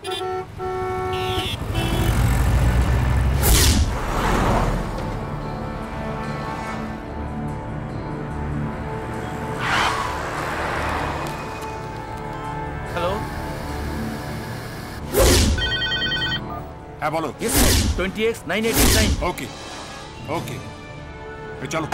হ্যাঁ বলো। Yes sir, 20X 9889। ওকে ওকে, চলো।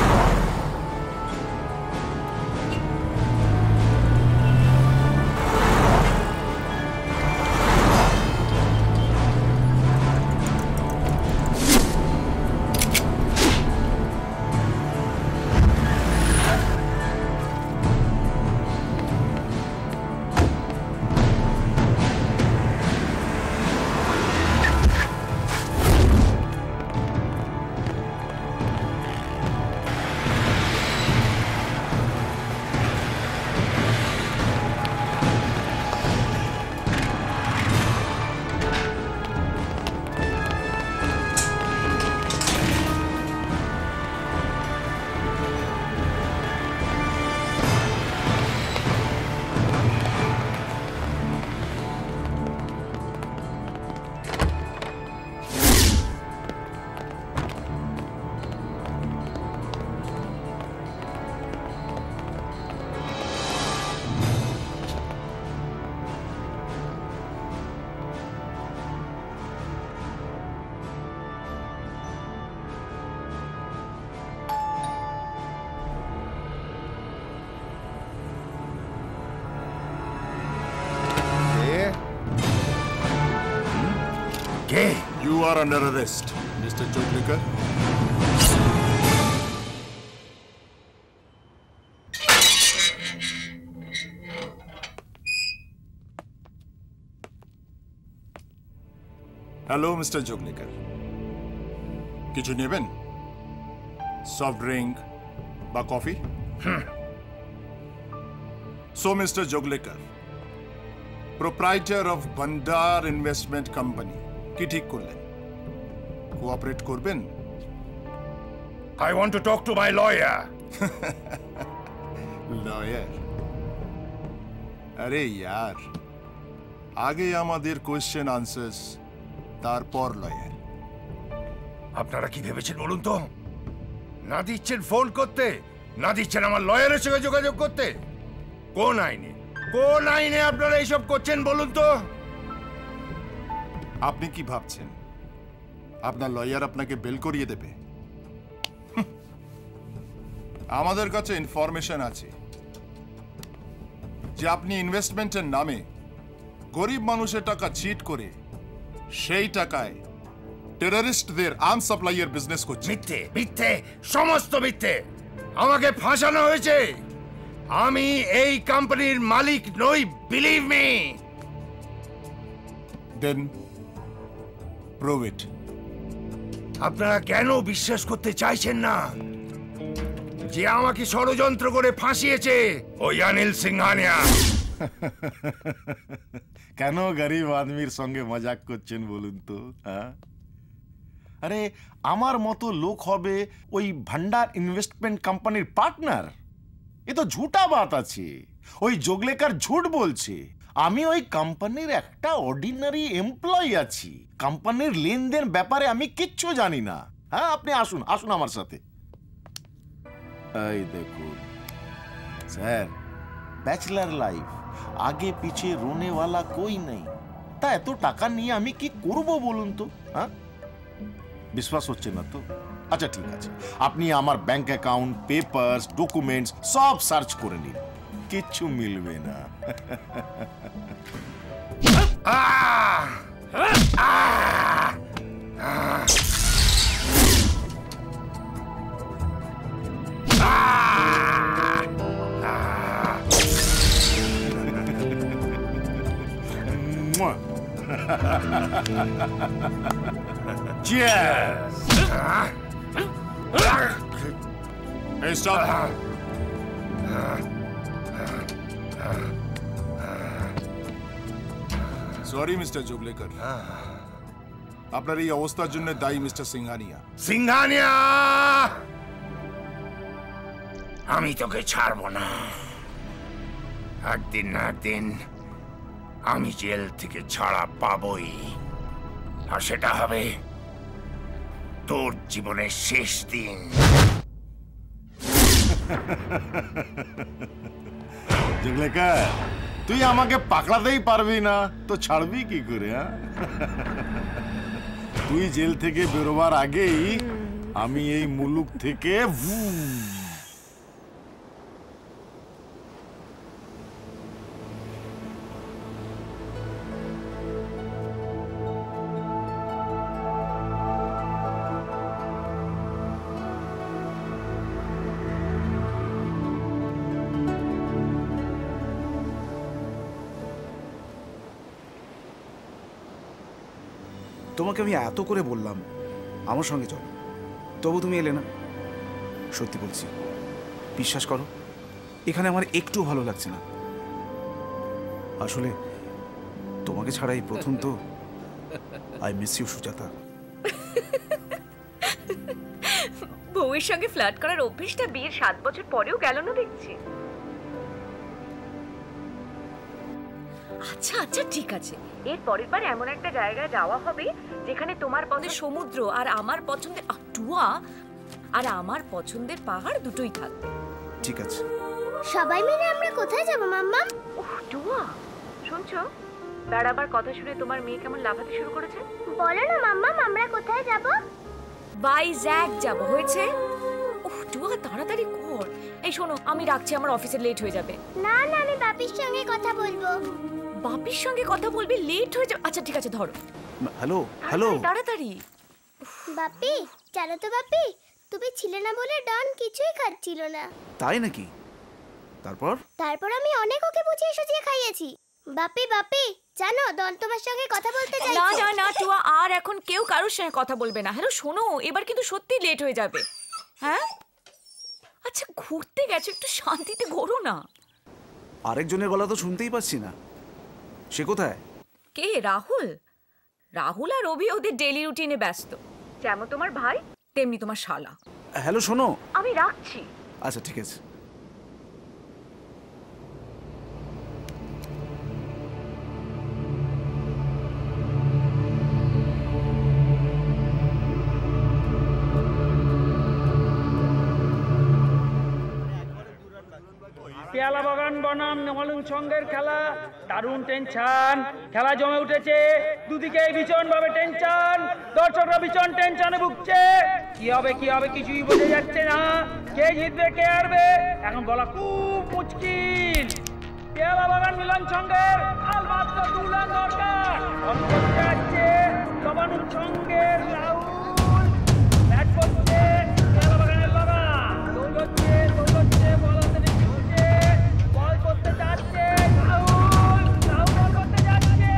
You are under arrest, Mr. Joglekar. Hello, Mr. Joglekar. কিছু নেবেন? Soft drink বা coffee? So, Mr. Joglekar, proprietor of Bhandar Investment Company, কি ঠিক করলেন? কোঅপারেট করবেন? I want to talk to my lawyer. Lawyer? আরে यार, আগে আমাদের কোয়েশ্চেন আনসার্স, তারপর লয়ার। আপনারা কি ভেবেছেন বলুন তো? না দিচ্ছেন ফোন করতে, না দিচ্ছেন আমার লয়ারের সঙ্গে যোগাযোগ করতে। কোন আইনে আপনারা এইসব করছেন বলুন তো? আপনি কি ভাবছেন আপনার লয়ার আপনাকে বেল করিয়ে দেবে? আমাদের কাছে ইনফরমেশন আছে যে আপনি ইনভেস্টমেন্টের নামে গরিব মানুষের টাকা চিট করে সেই টাকায় টেররিস্টদের আর্ম সাপ্লাইয়ের বিজনেস করছেন। মিথ্যে, মিথ্যে, সমস্ত মিথ্যে। আমাকে ফাঁসানো হয়েছে। আমি এই কোম্পানির মালিক নই, believe me. Then prove it. আপনারা কেন বিশ্বাস করতে চাইছেন না যে আমাকে ষড়যন্ত্র করে ফাঁসিয়েছে ওই অনিল সিংহানিয়া? কেন গরিব আদমির সঙ্গে মজাক করছেন বলুন তো? আরে আমার মতো লোক হবে ওই ভান্ডার ইনভেস্টমেন্ট কোম্পানির পার্টনার? এ তো ঝুটা বাত আছে। ওই জোগলেকার ঝুট বলছে। আমি ওই কোম্পানির একটা অর্ডিনারি এমপ্লয়ি আছি। কোম্পানির লেনদেন ব্যাপারে আমি কিচ্ছু জানি না। হ্যাঁ, আপনি আসুন আসুন আমার সাথে। এই দেখুন স্যার, ব্যাচলার লাইফ, আগে পিছে রোনেওয়ালা কই নেই। তা এত টাকা নিয়ে আমি কি করব বলুন তো? হ্যাঁ, বিশ্বাস হচ্ছে না তো? আচ্ছা ঠিক আছে, আপনি আমার ব্যাংক অ্যাকাউন্ট, পেপারস, ডকুমেন্টস সব সার্চ করে নিন, কিচ্ছু মিলবে না। Cheers! Hey, stop! Sorry, Mr. Joglekar. আপনার এই অবস্থার জন্য দায়ী মিস্টার সিংহানিয়া। সিংহানিয়া, আমি তোকে ছাড়বো না। একদিন না একদিন আমি জেল থেকে ছাড়া পাবই, আর সেটা হবে তোর জীবনের শেষ দিন। জগলেকার, তুই আমাকে পাকড়াতেই পারবি না তো ছাড়বি কি করে? তুই জেল থেকে বেরোবার আগেই আমি এই মুলুক থেকে তোমাকে আমি এত করে বললাম আমার সঙ্গে চলো, তবু তুমি এলে না। সত্যি বলছি, বিশ্বাস করো, এখানে আমার একটু ভালো লাগছে না। আসলে তোমাকে ছাড়াই প্রথম তো। I miss you Sujata. বউয়ের সঙ্গে ফ্লার্ট করার অভ্যেসটা বিয়ের 7 বছর পরেও গেল না দেখছি। আচ্ছা আচ্ছা ঠিক আছে, এর পরের বার এমন একটা জায়গায় যাওয়া হবে যেখানে তোমার পছন্দের সমুদ্র আর আমার পছন্দের টুয়া আর আমার পছন্দের পাহাড় দুটোই থাকবে। ঠিক আছে। সবাই মিলে আমরা কোথায় যাব মাম্মা? ওহ টুয়া, শুনছো? বেড়াবার কথা শুনে তোমার মেয়ে কেমন লাফাতে শুরু করেছে। বলো না মাম্মা, আমরা কোথায় যাব? ভাইজ্যাক যাব। হয়েছে? ওহ টুয়া তাড়াতাড়ি কর। এই শোনো, আমি রাখছি, আমার অফিসে লেট হয়ে যাবে। না না, আমি বাপির সঙ্গে কথা বলবো। বাপির সঙ্গে কথা বলবি? লেট হয়ে যাবে। আচ্ছা ঠিক আছে, ধরো। হ্যালো হ্যালো, তাড়াতাড়ি। বাপি জানো তো বাপি, তুমি ছিলে না বলে ডন কিছুই খাচ্ছিল না। তাই নাকি? তারপর আমি অনেক ওকে বুঝিয়ে সুঝিয়ে খাইয়েছি। বাপি বাপি জানো, ডন তোমার সঙ্গে কথা বলতে চাইছে। না না না টুয়া, আর এখন কেউ কারোর সঙ্গে কথা বলবে না। হ্যালো শোনো, এবার কিন্তু সত্যি লেট হয়ে যাবে। হ্যাঁ আচ্ছা, ঘুরতে গেছো, একটু শান্তিতে ঘোরো না। আরেকজনের গলা তো শুনতেই পাচ্ছি না। সে কোথায়? কে? রাহুল। রাহুল আর রবি ওদের ডেইলি রুটিনে ব্যস্ত। যেমন তোমার ভাই তেমনি তোমার শালা। হ্যালো শোনো, আমি রাখছি। আচ্ছা ঠিক আছে। পেয়ালা বাগান বনাম নেমালুন সঙ্গের খেলা, দারুণ টেনশন, খেলা জমে উঠেছে, দুদিকে ভীষণ ভাবে টেনশন, দর্শকরা ভীষণ টেনশনে ভুগছে। কি হবে কিছুই বোঝা যাচ্ছে না। কে জিতবে কে হারবে এখন বলা খুব মুশকিল। পেয়ালা বাগান মিলন সঙ্গের আর মাত্র 2 রান দরকার। অন্তত আছে নবানুন সঙ্গের রাহুল ব্যাট করছে, পেয়ালা বাগানের লগা দৌড়চ্ছে বল করতে যাচ্ছে, রাহুল বল করতে যাচ্ছে,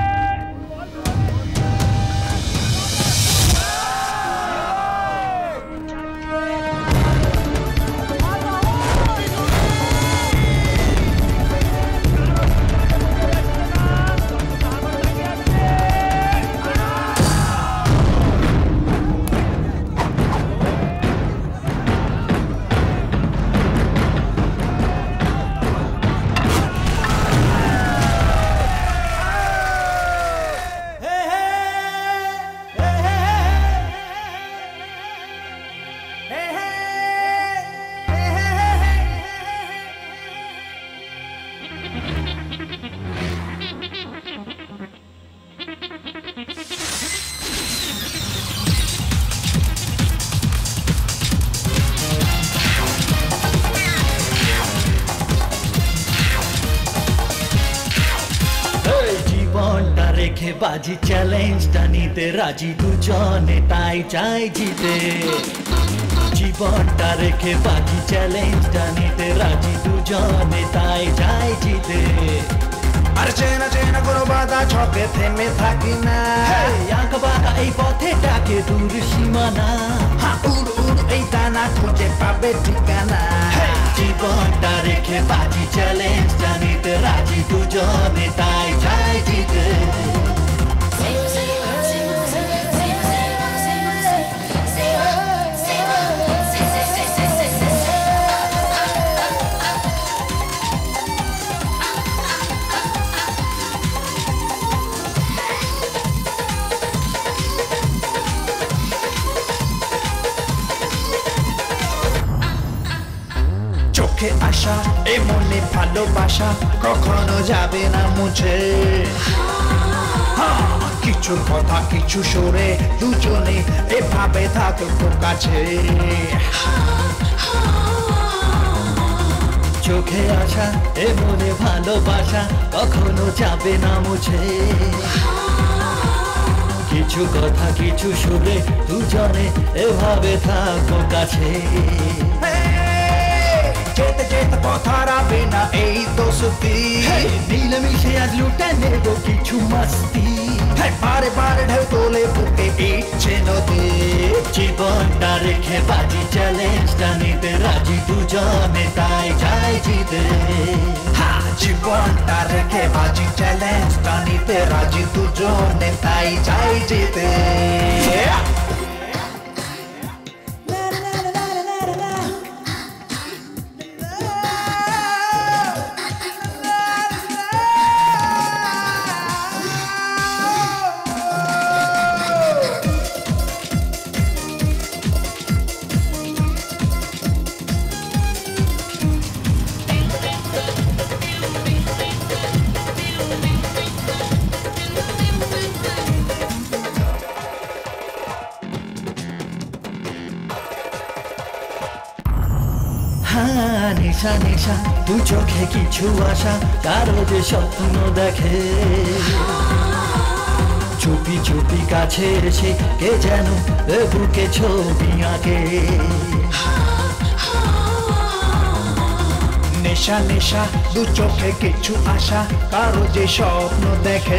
বাজি চ্যালেঞ্জটা নিতে রাজি দুজনে, তাই চাই জিতে। জীবনটা রেখে বাজি চ্যালেঞ্জটা নিতে রাজি দুজনে, তাই চাই জিতে। আর চেনা চেনা কোনো বাধা ছকে থেমে থাকি না, আঁকা বাঁকা এই পথে ডাকে দূর সীমানা। উড় উড় এই দানা খুঁজে পাবে ঠিকানা। জীবনটা রেখে বাজি চ্যালেঞ্জটা নিতে রাজি দুজনে, তাই চাই জিতে। চোখে আসা এ মনে ভালোবাসা কখনো যাবে না মুছে কিছু কথা কিছু সুরে দুজনে এভাবে থাকবো কাছে চোখে আসা এ মনে ভালোবাসা কখনো যাবে না মুছে কিছু কথা কিছু সুরে দুজনে এভাবে থাকবো কাছে যেতে যেতে পথ হারাবে না এই দোস্তি মিলেমিশে আজ লুটে নেবো কিছু মাস্তি বারে বারে ঢেউ তোলে বুকে ইচ্ছে নদী জীবনটা রেখে বাজি চ্যালেঞ্জটা নিতে রাজি দুজনে তাই যাই জিতে জীবনটা রেখে বাজি চ্যালেঞ্জটা নিতে রাজি দুজনে তাই যাই জিতে নেশা নেশা দু চোখে কিছু আশা কারো যে স্বপ্ন দেখে চুপি চুপি কাছে এসে কে যেন বুকে ছবি আঁকে নেশা নেশা দু চোখে কিছু আশা কারো যে স্বপ্ন দেখে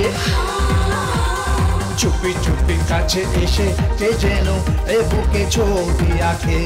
চুপি চুপি কাছে এসে কে যেন বুকে ছবি আঁকে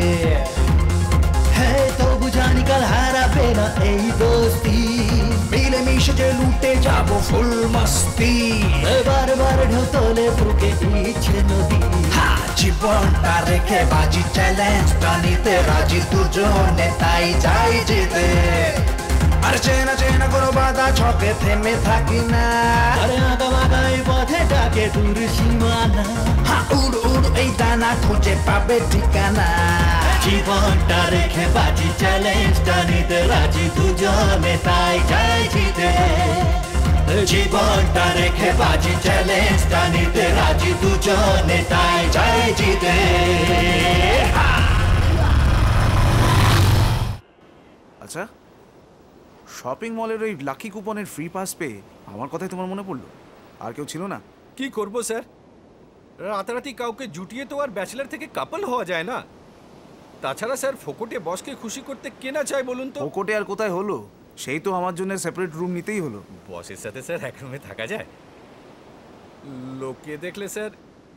তবু জানি কাল হারাবে না এই দোস্তি মিলেমিশে যে লুটে যাবো ফুল মস্তি বারে বারে ঢেউ তোলে বুকে ইচ্ছে নদী জীবনটা রেখে বাজি চ্যালেঞ্জটা নিতে রাজি দুজনে তাই যাই যেতে আর চেনা চেনা কোনো বাধা ছকে থেমে থাকি না আরে আঁকা বাঁকা এই পথে ডাকে দূর সীমানা উড় উড় এই দানা খুঁজে পাবে ঠিকানা জীবনটা রেখে বাজি চ্যালেঞ্জটা নিতে রাজি দুজনে তাই যাই জিতে জীবনটা রেখে বাজি চ্যালেঞ্জটা নিতে রাজি দুজনে তাই যাই জিতে আচ্ছা শপিং মলের ওই লাকি কুপনের ফ্রি পাস পেয়ে আমার কথাই তোমার মনে পড়লো আর কেউ ছিল না কি করব স্যার রাতারাতি কাউকে জুটিয়ে তো আর ব্যাচেলর থেকে কাপল হওয়া যায় না তাছাড়া স্যার ফোকটে বসকে খুশি করতে কে না চায় বলুন তো ফোকটে আর কোথায় হলো সেই তো আমার জন্য সেপারেট রুম নিতেই হলো বসের সাথে স্যার এক রুমে থাকা যায় লোকে দেখলে স্যার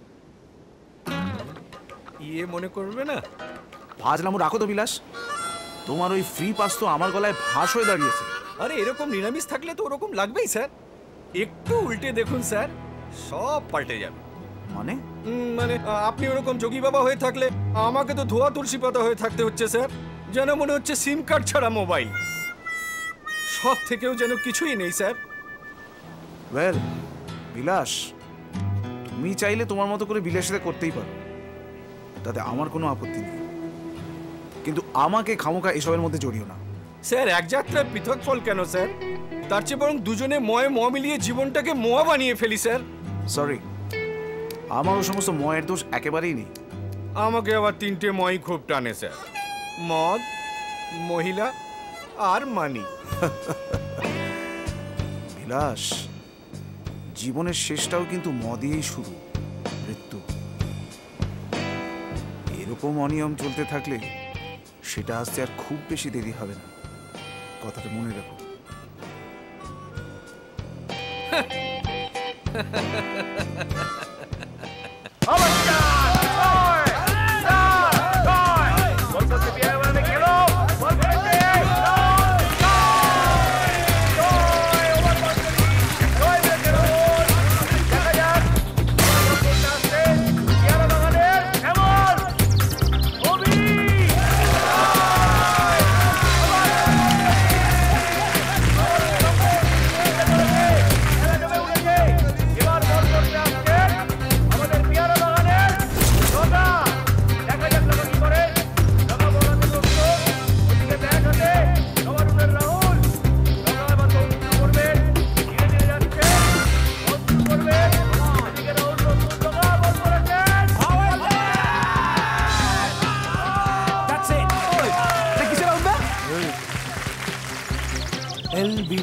ইয়ে মনে করবে না ভাজলাম রাখো তো বিলাস তোমার ওই ফ্রি পাস তো আমার গলায় ফাঁস হয়ে দাঁড়িয়েছে আরে এরকম নিরামিষ থাকলে তো ওরকম লাগবেই স্যার একটু উল্টে দেখুন স্যার সব পাল্টে যাবে মানে মানে আপনি ওরকম যোগী বাবা হয়ে থাকলে আমাকে তো ধোয়া তুলসী পাতা হয়ে থাকতে হচ্ছে স্যার যেন মনে হচ্ছে সিম কার্ড ছাড়া মোবাইল সব থেকেও যেন কিছুই নেই স্যার ওয়েল বিলাস তুমি চাইলে তোমার মতো করে বিলাসিতা করতেই পারো তাতে আমার কোনো আপত্তি নেই কিন্তু আমাকে খামোখা এসবের মধ্যে জড়িও না স্যার এক যাত্রায় পৃথক ফল কেন স্যার তার চেয়ে বরং দুজনে ময়ে ম মিলিয়ে জীবনটাকে মোয়া বানিয়ে ফেলি স্যার সরি আমার ও সমস্ত ময়ের দোষ একেবারেই নেই আমাকে আবার তিনটে ময় খুব টানে স্যার মদ মহিলা আর মানি বিলাস জীবনের শেষটাও কিন্তু মদেই শুরু মৃত্যু এরকম অনিয়ম চলতে থাকলে সেটা আসতে আর খুব বেশি দেরি হবে না কথাটা মনে রাখো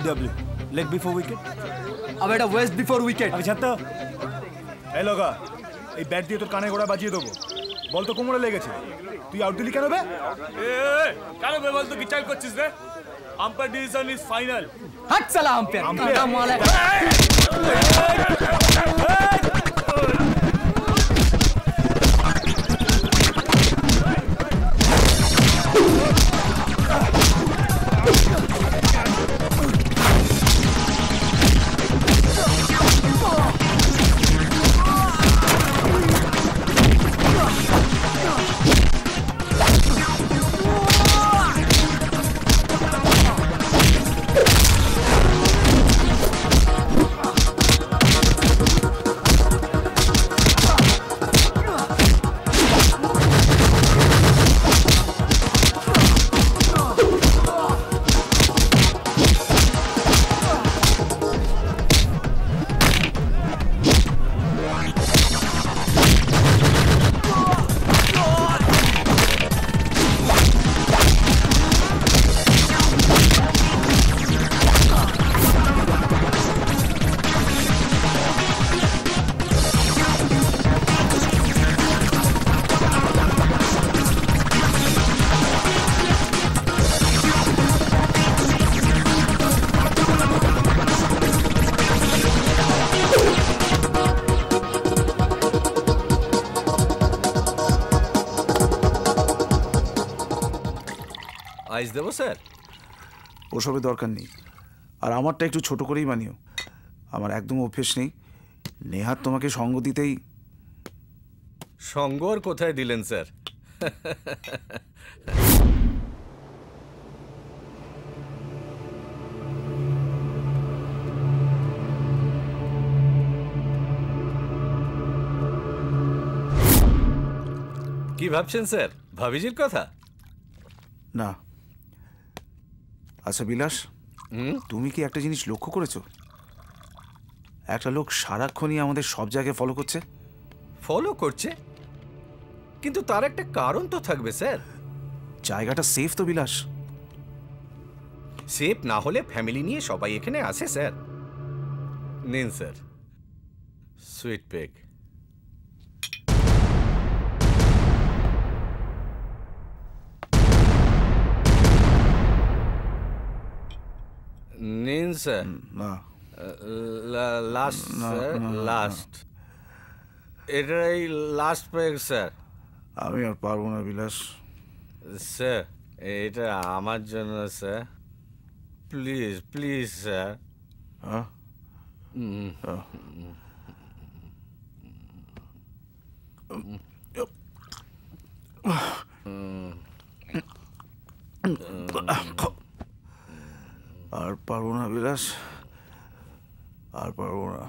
LBW, leg before wicket. अब এটা west before wicket. अभी छत्ता. এই লগা, এই ব্যাট দিয়ে তোর কানে গোড়া বাজিয়ে দেবো। বল তো কোমরে লেগেছে। তুই আউট দিলি কেন বে? কেন বে বল তো কি চাল করছিস রে? Umpire decision is final. হাট সালা আম্পায়ার. কাম ওয়ালা. আইস দেবো স্যার? ওসবের দরকার নেই, আর আমারটা একটু ছোট করেই বানিও। আমার একদম অভ্যেস নেই। নেহাত তোমাকে সঙ্গ দিতেই। সঙ্গ আর কোথায় দিলেন স্যার? কি ভাবছেন স্যার? ভাবিজির কথা? না। আচ্ছা বিলাস, তুমি কি একটা জিনিস লক্ষ্য করেছো? একটা লোক সারাক্ষণই আমাদের সব জায়গায় ফলো করছে। ফলো করছে? কিন্তু তার একটা কারণ তো থাকবে স্যার। জায়গাটা সেফ তো বিলাস? সেফ না হলে ফ্যামিলি নিয়ে সবাই এখানে আসে স্যার। নিন স্যার, সুইট পেগ। নিন স্যার। না, লাস্ট স্যার, লাস্ট। এটাই লাস্ট পেগ স্যার। আমি আর পারবো না বিলাস। স্যার এটা আমার জন্য স্যার, প্লিজ প্লিজ স্যার। হ্যাঁ, আর পারবো না বিলাস, আর পারবো না।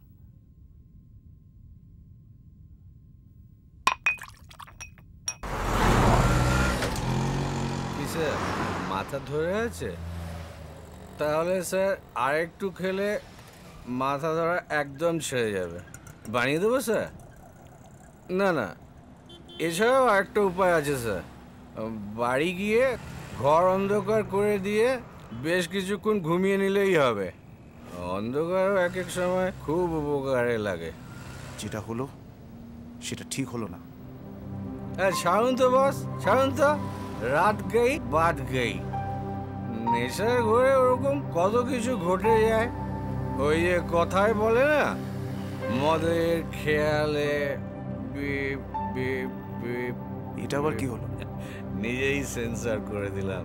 কি স্যার মাথা ধরে আছে? তাহলে স্যার আরেকটু খেলে মাথা ধরা একদম ছেড়ে যাবে। বানিয়ে দেবো স্যার? না না, এছাড়াও আরেকটা উপায় আছে স্যার। বাড়ি গিয়ে ঘর অন্ধকার করে দিয়ে বেশ কিছুক্ষণ ঘুমিয়ে নিলেই হবে। অন্ধকারও এক এক সময় খুব উপকারে লাগে। যেটা হলো সেটা ঠিক হলো না। হ্যাঁ ছাড়ুন তো বস, ছাড়ুন তো। রাত গেই বাদ গেই। নেশার ঘরে ওরকম কত কিছু ঘটে যায়। ওই যে কথায় বলে না, মদের খেয়ালে বিপ বিপ বিপ। এটা আবার কি হলো? নিজেই সেন্সর করে দিলাম।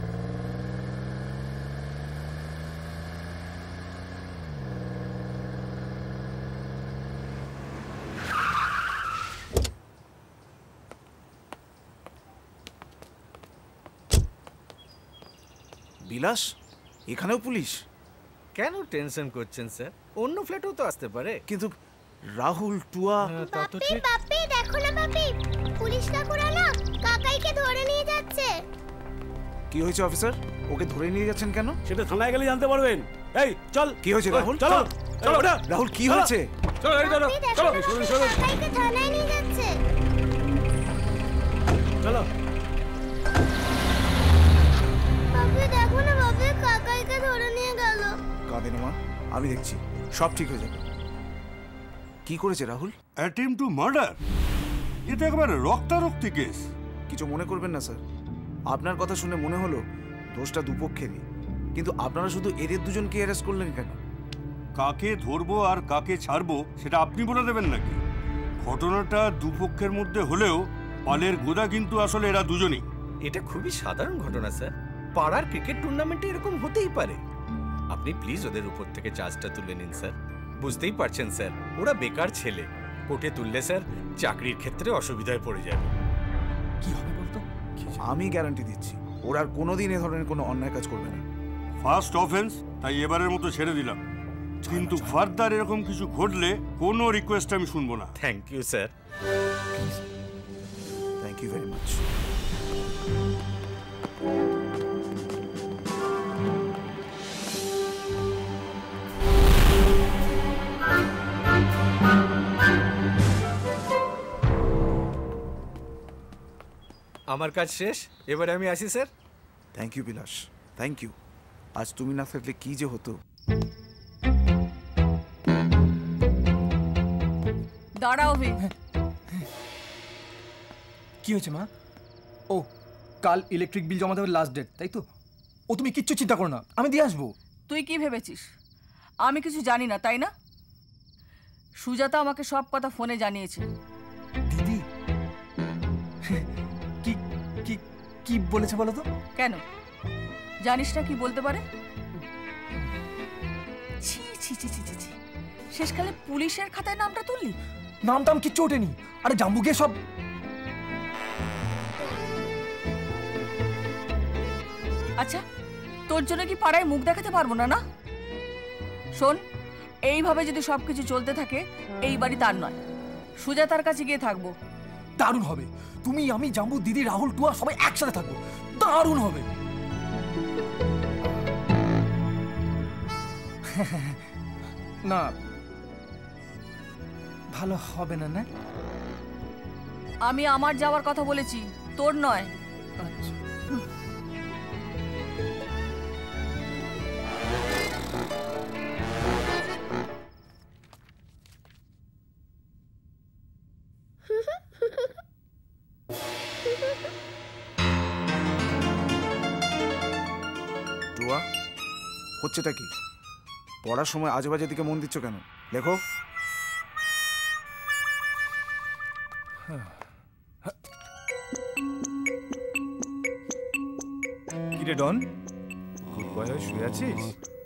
বিলাস, এখানেও পুলিশ? কেন টেনশন করছেন স্যার? অন্য ফ্ল্যাটেও তো আসতে পারে। কিন্তু রাহুল, টুয়া। বাপি বাপি দেখো না বাপি, পুলিশ কাকুরা না কাকাইকে ধরে নিয়ে যাচ্ছে। কি হয়েছে অফিসার? ওকে ধরে নিয়ে যাচ্ছেন কেন? সেটা থানায় গেলে জানতে পারবেন। এই চল। কি হয়েছে রাহুল? চলো চলো। রাহুল কি হয়েছে? চলো চলো চলো। শুনুন শুনুন। কাকাইকে থানায় নিয়ে যাচ্ছে। চলো। বাপি দেখো না বাপি, কাকাইকে ধরে নিয়ে গেল। কাঁদে না মা, আমি দেখছি সব ঠিক হয়ে যাবে। কি করেছে রাহুল? অ্যাটেম্প টু মার্ডার, এটা একেবারে রক্তারক্তি কেস। কিছু মনে করবেন না স্যার, আপনার কথা শুনে মনে হলো দোষটা দুপক্ষেরই, কিন্তু আপনারা শুধু এদের দুজনকে অ্যারেস্ট করলেন কেন? কাকে ধরবো আর কাকে ছাড়বো সেটা আপনি বলে দেবেন নাকি? ঘটনাটা দুপক্ষের মধ্যে হলেও পালের গোদা কিন্তু আসলে এরা দুজনই। এটা খুবই সাধারণ ঘটনা স্যার, পাড়ার ক্রিকেট টুর্নামেন্টে এরকম হতেই পারে। আপনি প্লিজ ওদের উপর থেকে চার্জটা তুলে নিন স্যার। বুঝতেই পারছেন স্যার, ওরা বেকার ছেলে, কোর্টে তুললে স্যার চাকরির ক্ষেত্রে অসুবিধায় পড়ে যাবে। কি হবে বলতো? আমি গ্যারান্টি দিচ্ছি ওরা আর কোনোদিন এ ধরনের কোনো অন্যায় কাজ করবে না। ফার্স্ট অফেন্স, তাই এবারের মতো ছেড়ে দিলাম, কিন্তু ফার্দার এরকম কিছু ঘটলে কোনো রিকোয়েস্ট আমি শুনবো না। Thank you sir. Thank you very much. আমার কাজ শেষ, এবারে আমি আসি sir. Thank you Bilas, thank you. আজ তুমি না থাকলে কি যে হতো। দাঁড়াও ভি। কি হয়েছে মা? ও কাল ইলেকট্রিক বিল জমা দেওয়ার লাস্ট ডেট, তাই তো? ও তুমি কিচ্ছু চিন্তা করো না, আমি দিয়ে আসবো। তুই কি ভেবেছিস আমি কিছু জানি না, তাই না? সুজাতা আমাকে সব কথা ফোনে জানিয়েছে। দিদি কি কি কি বলেছে বলো তো? কেন জানিস না কি বলতে পারে? ছি ছি ছি ছি ছি, শেষকালে পুলিশের খাতায় নামটা তুললি? নাম টাম কিচ্ছু ওঠেনি। আরে জাম্বু গিয়ে সব। আচ্ছা তোর জন্য কি পাড়ায় মুখ দেখাতে পারবো না? না শোন, এইভাবে যদি সবকিছু চলতে থাকে এই বাড়ি তার নয়, সুজাতার কাছে গিয়ে থাকবো। দারুণ হবে, তুমি আমি জাম্বু দিদি রাহুল টুয়া সবাই একসাথে থাকবো, দারুণ হবে। না ভালো হবে না। না আমি আমার যাওয়ার কথা বলেছি, তোর নয়। আচ্ছা টুয়া, হচ্ছেটা কি? পড়ার সময় আজে বাজে দিকে মন দিচ্ছ কেন? লেখো। কিরে ডন, গুড বয় হয়ে শুয়ে আছিস?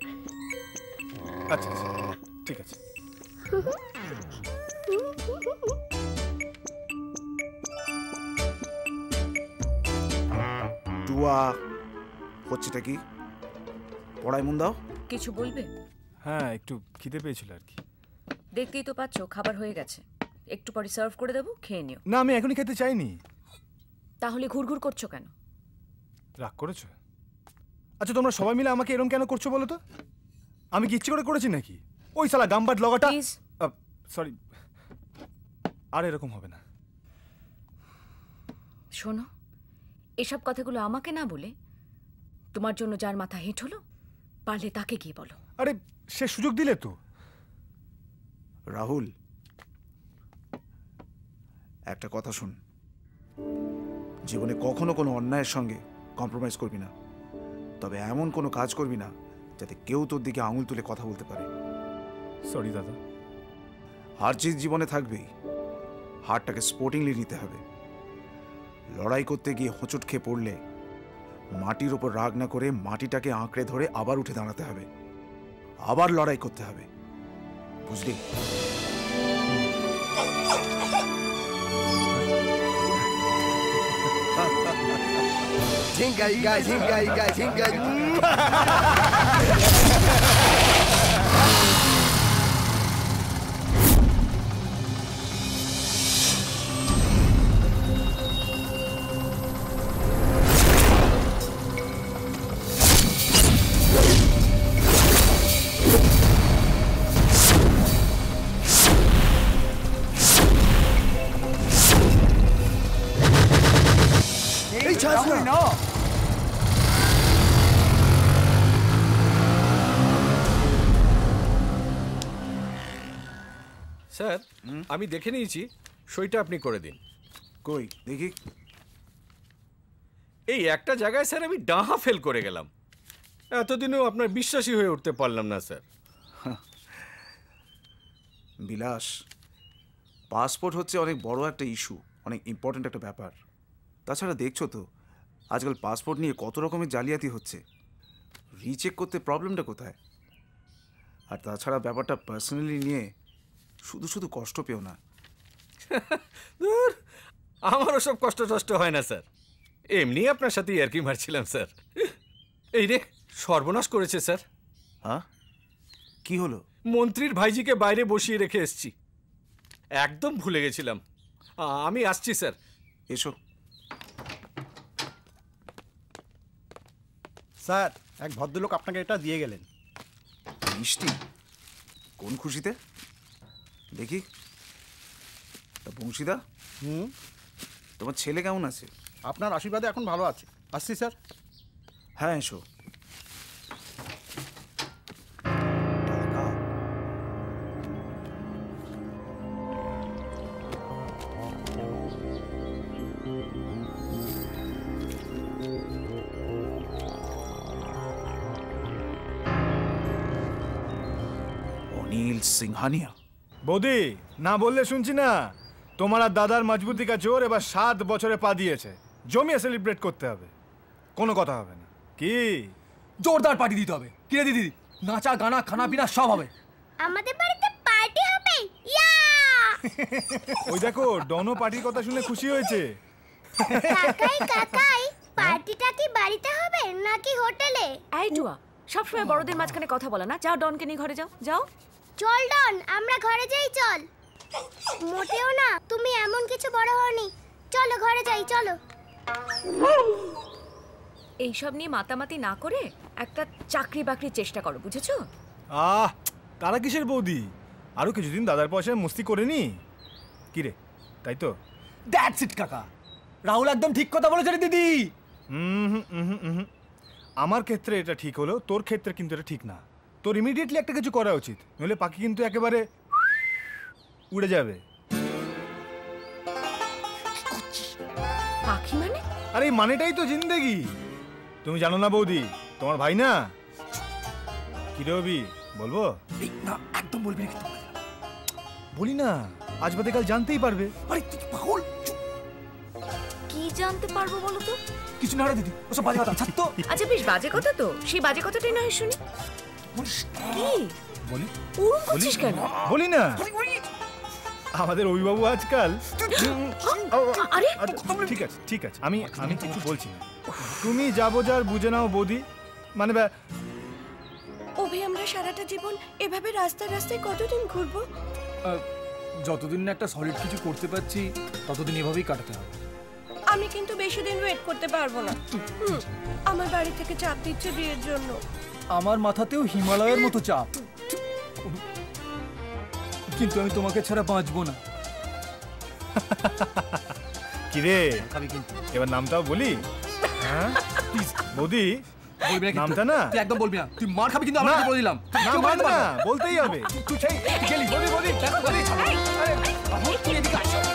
আচ্ছা আচ্ছা ঠিক আছে। টুয়া, হচ্ছেটা কি? পড়ায় মন দাও। কিছু বলবে? হ্যাঁ একটু খিদে পেয়েছিল আর কি। দেখতেই তো পাচ্ছ খাবার হয়ে গেছে, একটু পরে সার্ভ করে দেবো, খেয়ে নিও। না আমি এখনই খেতে চাইনি। তাহলে ঘুরঘুর করছো কেন? রাগ করেছো? আচ্ছা তোমরা সবাই মিলে আমাকে এরকম কেন করছো বলো তো? আমি কি ইচ্ছে করে করেছি নাকি? ওই শালা গাম্বাট লগাটা। সরি, আর এরকম হবে না। শোনো, এসব কথাগুলো আমাকে না বলে তোমার জন্য যার মাথা হেঁট হলো, পারলে তাকে গিয়ে বলো। আরে সে সুযোগ দিলে তো। রাহুল, একটা কথা শোন, জীবনে কখনো কোনো অন্যায়ের সঙ্গে কম্প্রোমাইজ করবি না, তবে এমন কোনো কাজ করবি না যাতে কেউ তোর দিকে আঙুল তুলে কথা বলতে পারে। সরি দাদা। হার জিত জীবনে থাকবেই, হারটাকে স্পোর্টিংলি নিতে হবে। লড়াই করতে গিয়ে হোঁচট খেয়ে পড়লে মাটির ওপর রাগ না করে মাটিটাকে আঁকড়ে ধরে আবার উঠে দাঁড়াতে হবে, আবার লড়াই করতে হবে, বুঝলি? ঝিঙ্গা ইগা ঝিঙ্গা ইগা ঝিঙ্গা। স্যার আমি দেখে নিয়েছি, সইটা আপনি করে দিন। কই দেখি। এই একটা জায়গায় স্যার আমি ডাহা ফেল করে গেলাম, এতদিনেও আপনার বিশ্বাসী হয়ে উঠতে পারলাম না স্যার। বিলাস, পাসপোর্ট হচ্ছে অনেক বড় একটা ইস্যু, অনেক ইম্পর্ট্যান্ট একটা ব্যাপার। তাছাড়া দেখছো তো আজকাল পাসপোর্ট নিয়ে কত রকমের জালিয়াতি হচ্ছে, রিচেক করতে প্রবলেমটা কোথায়? আর তাছাড়া ব্যাপারটা পার্সোনালি নিয়ে শুধু শুধু কষ্ট পেও না। আমারও সব কষ্ট টষ্ট হয় না স্যার, এমনি আপনার সাথে আর কি মারছিলাম স্যার। এই রে সর্বনাশ করেছে স্যার। হ্যাঁ কি হলো? মন্ত্রীর ভাইজিকে বাইরে বসিয়ে রেখে এসছি, একদম ভুলে গেছিলাম। আমি আসছি স্যার। এসো। স্যার এক ভদ্রলোক আপনাকে এটা দিয়ে গেলেন। মিষ্টি? কোন খুশিতে? দেখি। তা বংশীদা, তোমার ছেলে কেমন আছে? আপনার আশীর্বাদে এখন ভালো আছে। আসছি স্যার। হ্যাঁ এসো। অনিল সিংহানিয়া। বৌদি না বললে শুনছি না, তোমার আর দাদার মজবুতি কা জোর এবার 7 বছরে পা দিয়েছে, জমিয়ে সেলিব্রেট করতে হবে, কোনো কথা হবে না। কি জোরদার পার্টি দিতে হবে। কি রে দিদি, নাচা গানা খানা পিনা সব হবে। আমাদের বাড়িতে পার্টি হবে। ইয়া! ওই দেখো ডনো পার্টির কথা শুনে খুশি হয়েছে। কাকাই পার্টিটা কি বাড়িতে হবে নাকি হোটেলে? এই টুয়া, সবসময় বড়দের মাঝখানে কথা বলে না। যাও ডনকে নিয়ে ঘরে যাও। যাও চল ডন, আমরা ঘরে যাই। চল। মোটেও না, তুমি এমন কিছু বড় হওনি। চলো ঘরে যাই, চলো। এইসব নিয়ে মাতামাতি না করে একটা চাকরি বাকরির চেষ্টা করো, বুঝেছো? তারা কিসের বৌদি, আরো কিছুদিন দাদার পয়সায় মস্তি করে নি। কি রে, তাই তো? দ্যাটস ইট কাকা, রাহুল একদম ঠিক কথা বলেছে রে দিদি। আমার ক্ষেত্রে এটা ঠিক হলো, তোর ক্ষেত্রে কিন্তু এটা ঠিক না। তোর ইমিডিয়েটলি একটা কিছু করা উচিত, নইলে পাখি কিন্তু একেবারে উড়ে যাবে। পাখি মানে? আরে এই মানেটাই তো জিন্দেগি। তুমি জানো না বৌদি, তোমার ভাই না। কি রে অভি, বলবো? না একদম বলবি না। বলি না, আজ বাদে কাল জানতেই পারবে। আরে তুই পাগল। কি জানতে পারবো বলো তো? কিছু না রে দিদি, ওসব বাজে কথা। ছাড় তো। আচ্ছা বেশ, বাজে কথা তো, সেই বাজে কথাটাই না হয় শুনি। কি বলি? উড়ুম করছিস কেন? বলি না, আমাদের অভিবাবু আজকাল। আরে ঠিক আছে ঠিক আছে, আমি কিছু বলছি না, তুমি যাবো যার বুঝে নাও বৌদি। মানে অভি, আমরা সারাটা জীবন এভাবে রাস্তায় রাস্তায় কতদিন ঘুরবো? যতদিন না একটা সলিড কিছু করতে পারছি ততদিন এভাবেই কাটাতে হবে। আমি কিন্তু বেশি দিন ওয়েট করতে পারবো না। আমার বাড়ি থেকে চাপ দিচ্ছে বিয়ের জন্য। আমার মাথাতেও হিমালয়ের মতো চাপ, কিন্তু আমি তোমাকে ছাড়া বাঁচবো না। কিরে, এবার নামটাও বলি। হ্যাঁ প্লিজ বৌদি, বলবি না নামটা না? তুই একদম বলবি না, তুই মার খাবি কিন্তু আমাকে বলে দিলাম। না বলতেই হবে। তুই চাই গেলি বলি বলি তুই এদিকে আস।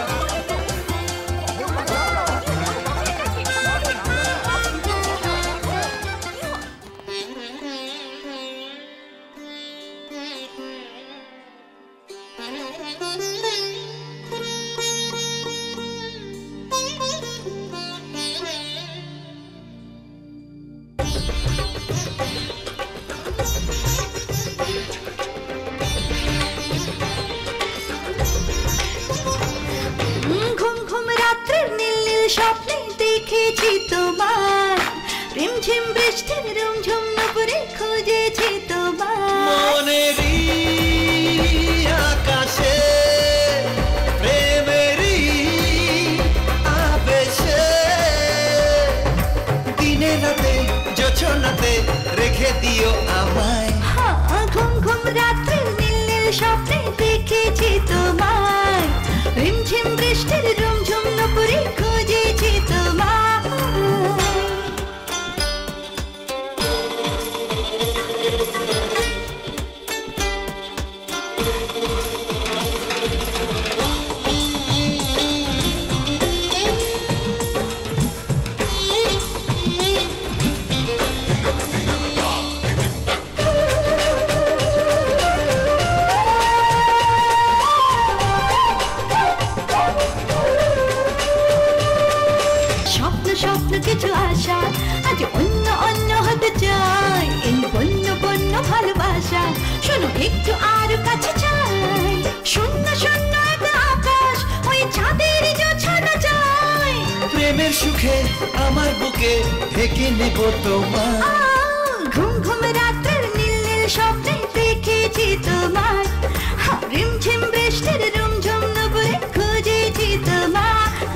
স্বপ্নে দেখেছি তোমার, রিমঝিম বৃষ্টির রুমঝুম নুপুরে খুঁজেছি তোমার মনেরই আকাশে প্রেমেরই আবেশে দিনে রাতে জোছনাতে রেখে দিও আমায়। ঘুম ঘুম রাত্রে নীল নীল স্বপ্নে দেখেছি তোমার, রিমঝিম বৃষ্টির রুমঝুম নুপুরে খুঁজেছি তোমার। কিছু আশা আজ অন্য অন্য হতে চাই এই বন্য বন্য ভালোবাসা শোনো একটু আর কাছে চাই শূন্য শূন্য এক আকাশ ওই চাঁদের জোছনা চাই প্রেমের সুখে আমার বুকে ঢেকে নেব তোমায় ঘুম ঘুম রাতের নীল নীল স্বপ্নে দেখেছি তোমায় রিমঝিম বৃষ্টির রুমঝুম দুপুরে খুঁজেছি তোমায়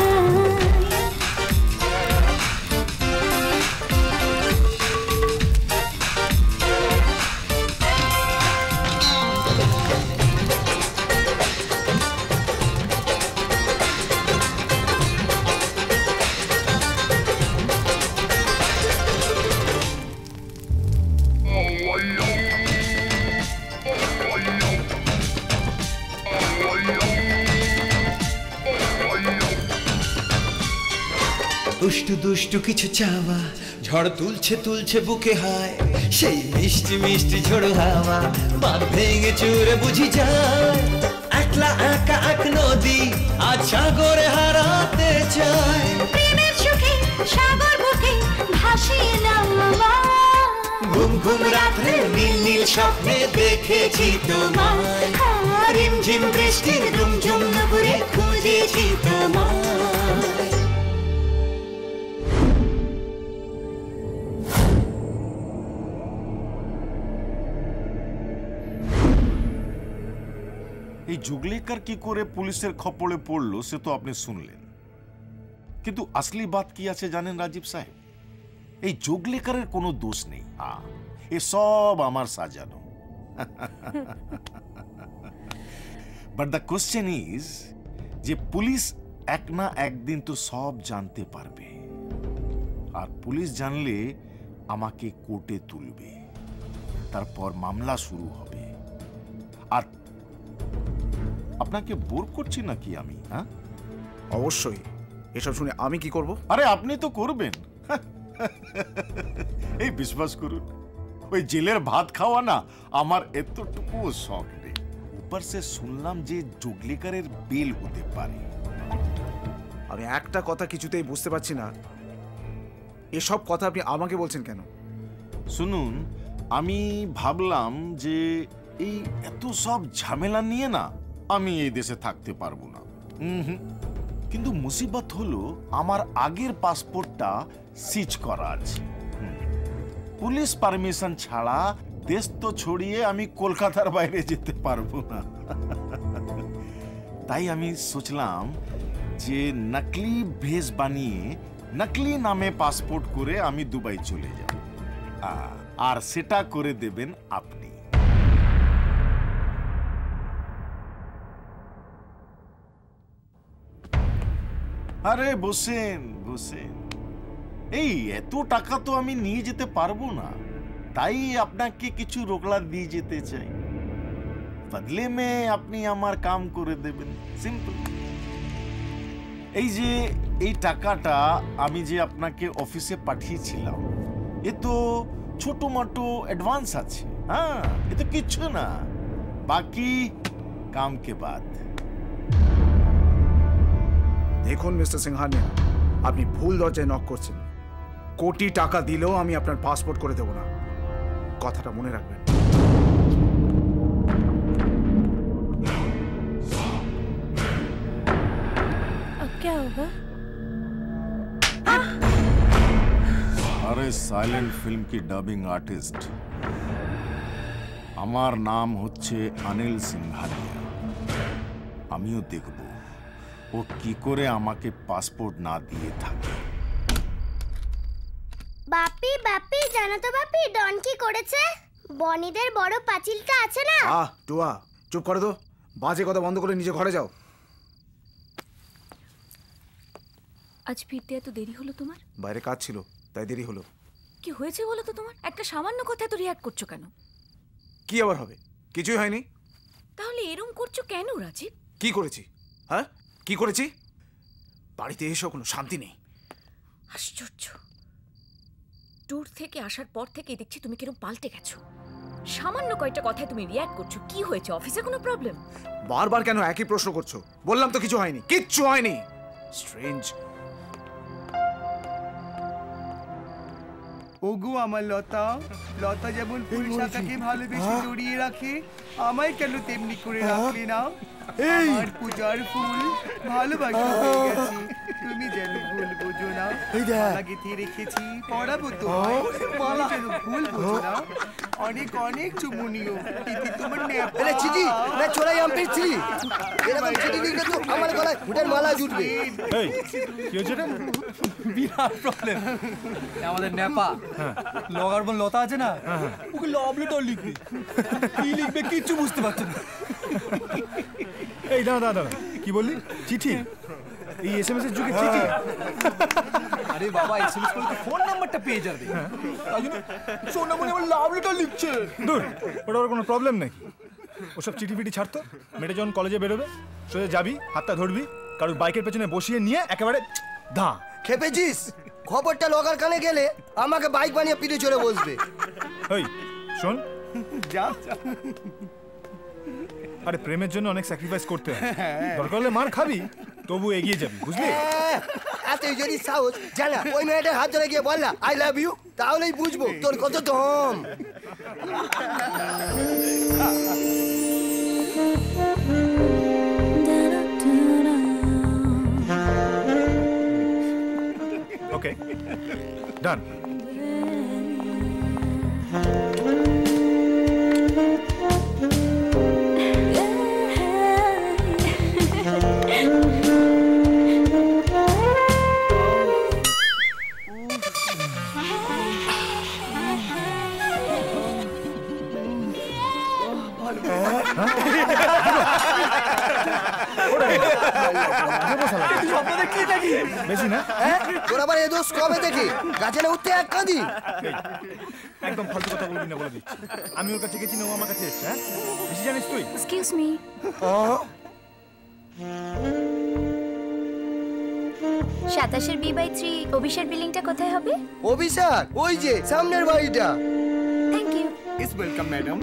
দুষ্টু দুষ্টু কিছু চাওয়া ঝড় তুলছে তুলছে বুকে হায় সেই মিষ্টি মিষ্টি ঝড় হাওয়া বাঁধ ভেঙে চুরে বুঝি যায় একলা একা এক নদী আজ সাগরে হারাতে চায় প্রেমের সুখে সাগর বুকে ভাসিয়ে নাও ঘুম ঘুম রাত্রে নীল নীল স্বপ্নে দেখেছি তোমায় রিমঝিম বৃষ্টির রুমঝুম দুপুরে খুঁজেছি তোমায় এই জুগলেকার কি করে পুলিশের খপ্পরে পড়লো সে তো আপনি শুনলেন, কিন্তু আসলি বাত কি আছে জানেন রাজীব সাহেব? এই জুগলেকারের কোনো দোষ নেই, এ সব আমার সাজানো। বাট দ্য কোশ্চেন ইজ যে পুলিশ এক না একদিন তো সব জানতে পারবে, আর পুলিশ জানলে আমাকে কোর্টে তুলবে, তারপর মামলা শুরু হবে। আর আপনাকে বোর করছি নাকি আমি? হ্যাঁ, অবশ্যই। এসব শুনে আমি কি করব? আরে আপনি তো করবেন, এই বিশ্বাস করুন, ওই জেলের ভাত খাওয়া না আমার এতটুকু শখ নেই। উপর সে শুনলাম যে জুগলেকারের বেল হতে পারে। আমি একটা কথা কিছুতেই বুঝতে পারছি না, এসব কথা আপনি আমাকে বলছেন কেন? শুনুন, আমি ভাবলাম যে এই এত সব ঝামেলা নিয়ে না আমি এই দেশে থাকতে পারবো না। কিন্তু মুসিবত হলো আমার আগের পাসপোর্টটা সিজ করা আছে। পুলিশ পারমিশন ছাড়া দেশ তো ছড়িয়ে আমি কলকাতার বাইরে যেতে পারবো না। তাই আমি সোচলাম যে নকলি ভেস বানিয়ে নকলি নামে পাসপোর্ট করে আমি দুবাই চলে যাব, আর সেটা করে দেবেন আপনি। আরে বসেন বসেন, এই এত টাকা তো আমি নিয়ে যেতে পারবো না, তাই আপনাকে কিছু রোকলা দিয়ে যেতে চাই, বদলে মে আপনি আমার কাম করে দেবেন, সিম্পল। এই যে এই টাকাটা আমি যে আপনাকে অফিসে পাঠিয়েছিলাম, এ তো ছোট মোটো অ্যাডভান্স আছে, হ্যাঁ, এ তো কিচ্ছু না, বাকি কাম কে বাদ। দেখুন মিস্টার সিংহানিয়া, আপনি ভুল দরজায় নক করছেন। কোটি টাকা দিলেও আমি আপনার পাসপোর্ট করে দেব না, কথাটা মনে রাখবেন। क्या होगा? আরে সাইলেন্ট ফিল্ম কি ডাবিং আর্টিস্ট, আমার নাম হচ্ছে অনিল সিংহানিয়া। আমিও দেখব ও কি করে আমাকে পাসপোর্ট না দিয়ে থাকে। বাপি বাপি, জানো তো বাপি ডন কি করেছে? বনিদের বড় পাঁচিলটা আছে না? টুয়া চুপ করে দো, বাজে কথা বন্ধ করে নিজে ঘরে যাও। আজ ফিরতে এত দেরি হলো তোমার? বাইরে কাজ ছিল তাই দেরি হলো। কি হয়েছে বলো তো তোমার? একটা সামান্য কথা তো রিয়াক্ট করছো কেন? কি আবার হবে? কিছুই হয়নি। তাহলে এরকম করছো কেন রাজীব? কি করেছি? হ্যাঁ, কি করেছি? বাড়িতে এসেও কোনো শান্তি নেই। আশ্চর্য, ট্যুর থেকে আসার পর থেকে দেখছি তুমি কিরকম পাল্টে গেছো। সামান্য কয়টা কথায় তুমি রিয়াক্ট করছো। কি হয়েছে? অফিসে কোনো প্রবলেম? বারবার কেন একই প্রশ্ন করছো? বললাম তো কিছু হয়নি, কিচ্ছু হয়নি। স্ট্রেঞ্জ। ওগো আমার লতা, লতা যেমন ফুল শাখাকে ভালোবেসে জড়িয়ে রাখে, আমায় কেন তেমনি করে রাখলে না? আমার পূজার ফুল ভালোবাসা হয়ে গেছে, তুমি যেন ভুল বোঝো না। মালা গেঁথে রেখেছি, পড়াবো তো মালা, যেন ভুল বোঝো না। অনেক অনেক চুমুনিও, এতে তোমার নেপা। এরে চিঠি, না চোরাই আম্পির চিঠি। এরকম চিঠি দিলে তো আমার গলায় ফুটের মালা জুটবে। এই কি হচ্ছে রে? বিরাট প্রবলেম। আমাদের নেপা লগার বোন লতা আছে না, ওকে লাভ লেটার লিখবে। কি লিখবে কিচ্ছু বুঝতে পারছে না। এই দাঁড়া, কি বললি? চিঠি? এই এসএমএস এর যুগে চিঠি? আরে বাবা, এসএমএস করে তো ফোন নাম্বারটা পেয়ে যাবে। তাই জন্য সোনা মনে আমার লাভ লেটার লিখছে। দূর, ওটার কোনো প্রবলেম নাকি? ওসব চিঠি ফিটি ছাড়তো। মেয়েটা যখন কলেজে বেরোবে সোজা যাবি, হাতটা ধরবি, কারোর বাইকের পেছনে বসিয়ে নিয়ে একেবারে ধা। খেপেছিস? খবরটা লগার কানে গেলে আমাকে বাইক বানিয়ে পিঠে চড়ে বসবে। ওই শোন, যা। আরে প্রেমের জন্য অনেক স্যাক্রিফাইস করতে হয়, দরকার হলে মার খাবি, তবু এগিয়ে যাবি, বুঝলি? এত যদি সাহস জানা, ওই মেয়েটার হাত ধরে গিয়ে বল না আই লাভ ইউ, তাহলেই বুঝবো তোর কত দম। ওকে, ডান। বেশি না? তোর আবার এ দোষ কবে দেখি? গাছে না উঠতে এক কাঁদি। একদম ফালতু কথা বলবি না বলে দিচ্ছি। আমি ওর কাছে গেছি না, ও আমার কাছে এসছে। হ্যাঁ, বেশি জানিস তুই? Excuse me. সাতাশের B/3 অভিষেক বিল্ডিংটা কোথায় হবে? অভিষেক ওই যে সামনের বাড়িটা। Thank you. Is welcome madam.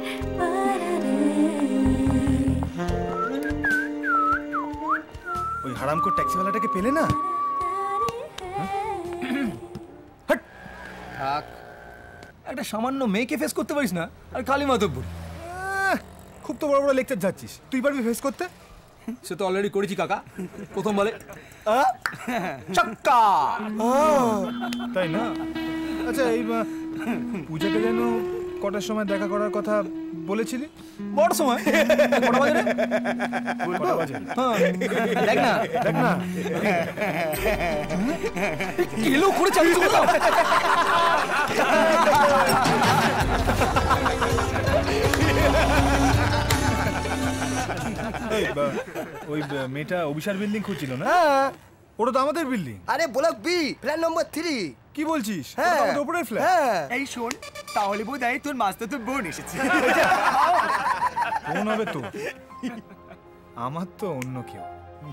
ওই হারামখোর ট্যাক্সিওয়ালাটাকে পেলে না? থাক, একটা সামান্য মেয়েকে ফেস করতে পারিস না, আর কালী মাধবপুর। খুব তো বড় বড় লেকচার যাচ্ছিস, তুই পারবি ফেস করতে? সে তো অলরেডি করেছি কাকা, প্রথম বলে চাক্কা। তাই না? আচ্ছা, এই পূজাকে যেন কটার সময় দেখা করার কথা বলেছিলি? বড় সময় কটা বাজে রে? কটা বাজে? দেখ না, দেখ না, কিলো করে চালিয়ে চলো। ওই মেয়েটা অভিষার বিল্ডিং খুঁজছিল না? ওটা তো আমাদের বিল্ডিং। আরে ব্লক বি, ফ্ল্যাট নম্বর 3। কি বলছিস? হ্যাঁ, আমাদের উপরের ফ্ল্যাট। এই শোন, তাহলে বোধহয় তোর মাস্টার বোন এসেছে। কোন হবে তো? আমার তো অন্য কেউ।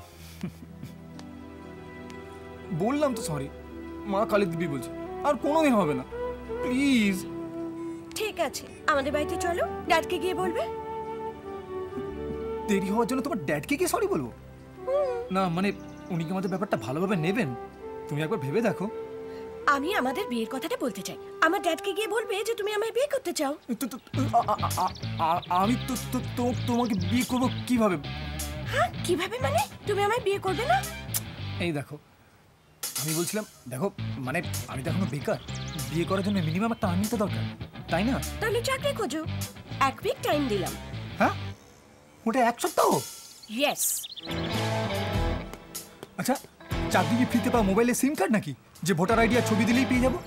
বললাম তো সরি, মা কালী দিবি বলছে, আর কোনোদিন হবে না, প্লিজ। ঠিক আছে, আমাদের বাড়িতে চলো, ড্যাডকে গিয়ে বলবে। দেরি হওয়ার জন্য তোমার ড্যাডকে কি সরি বলবো? না মানে উনি কি আমাদের ব্যাপারটা ভালোভাবে নেবেন? তুমি একবার ভেবে দেখো। আমি আমাদের বিয়ের কথাটা বলতে চাই, আমার ড্যাডকে গিয়ে বলবে যে তুমি আমায় বিয়ে করতে চাও। আমি তো তোমাকে বিয়ে করবো কিভাবে? হ্যাঁ, কিভাবে মানে? তুমি আমায় বিয়ে করবে না? এই দেখো, আমি বলছিলাম, দেখো মানে আমি তো এখনো বেকার, বিয়ে করার জন্য মিনিমাম একটা আর্নিং তো দরকার, তাই না? তাহলে চাকরি খোঁজো, 1 উইক টাইম দিলাম। হ্যাঁ, ওটা 1 সপ্তাহ? ইয়েস। আচ্ছা, চাকরি কি ফ্রিতে পাও মোবাইলে সিম কার্ড নাকি, যে ভোটার আইডি আর ছবি দিলেই পেয়ে যাবো?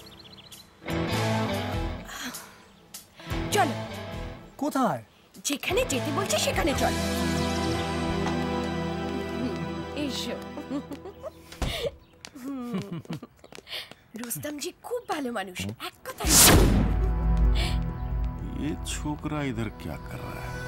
চলো। কোথায়? যেখানে যেতে বলছি সেখানে চল। এসো। রুস্তম জি খুব ভালো মানুষ, এক কথা। ये छोकरा इधर क्या कर रहा है?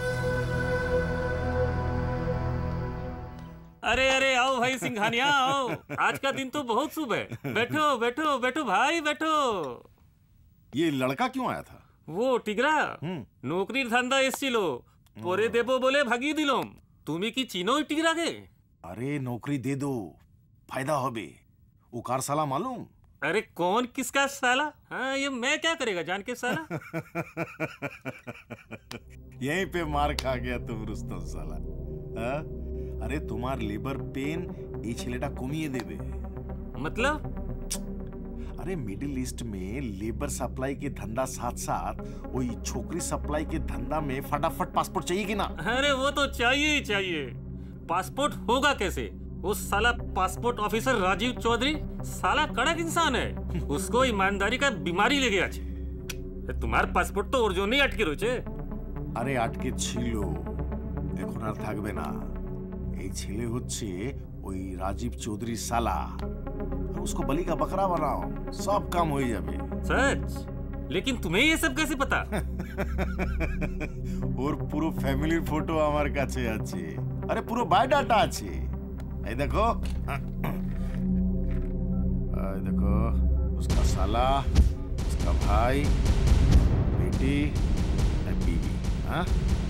अरे अरे आओ भाई सिंघानिया आओ, आज का दिन तो बहुत शुभ है। बैठो बैठो बैठो भाई बैठो। ये लड़का क्यों आया था? वो टिगरा नौकरीर ধান্দা এসেছিল, পরে দেবো বলে ভাগিয়ে দিলাম। তুমি কি চিনো ওই টিগরাকে? अरे नौकरी दे दो, फायदा होबे। वो कार साला मालूम? अरे कौन किसका साला? हाँ, ये मैं क्या करेगा जान के साला? यहीं पे मार खा गया तुम रुस्तम साला। हाँ? अरे तुम्हार लेबर पेन এই ছেলেটা কমিয়ে দেবে। मतलब? अरे मिडिल ईस्ट में लेबर सप्लाई के धंधा साथ साथ वही छोकरी सप्लाई के धंधा में फटाफट पासपोर्ट चाहिए कि ना? अरे वो तो चाहिए ही चाहिए। पासपोर्ट होगा कैसे? वो साला पासपोर्ट ऑफिसर राजीव चौधरी साला कड़क इंसान है। उसको ईमानदारी का बीमारी लेगे আছে। তোমার পাসপোর্ট তো ওর জন্যই আটকে রয়েছে। আরে আটকে ছিল, এখন আর থাকবে না। এই ছেলে হচ্ছে ওই রাজীব চৌধুরীর সালা। আর उसको बलि का बकरा बनाओ, सब काम हो जाবে। सच? लेकिन तुम्हें ये सब कैसे पता? ওর পুরো ফ্যামিলির ফটো আমার কাছে আছে। আরে পুরো বায়োডাটা আছে। এই দেখো, এই দেখো, उसका साला, उसका भाई, बेटी, बीवी। हाँ?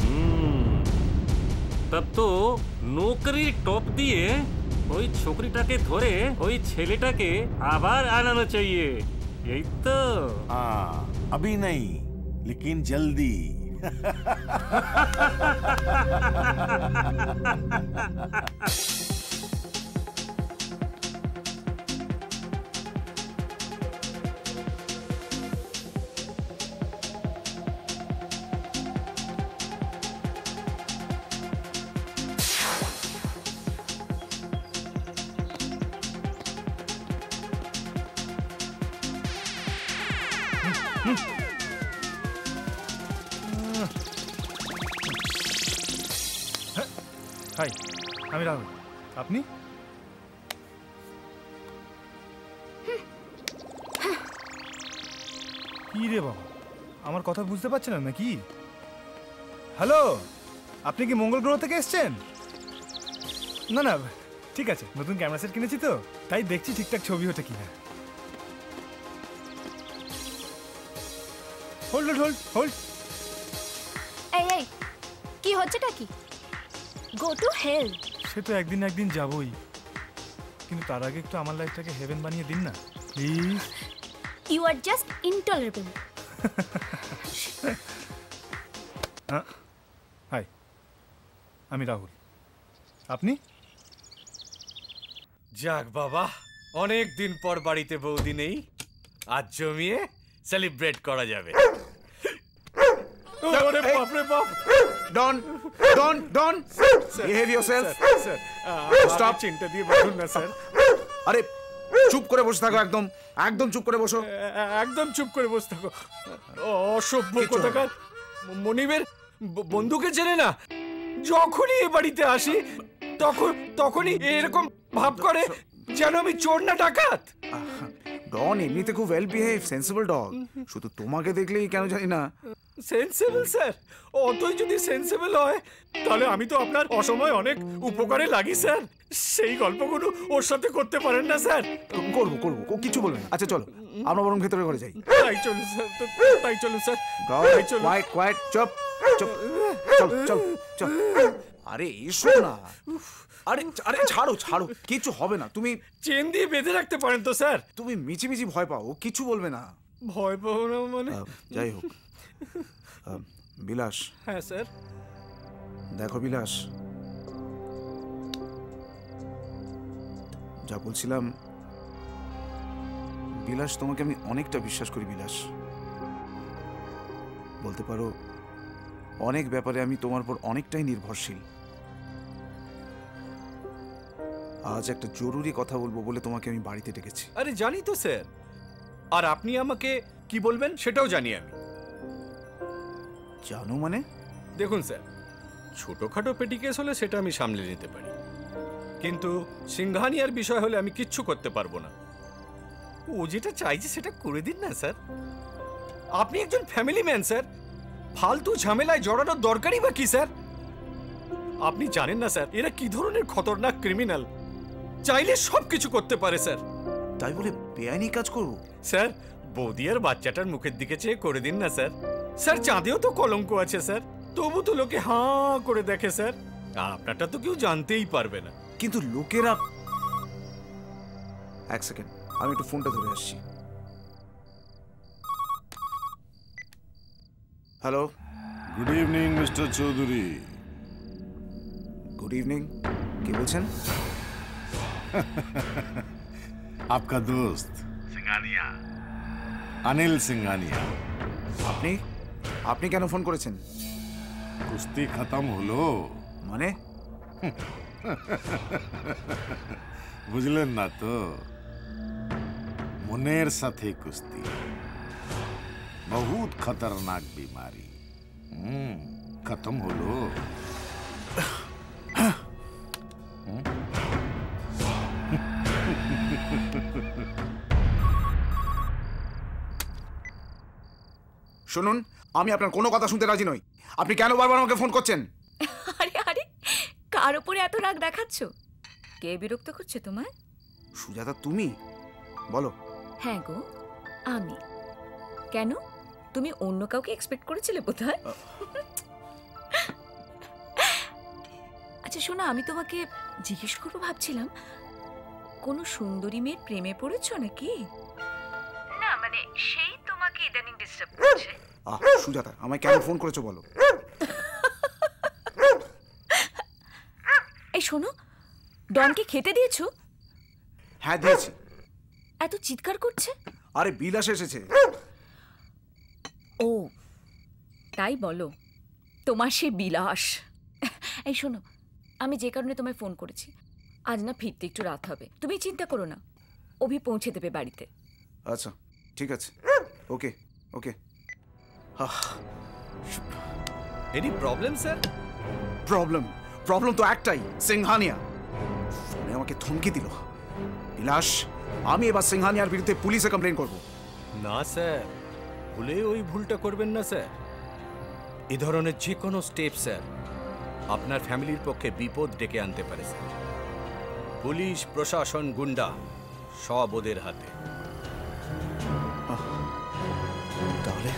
तब तो নৌকরি টপ দিয়ে ওই ছোকরিটাকে ধরে ওই ছেলেটাকে আবার আনানো चाहिए। यही तो। हाँ, अभी नहीं, लेकिन जल्दी। হাই, আমি রাহুল। আপনি? কি রে বাবা, আমার কথা বুঝতে পারছেন না নাকি? হ্যালো, আপনি কি মঙ্গল গ্রহ থেকে এসছেন? না না, ঠিক আছে, নতুন ক্যামেরা সেট কিনেছি তো, তাই দেখছি ঠিকঠাক ছবি ওঠে কিনা। Hold hold hold. এই এই, কি হচ্ছেটা কি? Go to hell. সে তো একদিন একদিন যাবই, কিন্তু তার আগে একটু আমার লাইফটাকে হেভেন বানিয়ে দিন না please. You are just intolerable. Hi, আমি রাহুল। আপনি? যাক বাবা, অনেক দিন পর বাড়িতে বৌদি নেই, আজ জমিয়ে সেলিব্রেট করা যাবে। আরে বাপ রে বাপ! Don don don, behave yourself. Stop, চিন্তা দিয়ে বলুন না স্যার। আরে চুপ করে বসে থাকো, একদম একদম চুপ করে বসো। একদম চুপ করে বসে থাকো। অসভ্য কোথাকার। মনিবের বন্ধুকে চেনে না? যখনই এ বাড়িতে আসি তখনই এরকম ভাব করে যেন আমি চোর না ডাকাত। ডন এমনিতে খুব ওয়েল বিহেভ, সেন্সিবল ডগ। শুধু তোমাকে দেখলেই কেন জানি না। Sensible sir? অতই যদি সেন্সিবল হয় তাহলে আমি তো আপনার অসময় অনেক উপকারে লাগি স্যার। সেই গল্পগুলো ওর সাথে করতে পারেন না স্যার? করবো করবো, ও কিছু বলবে না। আচ্ছা চলো, আমরা বরং ভেতরে করে যাই। তাই চলুন স্যার, তাই চলুন স্যার। কোয়াইট কোয়াইট, চুপ চুপ, চল চল চল। আরে এসো না। আরে আরে ছাড়ো ছাড়ো, কিছু হবে না। তুমি চেন দিয়ে বেঁধে রাখতে পারেন তো স্যার? তুমি মিচিমিচি ভয় পাও, ও কিছু বলবে না। ভয় পাবো না মানে? যাই হোক, বিলাস। হ্যাঁ স্যার। দেখো বিলাস, যা বলছিলাম, বিলাস তোমাকে আমি অনেকটা বিশ্বাস করি বিলাস। বলতে পারো অনেক ব্যাপারে আমি তোমার উপর অনেকটাই নির্ভরশীল। আজ একটা জরুরি কথা বলবো বলে তোমাকে আমি বাড়িতে ডেকেছি। আরে জানি তো স্যার, আর আপনি আমাকে কি বলবেন সেটাও জানি আমি। জানো মানে? দেখুন স্যার, ছোটখাটো পেটি কেস হলে সেটা আমি সামলে নিতে পারি, কিন্তু সিংহানিয়ার বিষয় হলে আমি কিচ্ছু করতে পারবো না। ও যেটা চাইছে সেটা করে দিন না স্যার। আপনি একজন ফ্যামিলি ম্যান স্যার, ফালতু ঝামেলায় জড়ানোর দরকারই বা কি স্যার? আপনি জানেন না স্যার এরা কি ধরনের খতরনাক ক্রিমিনাল, চাইলে সব কিছু করতে পারে স্যার। তাই বলে বেআইনি কাজ করব? স্যার বৌদি আর বাচ্চাটার মুখের দিকে চেয়ে করে দিন না স্যার। স্যার চাঁদেও তো কলঙ্ক আছে স্যার, তবু তো লোকে হাঁ করে দেখে স্যার। আপনারটা তো কেউ জানতেই পারবে না। কিন্তু লোকেরা, এক সেকেন্ড, আমি একটু ফোনটা ধরে আসছি। Hello, good evening mister Chowdhury. Good evening, কে বলছেন? आपका दोस्त सिंघानिया, अनिल सिंघानिया। আপনি আপনি কেন ফোন করেছেন? কুস্তি খতম হলো মানে? বুঝলেন না তো, মনের সাথে কুস্তি बहुत खतरनाक बीमारी। खत्म হলো। শুনুন, আমি আপনার কোনো কথা শুনতে রাজি নই। আপনি কেন বারবার আমাকে ফোন করছেন? আরে আরে, কার উপরে এত রাগ দেখাচ্ছ? কে বিরক্ত করছে তোমায়? সুজাতা, তুমি বলো। হ্যাঁ গো, আমি। কেন, তুমি অন্য কাউকে এক্সপেক্ট করেছিলে বোধহয়? আচ্ছা শোনো, আমি তোমাকে জিজ্ঞেস করবো ভাবছিলাম, কোনো সুন্দরী মেয়ের প্রেমে পড়েছো নাকি? না মানে সেই তোমাকে ইদানিং ডিস্টার্ব করছে। সুজাতা, আমায় কেন ফোন করেছো বলো। এই শোনো, ডনকে খেতে দিয়েছো? হ্যাঁ দিয়েছি। এত চিৎকার করছে? আরে বিলাস এসেছে। ও তাই বলো, তোমার সে বিলাস। এই শোনো, আমি যে কারণে তোমায় ফোন করেছি, আজ না ফিরতে একটু রাত হবে, তুমি চিন্তা করো না, অভি পৌঁছে দেবে বাড়িতে। আচ্ছা ঠিক আছে, okay okay. Any problem sir? Problem তো একটাই, সিংহানিয়া। ফোনে আমাকে ধমকি দিল। বিলাস, আমি এবার সিংহানিয়ার বিরুদ্ধে পুলিশে কমপ্লেন করব। না স্যার, ভুলে ওই ভুলটা করবেন না স্যার। এ ধরনের যে কোনো স্টেপ স্যার আপনার ফ্যামিলির পক্ষে বিপদ ডেকে আনতে পারে স্যার। পুলিশ, প্রশাসন, গুন্ডা সব ওদের হাতে। তাহলে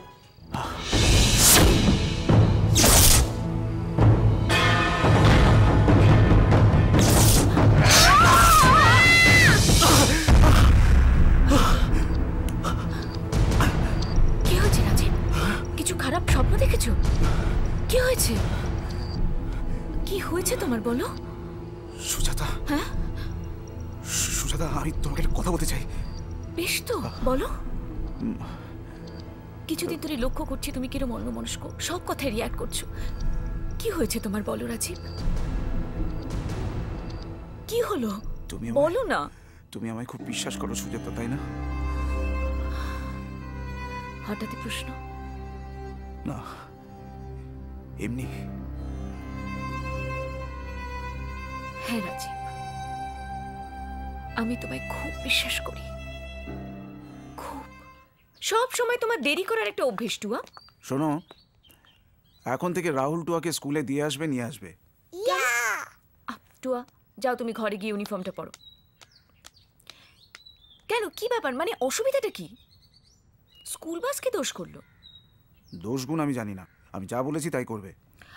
কি হয়েছে রাজীব? কিছু খারাপ স্বপ্ন দেখেছো? কি হয়েছে? কি হয়েছে তোমার বলো? সুজাতা। হ্যাঁ সুজাতা, আমি তোমাকে একটা কথা বলতে চাই। বেশ তো বলো। কিছুদিন ধরে লক্ষ্য করছি তুমি কিরম অন্যমনস্ক, সব কথায় রিয়াক্ট করছো। কি হয়েছে তোমার বলো রাজীব, কি হলো তুমি বলো না। তুমি আমায় খুব বিশ্বাস করো সুজাতা, তাই না? হঠাৎ প্রশ্ন? না, এমনি। হ্যাঁ রাজীব, আমি তোমায় খুব বিশ্বাস করি, খুব। সব সময় তোমার দেরি করার একটা অভ্যেস টুয়া। শোনো, এখন থেকে রাহুল টুয়াকে স্কুলে দিয়ে আসবে, নিয়ে আসবে। টুয়া যাও, তুমি ঘরে গিয়ে ইউনিফর্মটা পরো। কেন, কি ব্যাপার, মানে অসুবিধাটা কি? স্কুল বাসকে দোষ করলো? দোষ গুণ আমি জানি না, আমি যা বলেছি তাই করবে।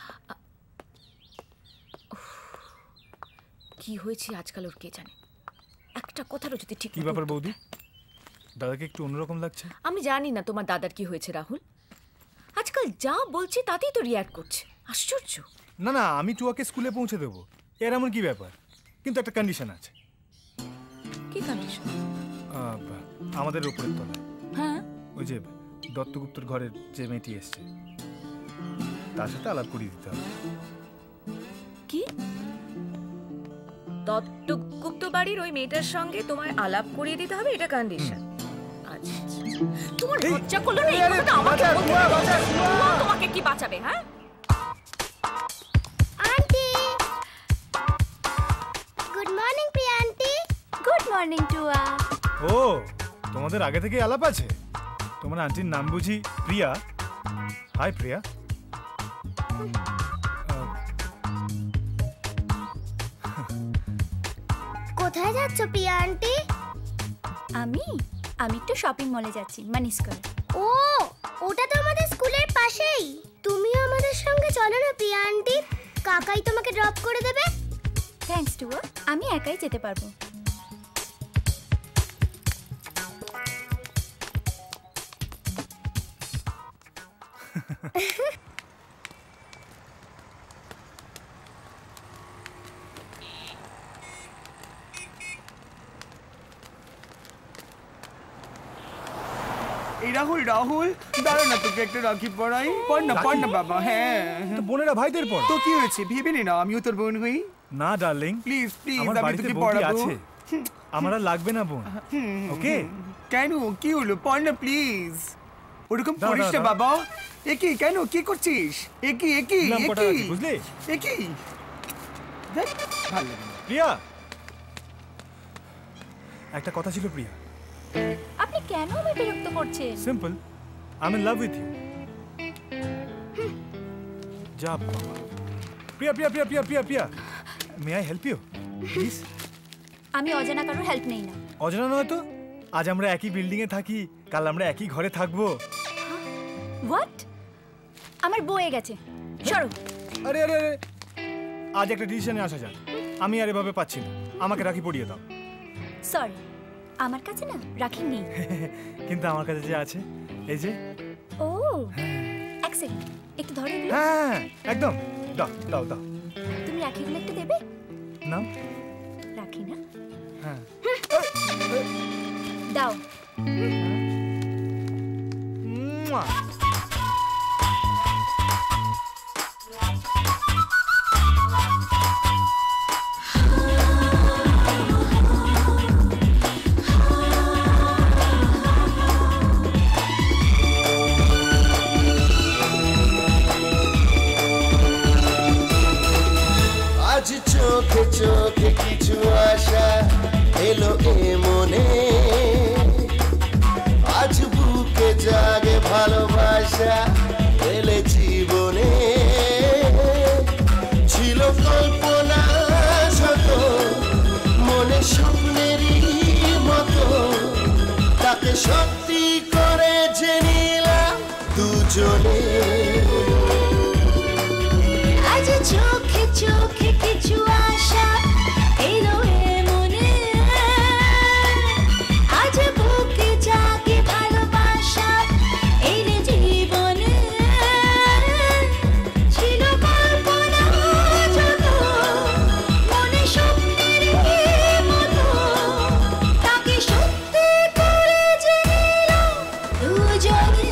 কি হয়েছে আজকাল ওর কে জানে, একটা কথারও যদি ঠিক। কি ব্যাপার বৌদি, দাদাকে একটু অন্যরকম লাগছে? আমি জানি না তোমার দাদার কি হয়েছে রাহুল, আজকাল যা বলছে তাতেই তো রিয়াক্ট করছে, আশ্চর্য। না না, আমি টুয়াকে স্কুলে পৌঁছে দেবো, এর এমন কি ব্যাপার, কিন্তু একটা কন্ডিশন আছে। কি কন্ডিশন? আমাদের উপরের তলায়, হ্যাঁ ওই যে দত্তগুপ্তর ঘরের যে মেয়েটি এসছে, তার সাথে আলাপ করিয়ে দিতে হবে। কি? দত্তগুপ্ত বাড়ির ওই মেয়েটার সঙ্গে তোমায় আলাপ করিয়ে দিতে হবে, এটা কন্ডিশন? আচ্ছা, তোমার লজ্জা করলো না? আমাকে তোমাকে কি বাঁচাবে? হ্যাঁ aunty, good morning Priya aunty. Good morning টুয়া। ও, তোমাদের আগে থেকে আলাপ আছে? তোমার আন্টির নাম বুঝি প্রিয়া? হাই প্রিয়া। কোথায় যাচ্ছ প্রিয়া আন্টি? আমি একটু শপিং মলে যাচ্ছি, মানিস করে। ও, ওটা তো আমাদের স্কুলের পাশেই। তুমিও আমাদের সঙ্গে চলো না প্রিয়া আন্টি, কাকাই তোমাকে ড্রপ করে দেবে। থ্যাঙ্কস টুয়া, আমি একাই যেতে পারবো। এই রাহুল রাহুল দাঁড়া না, তোকে একটা রাখি পড়াই। পড় না বাবা। হ্যাঁ তো বোনেরা ভাইদের পড়। তো কি হয়েছে, ভেবে নি না আমিও তোর বোন হই? না ডার্লিং, প্লিজ প্লিজ আমার আমি বাড়িতে তোকে বৌদি পড়াবো। আছে, আমার আর লাগবে না বোন। ওকে? কেন, কি হলো? পড় না প্লিজ। ওরকম দাও, করিস দাও, না দাও। বাবা। একই কেন, কি করছিস? একই দিলাম কটা রাখি, বুঝলি? একই ভালো লাগে না। প্রিয়া, একটা কথা ছিল প্রিয়া। আপনি কেন আমায় বিরক্ত করছেন? Simple, I am in love with you. যা বাবা। Priya Priya Priya Priya Priya Priya, may I help you please? আমি অজানা কারোর হেল্প নেই না। অজানা নয় তো, আজ আমরা একই বিল্ডিং এ থাকি, কাল আমরা একই ঘরে থাকবো। হোয়াট? আমার বয়ে গেছে, সরো। আরে আরে আরে, আজ একটা ডিসিশনে আসা যাক। আমি আর এভাবে পাচ্ছি না, আমাকে রাখি পরিয়ে দাও। সরি, আমার কাছে না রাখি নেই। কিন্তু আমার কাছে যে আছে, এই যে। ও, এক সেকেন্ড, একটু ধরো এগুলো। হ্যাঁ একদম, দাও দাও দাও। তুমি রাখিগুলো একটু দেবে? নাও। রাখি না? হ্যাঁ দাও। আজ চোখে চোখে কিছু আশা এলো এ মনে, আজ বুকে জাগে ভালোবাসা এলে জীবনে। ছিল কল্পনা শত, মনে স্বপ্নেরই মতো, তাকে সত্যি করে যে নিলাম দুজনে। আজ চোখে চোখে কিছু আশা এলো এ মনে, আজ বুকে জাগে ভালোবাসা এলে জীবনে। ছিল কল্পনা যত, মনে স্বপ্নের মতো, তাকে সত্যি করে যে নিলাম দুজনে।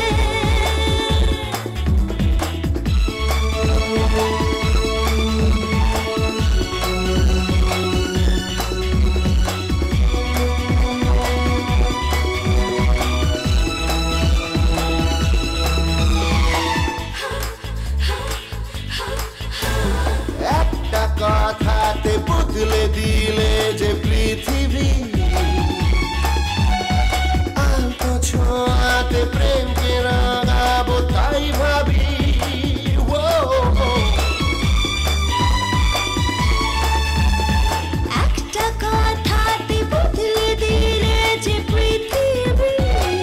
একটা কথাতে বদলে দিলে যে পৃথিবী, আলতো ছোঁয়াতে প্রেমকে রাগাবো তাই ভাবি। একটা কথাতে বদলে দিলে যে পৃথিবী,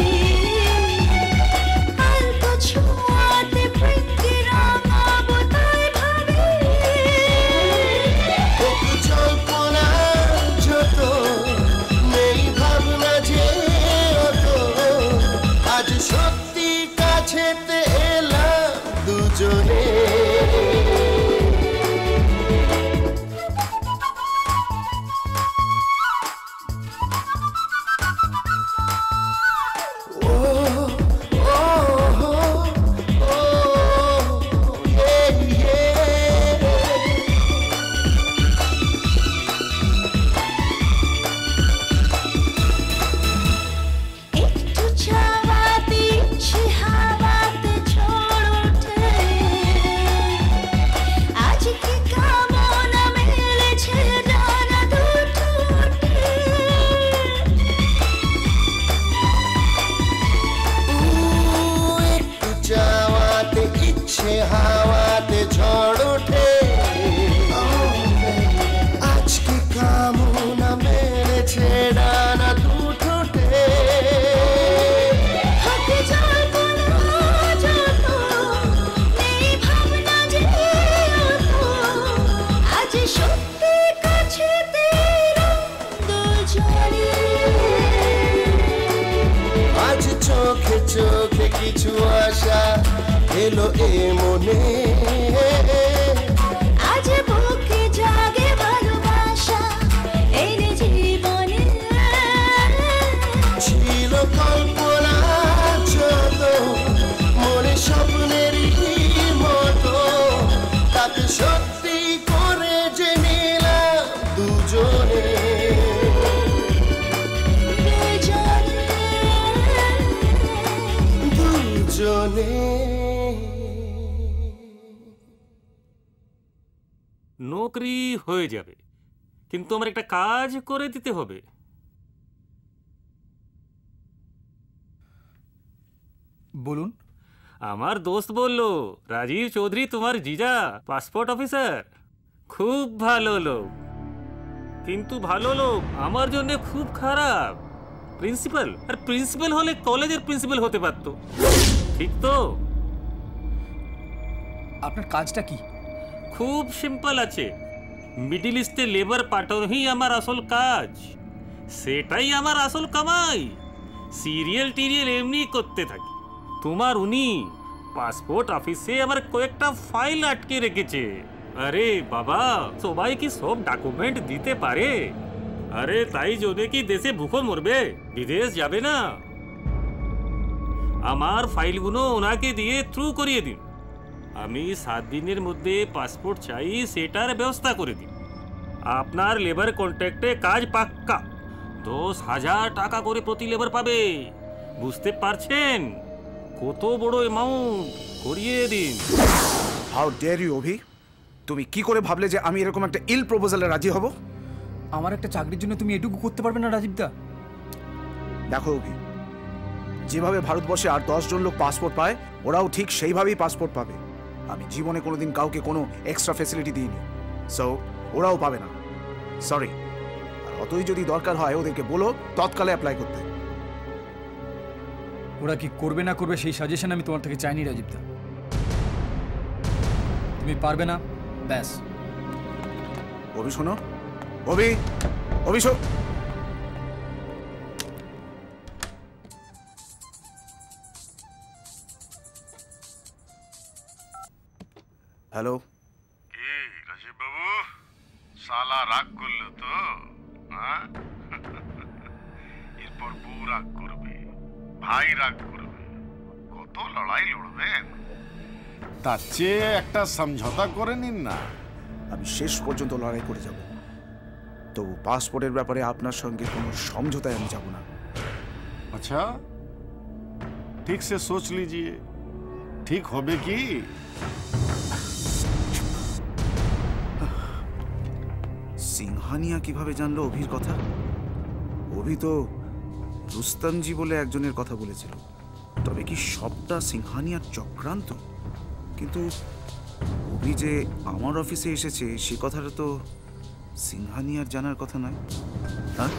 আলতো ছোঁয়াতে প্রেমকে রাঙাবো তাই ভাবি। জল্পনা যত, নেই ভাবনা যে অত, আজ সত্যি কাছেতে এলাম দুজনে। একটু চাওয়াতে ইচ্ছে হাওয়াতে ঝড় ওঠে, আজকে কামনা মেলেছে ডানা দুটোতে। একটু চাওয়াতে ইচ্ছে হাওয়াতে ঝড় ওঠে, আজকে কামনা মেরেছে ডানা দুটোতে। হাতে জল্পনা যত, নেই ভাবনা যে অত, আজ সত্যি কাছেতে এলাম দুজনে। আজ চোখে চোখে কিছু আশা এলো এ মনে, আজ বুকে জাগে ভালোবাসা এলে জীবনে। ছিল কল্পনা নৌকরি হয়ে যাবে, কিন্তু আমার একটা কাজ করে দিতে হবে। বলুন। আমার দোস্ত বলল রাজীব চৌধুরী তোমার জিজা পাসপোর্ট অফিসার, খুব ভালো লোক। কিন্তু ভালো লোক আমার জন্য খুব খারাপ প্রিন্সিপাল। আর প্রিন্সিপাল হলে কলেজের প্রিন্সিপাল হতে পারত, ঠিক তো? আপনার কাজটা কি? খুব সিম্পল আছে, মিডল ইস্টে লেবার পাঠানোই আমার আসল কাজ, সেটাই আমার আসল কামাই। সিরিয়াল টিরিয়াল এমনি করতে থাকি। তোমার উনি পাসপোর্ট অফিসে আমার কয়েকটা ফাইল আটকে রেখেছে। আরে বাবা, সবাই কি সব ডকুমেন্ট দিতে পারে? আরে তাই যদি কি দেশে ভুখো মরবে, বিদেশ যাবে না। আমার ফাইলগুলো ওনাকে দিয়ে থ্রু করিয়ে দিন। আমি 7 দিনের মধ্যে পাসপোর্ট চাই, সেটার ব্যবস্থা করে দিন। আপনার লেবার কন্ট্রাক্টে কাজ পাক্কা, 10,000 টাকা করে প্রতি লেবার পাবে। বুঝতে পারছেন কত বড় অ্যামাউন্ট? করিয়ে দিন। হাউ ডেয়ার ইউ অভি, তুমি কি করে ভাবলে যে আমি এরকম একটা ইল প্রপোজালে রাজি হব? আমার একটা চাকরির জন্য তুমি এটুকু করতে পারবে না রাজীবদা? দেখো অভি, যেভাবে ভারতবর্ষে আর 10 জন লোক পাসপোর্ট পায়, ওরাও ঠিক সেইভাবেই পাসপোর্ট পাবে। আমি জীবনে কোনোদিন কাউকে কোনো এক্সট্রা ফ্যাসিলিটি দিইনি, সো ওরাও পাবে না। সরি। আর অতই যদি দরকার হয় ওদেরকে বলো তৎকালে অ্যাপ্লাই করতে। ওরা কি করবে না করবে সেই সাজেশন আমি তোমার থেকে চাইনি রাজীবদা। তুমি পারবে না, ব্যাস। অভি শোনো, অভি, অভি শোনো। হ্যালো। কি রাজীব বাবু, শালা রাগ করলো তো? হ্যাঁ, এরপর বউ রাগ করবে, ভাই রাগ করবে, কত লড়াই লড়বেন? তার চেয়ে একটা সমঝোতা করে নিন না। আমি শেষ পর্যন্ত লড়াই করে যাব, তবু পাসপোর্টের ব্যাপারে আপনার সঙ্গে কোনো সমঝোতায় আমি যাব না। अच्छा, ठीक से सोच लीजिए, ठीक होबे की? সিংহানিয়া কিভাবে জানলো অভির কথা? অভি তো রুস্তমজি বলে একজনের কথা বলেছিল। তবে কি সবটা সিংহানিয়ার চক্রান্ত? কিন্তু অভি যে আমার অফিসে এসেছে সে কথাটা তো সিংহানিয়ার জানার কথা নয়। হ্যাঁ,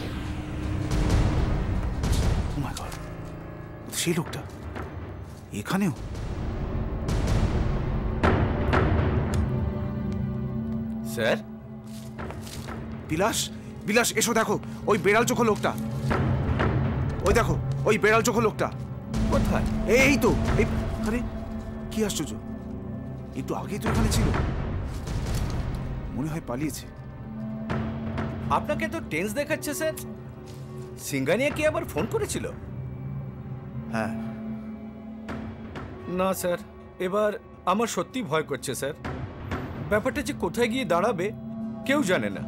ও মাই গড, সেই লোকটা এখানেও। স্যার, বিলাস, বিলাস এসো, দেখো ওই বেড়াল চোখো লোকটা। ওই দেখো ওই বেড়াল চোখো লোকটা কোথায়? এই তো। আরে কি আশ্চর্য, একটু আগেই তো এখানে ছিল। মনে হয় পালিয়েছে। আপনাকে তো টেন্স দেখাচ্ছে স্যার। সিংহানিয়া কি আবার ফোন করেছিল? হ্যাঁ। না স্যার, এবার আমার সত্যি ভয় করছে স্যার। ব্যাপারটা যে কোথায় গিয়ে দাঁড়াবে কেউ জানে না।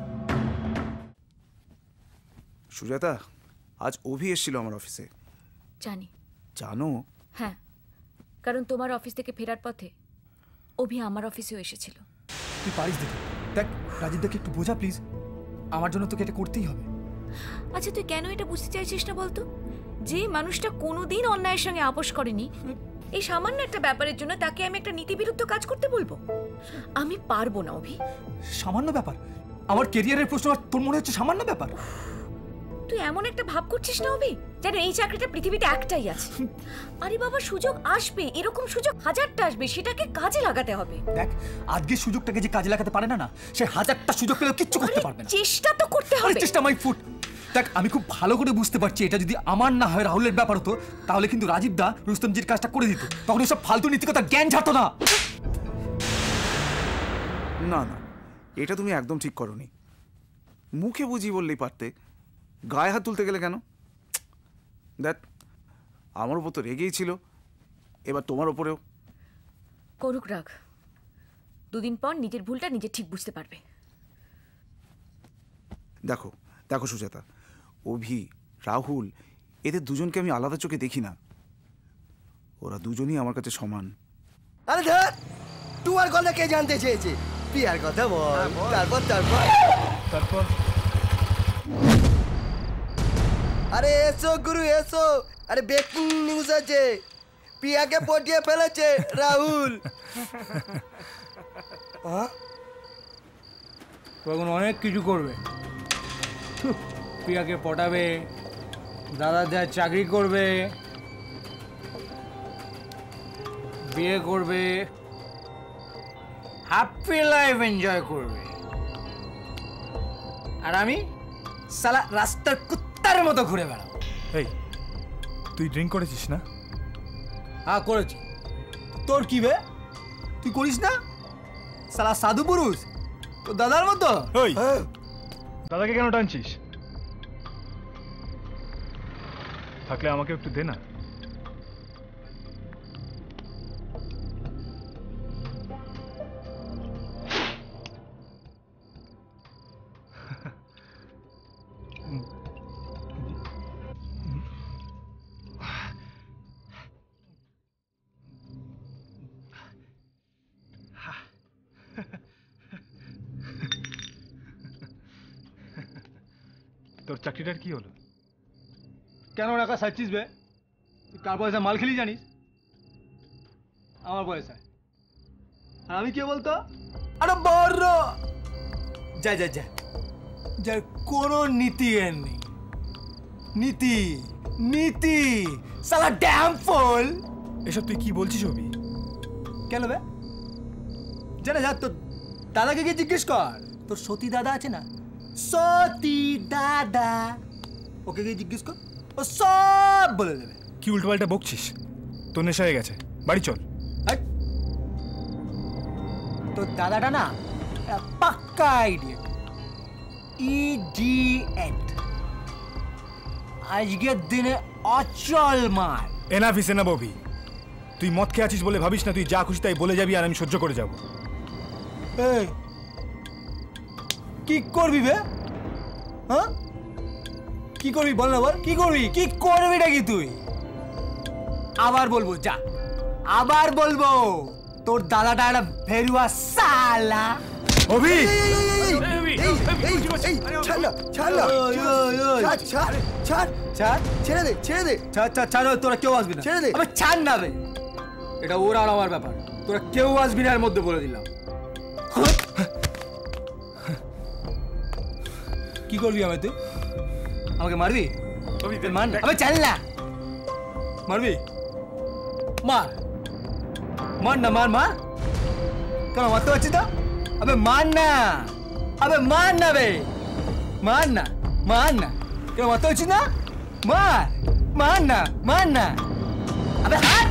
সুজাতা, আজ অভি এসেছিল আমার অফিসে। জানি। জানো? হ্যাঁ, কারণ তোমার অফিস থেকে ফেরার পথে অভি আমার অফিসেও এসেছিল। তুই পারিস দেখি। দেখ রাজীবদাকে একটু বোঝা প্লিজ, আমার জন্য তোকে এটা করতেই হবে। আচ্ছা, তুই কেন এটা বুঝতে চাইছিস না বলতো? যে মানুষটা কোনোদিন অন্যায়ের সঙ্গে আপোষ করেনি, এই সামান্য একটা ব্যাপারের জন্য তাকে আমি একটা নীতিবিরুদ্ধ কাজ করতে বলবো? আমি পারবো না অভি। সামান্য ব্যাপার? আমার ক্যারিয়ারের প্রশ্ন আর তোর মনে হচ্ছে সামান্য ব্যাপার? তুই এমন একটা ভাব করছিস না অভি, যেন এই চাকরিটা পৃথিবীতে একটাই আছে। আরে বাবা, সুযোগ আসবে, এরকম সুযোগ হাজারটা আসবে, সেটাকে কাজে লাগাতে হবে। দেখ, আজকে সুযোগটাকে যে কাজে লাগাতে পারে না, না সে হাজারটা সুযোগ পেলেও কিচ্ছু করতে পারবে না। চেষ্টা তো করতে হবে। চেষ্টা মাই ফুট। দেখ, আমি খুব ভালো করে বুঝতে পারছি এটা যদি আমার না হয় রাহুলের ব্যাপার হতো, তাহলে কিন্তু রাজীব দা রুস্তমজির কাজটা করে দিত, তখন সব ফালতু নীতিকতা জ্ঞান ছাড়তো না। না না, এটা তুমি একদম ঠিক করোনি। মুখে বুঝি বললেই পারতে, গায়ে হাত তুলতে গেলে কেন? দেখ, আমার উপর তো রেগেই ছিল, এবার তোমার ওপরেও করুক রাগ। দুদিন পর নিজের ভুলটা নিজে ঠিক বুঝতে পারবে। দেখো দেখো সুজাতা, অভি, রাহুল, এদের দুজনকে আমি আলাদা চোখে দেখি না। ওরা দুজনই আমার কাছে সমান। আরে ধর, তুই আর কথা কে জানতে চেয়েছে? পিয়ার কথা বল তারপর তারপর তারপর আরে এসো গুরু এসো আরে ব্রেকিং নিউজ আছে পিয়াকে পটিয়ে ফেলেছে রাহুল তখন অনেক কিছু করবে প্রিয়াকে পটাবে দাদা যা চাকরি করবে বিয়ে করবে হ্যাপি লাইফ এনজয় করবে আর আমি সালা রাস্তার কুত্তার মতো ঘুরে বেড়াবো এই তুই ড্রিঙ্ক করেছিস না হ্যাঁ করেছি তোর কি বে তুই করিস না সালা সাধু পুরুষ তোর দাদার মতো ওই দাদাকে কেন টানছিস থাকলে আমাকে একটু দে না তোর চাকরিটার কি হলো কেন টাকা সাচ্ছিস বে তুই কার পয়সা মাল খেলি জানিস আমার পয়সা আর আমি কে বলতো আরে বড় যা যা যা যার কোনো নীতি এর নেই নীতি নীতি সালা ড্যাম ফল এসব তুই কি বলছিস অভি কেন বে জানা যা তোর দাদাকে গিয়ে জিজ্ঞেস কর তোর সতী দাদা আছে না সতী দাদা ওকে গিয়ে জিজ্ঞেস কর ও সব বলে দেবে কি উল্টোপাল্টা বকছিস তোর নেশা হয়ে গেছে বাড়ি চল তোর দাদাটা না পাক্কা ইডিয়েট ইডিয়েট আজকের দিনে অচল মার এনাফ ইস এনাফ অভি তুই মদ খেয়ে আছিস বলে ভাবিস না তুই যা খুশি তাই বলে যাবি আর আমি সহ্য করে যাব এই কি করবি বে হ্যাঁ কি করবি বল না বল কি করবি কি করবি নাকি তুই আবার বলবো যা আবার বলবো তোর দাদাটা একটা ভেরুয়া সালা অভি ছাড় তোরা কেউ আসবি না ছাড় না বে এটা ওর আর আমার ব্যাপার তোরা কেউ আসবি না এর মধ্যে বলে দিলাম কি করবি আমি তুই আমাকে মারবি মান আবে চল না মারবি মার মার না মার মার কেন মারতে পারছিস তো আবে মার না বে মার না কেন মারতে পারছিস না মার না আবে হাত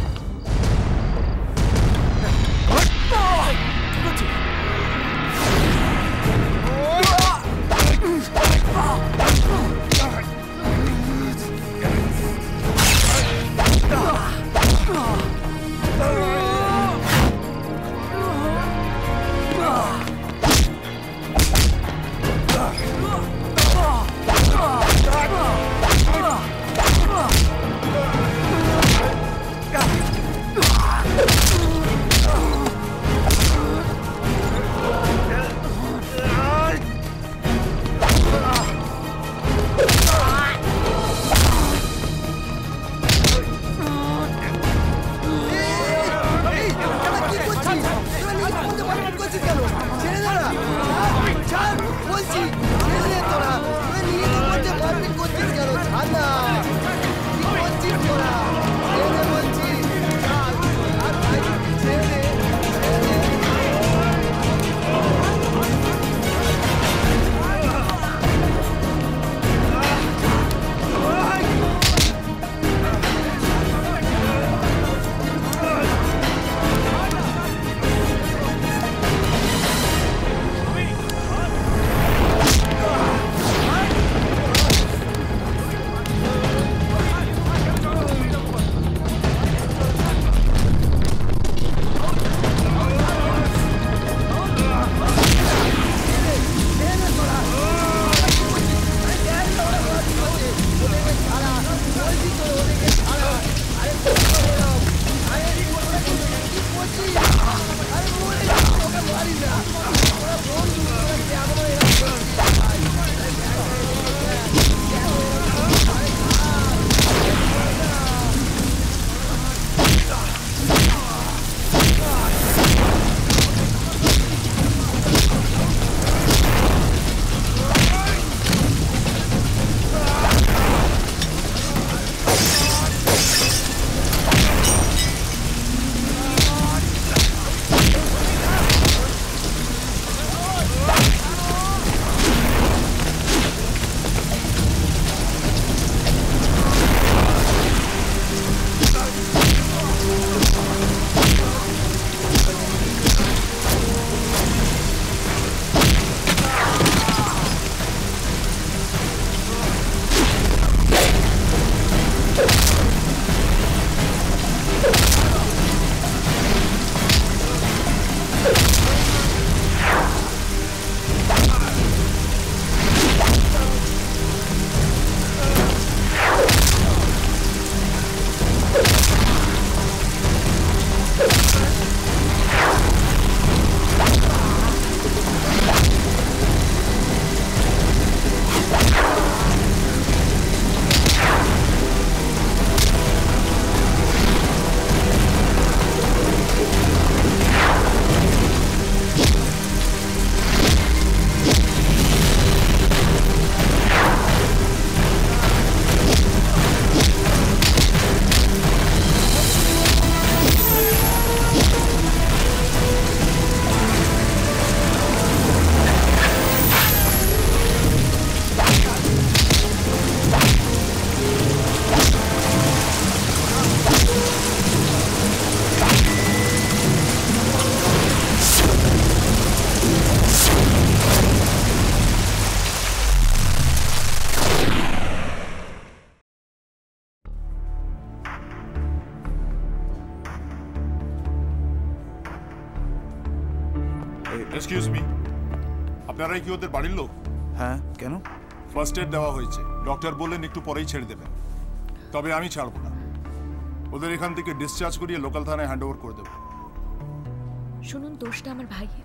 আপনারাই কি ওদের বাড়ির লোক? হ্যাঁ, কেন? ফার্স্ট এড দেওয়া হয়েছে, ডক্টর বললেন একটু পরেই ছেড়ে দেবেন। তবে আমি ছাড়বো না, ওদের এখান থেকে ডিসচার্জ করিয়ে লোকাল থানায় হ্যান্ড ওভার করে দেবো। শুনুন, দোষটা আমার ভাইয়ের।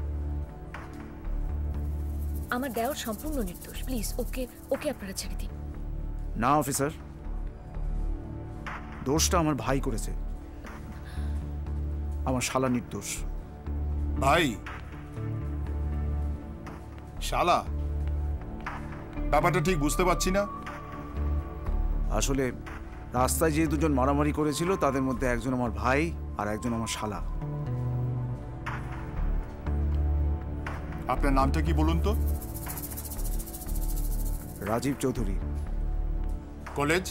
আমার দেওয়ার সম্পূর্ণ নির্দোষ। প্লিজ ওকে ওকে আপনারা ছেড়ে দিন। না অফিসার, দোষটা আমার ভাই করেছে, আমার শালা নির্দোষ। ভাই? শালা? ব্যাপারটা ঠিক বুঝতে পারছি না। আসলে রাস্তায় যে দুজন মারামারি করেছিল তাদের মধ্যে একজন আমার ভাই আর একজন আমার শালা। আপনার নামটা কি বলুন তো? রাজীব চৌধুরী। কলেজ?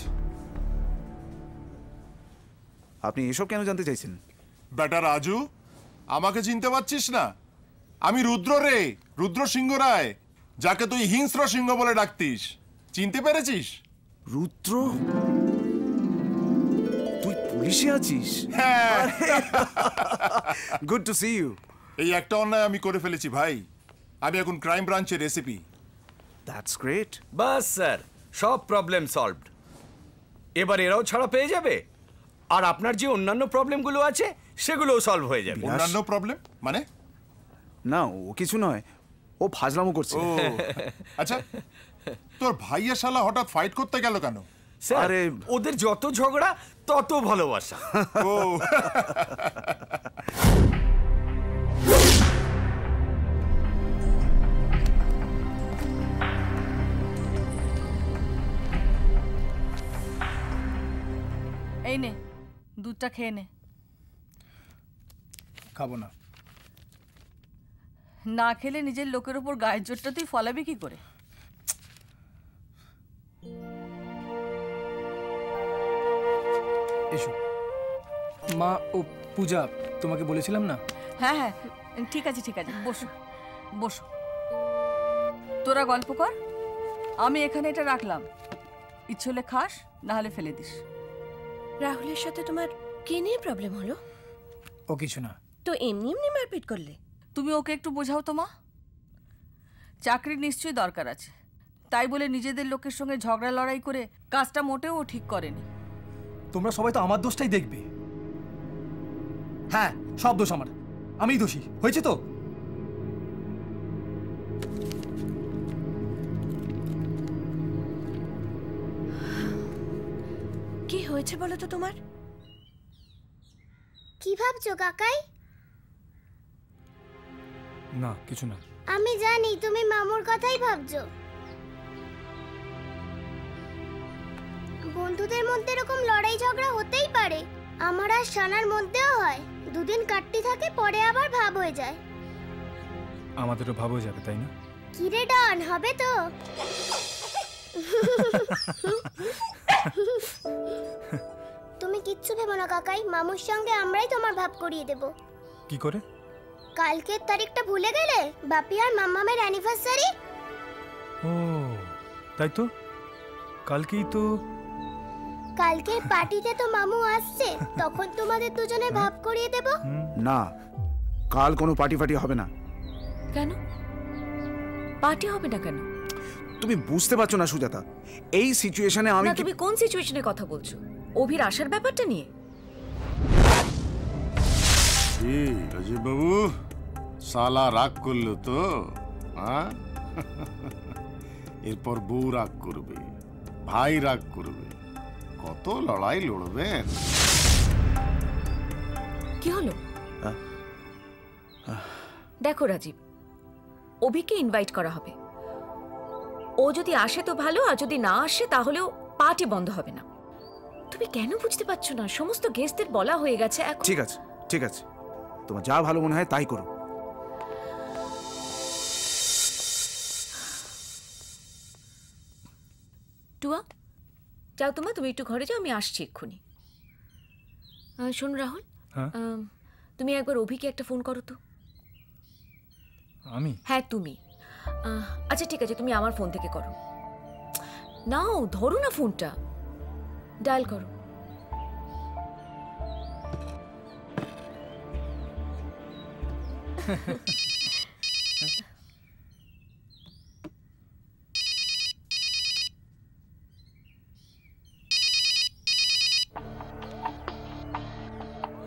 আপনি এসব কেন জানতে চাইছেন? বেটা রাজু, আমাকে চিনতে পারছিস না? আমি রুদ্র রে, রুদ্র সিংহ রায়, যাকে তুই হিংস্র সিংহ বলে ডাকতিস। চিনতে পেরেছিস? রুদ্র? তুই পুলিশে আছিস? হ্যাঁ। Good to see you. এই একটা অন্যায় আমি করে ফেলেছি ভাই। আমি এখন ক্রাইম ব্রাঞ্চের রেসিপি। That's great. বাস স্যার, সব প্রবলেম সলভড। এবার এরাও ছাড়া পেয়ে যাবে, আর আপনার যে অন্যান্য প্রবলেমগুলো আছে সেগুলোও সলভ হয়ে যাবে। অন্যান্য প্রবলেম মানে? না, ও কিছু নয়, ও ফাজলামো করছে। ও আচ্ছা, তোর ভাইয়া শালা হঠাৎ ফাইট করতে গেল কেন? স্যার, ওদের যত ঝগড়া তত ভালোবাসা। ও এই নে, দুধটা খেয়ে নে। খাবো না। না খেলে নিজের লোকের উপর গায়ের জোরটা তুই ফলাবি কি করে? এসো মা। ও পূজা, তোমাকে বলেছিলাম না? হ্যাঁ হ্যাঁ, ঠিক আছে ঠিক আছে, বসো বসো। তোরা গল্প কর, আমি এখানে এটা রাখলাম। ইচ্ছে হলে খাস, না হলে ফেলে দিস। রাহুলের সাথে তোমার কি নিয়ে প্রবলেম হলো? ও কিছু না। তো এমনি এমনি মারপিট করলে? তুমি ওকে একটু বোঝাও তো মা। চাকরির নিশ্চয়ই দরকার আছে, তাই বলে নিজেদের লোকের সঙ্গে ঝগড়া লড়াই করে কাজটা মোটেও ও ঠিক করেনি। তোমরা সবাই তো আমার দোষটাই দেখবে। হ্যাঁ, সব দোষ আমার, আমিই দোষী। হয়েছে তো? কি হয়েছে বলো তো তোমার? কি ভাবছো কাকাই? না, কিছু না। আমি জানি তুমি মামুর কথাই ভাবছো। বন্ধুদের মধ্যে এরকম লড়াই ঝগড়া হতেই পারে, আমার আর সানার মধ্যেও হয়। দুদিন কাটতে থাকে, পরে আবার ভাব হয়ে যায়। আমাদেরও ভাব হয়ে যাবে, তাই না? কিরে ডন, হবে তো? তুমি কিচ্ছু ভেবো না কাকাই, মামুর সঙ্গে আমরাই তোমার ভাব করিয়ে দেব। কি করে? কালকের তারিখটা ভুলে গেলে? বাপি আর মাম্মামের অ্যানিভার্সারি। ও তাই তো, কালকেই তো। কালকের পার্টিতে তো মামু আসছে, তখন তোমাদের দুজনের ভাব করিয়ে দেব। না, কাল কোনো পার্টি ফাটি হবে না। কেন পার্টি হবে না কেন? তুমি বুঝতে পারছো না সুজাতা, এই সিচুয়েশনে আমি। না, তুমি কোন সিচুয়েশনে কথা বলছো? অভির আসার ব্যাপারটা নিয়ে? রাজীব বাবু, সালা রাগ করলো তো? এরপর বউ রাগ করবে, ভাই রাগ করবে, কত লড়াই লড়বেন। কি হলো? দেখো রাজীব, অভিকে ইনভাইট করা হবে। ও যদি আসে তো ভালো, আর যদি না আসে তাহলেও পার্টি বন্ধ হবে না। তুমি কেন বুঝতে পারছো না? সমস্ত গেস্টদের বলা হয়ে গেছে এখন। ঠিক আছে ঠিক আছে, তোমার যা ভালো মনে হয় তাই করো। টুয়া, যাও তুমি একটু ঘরে যাও, আমি আসছি এক্ষুনি। শোন রাহুল, তুমি একবার অভিকে একটা ফোন করো তো। আমি? হ্যাঁ তুমি। আচ্ছা ঠিক আছে, তুমি আমার ফোন থেকে করো। নাও, ধরো না ফোনটা, ডায়াল করো।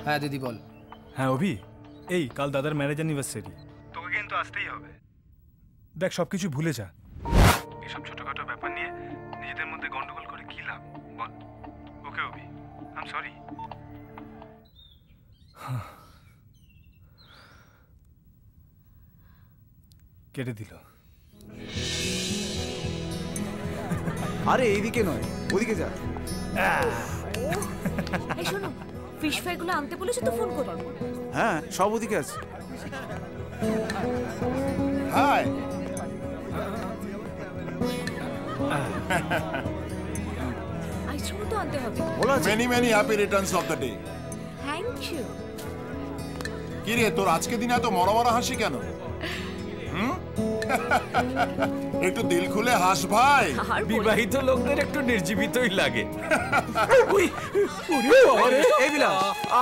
হ্যাঁ দিদি বল। হ্যাঁ অভি, এই কাল দাদার ম্যারেজ অ্যানিভার্সারি, তোকে কিন্তু আসতেই হবে। দেখ সব কিছু ভুলে যা, এসব ছোটখাটো ব্যাপার নিয়ে নিজেদের মধ্যে গন্ডগোল করে কি লাভ বল। Okay Abhi, I am sorry. কেটে দিল। আরে এইদিকে নয়, ওদিকে যা। এই শোনো, ফিশ ফ্রাই গুলো আনতে বলেছো তো ফোন করে। হ্যাঁ সব ওদিকে আছে। হাই। আইসক্রিম তো আনতে হবে। Many many happy returns of the day. Thank you. কি রে, তোর আজকে দিনে এত মরা মরা হাসি কেন? একটু দিল খুলে হাস ভাই। বিবাহিত লোকদের একটু নির্জীবিতই লাগে। এই বিলাস,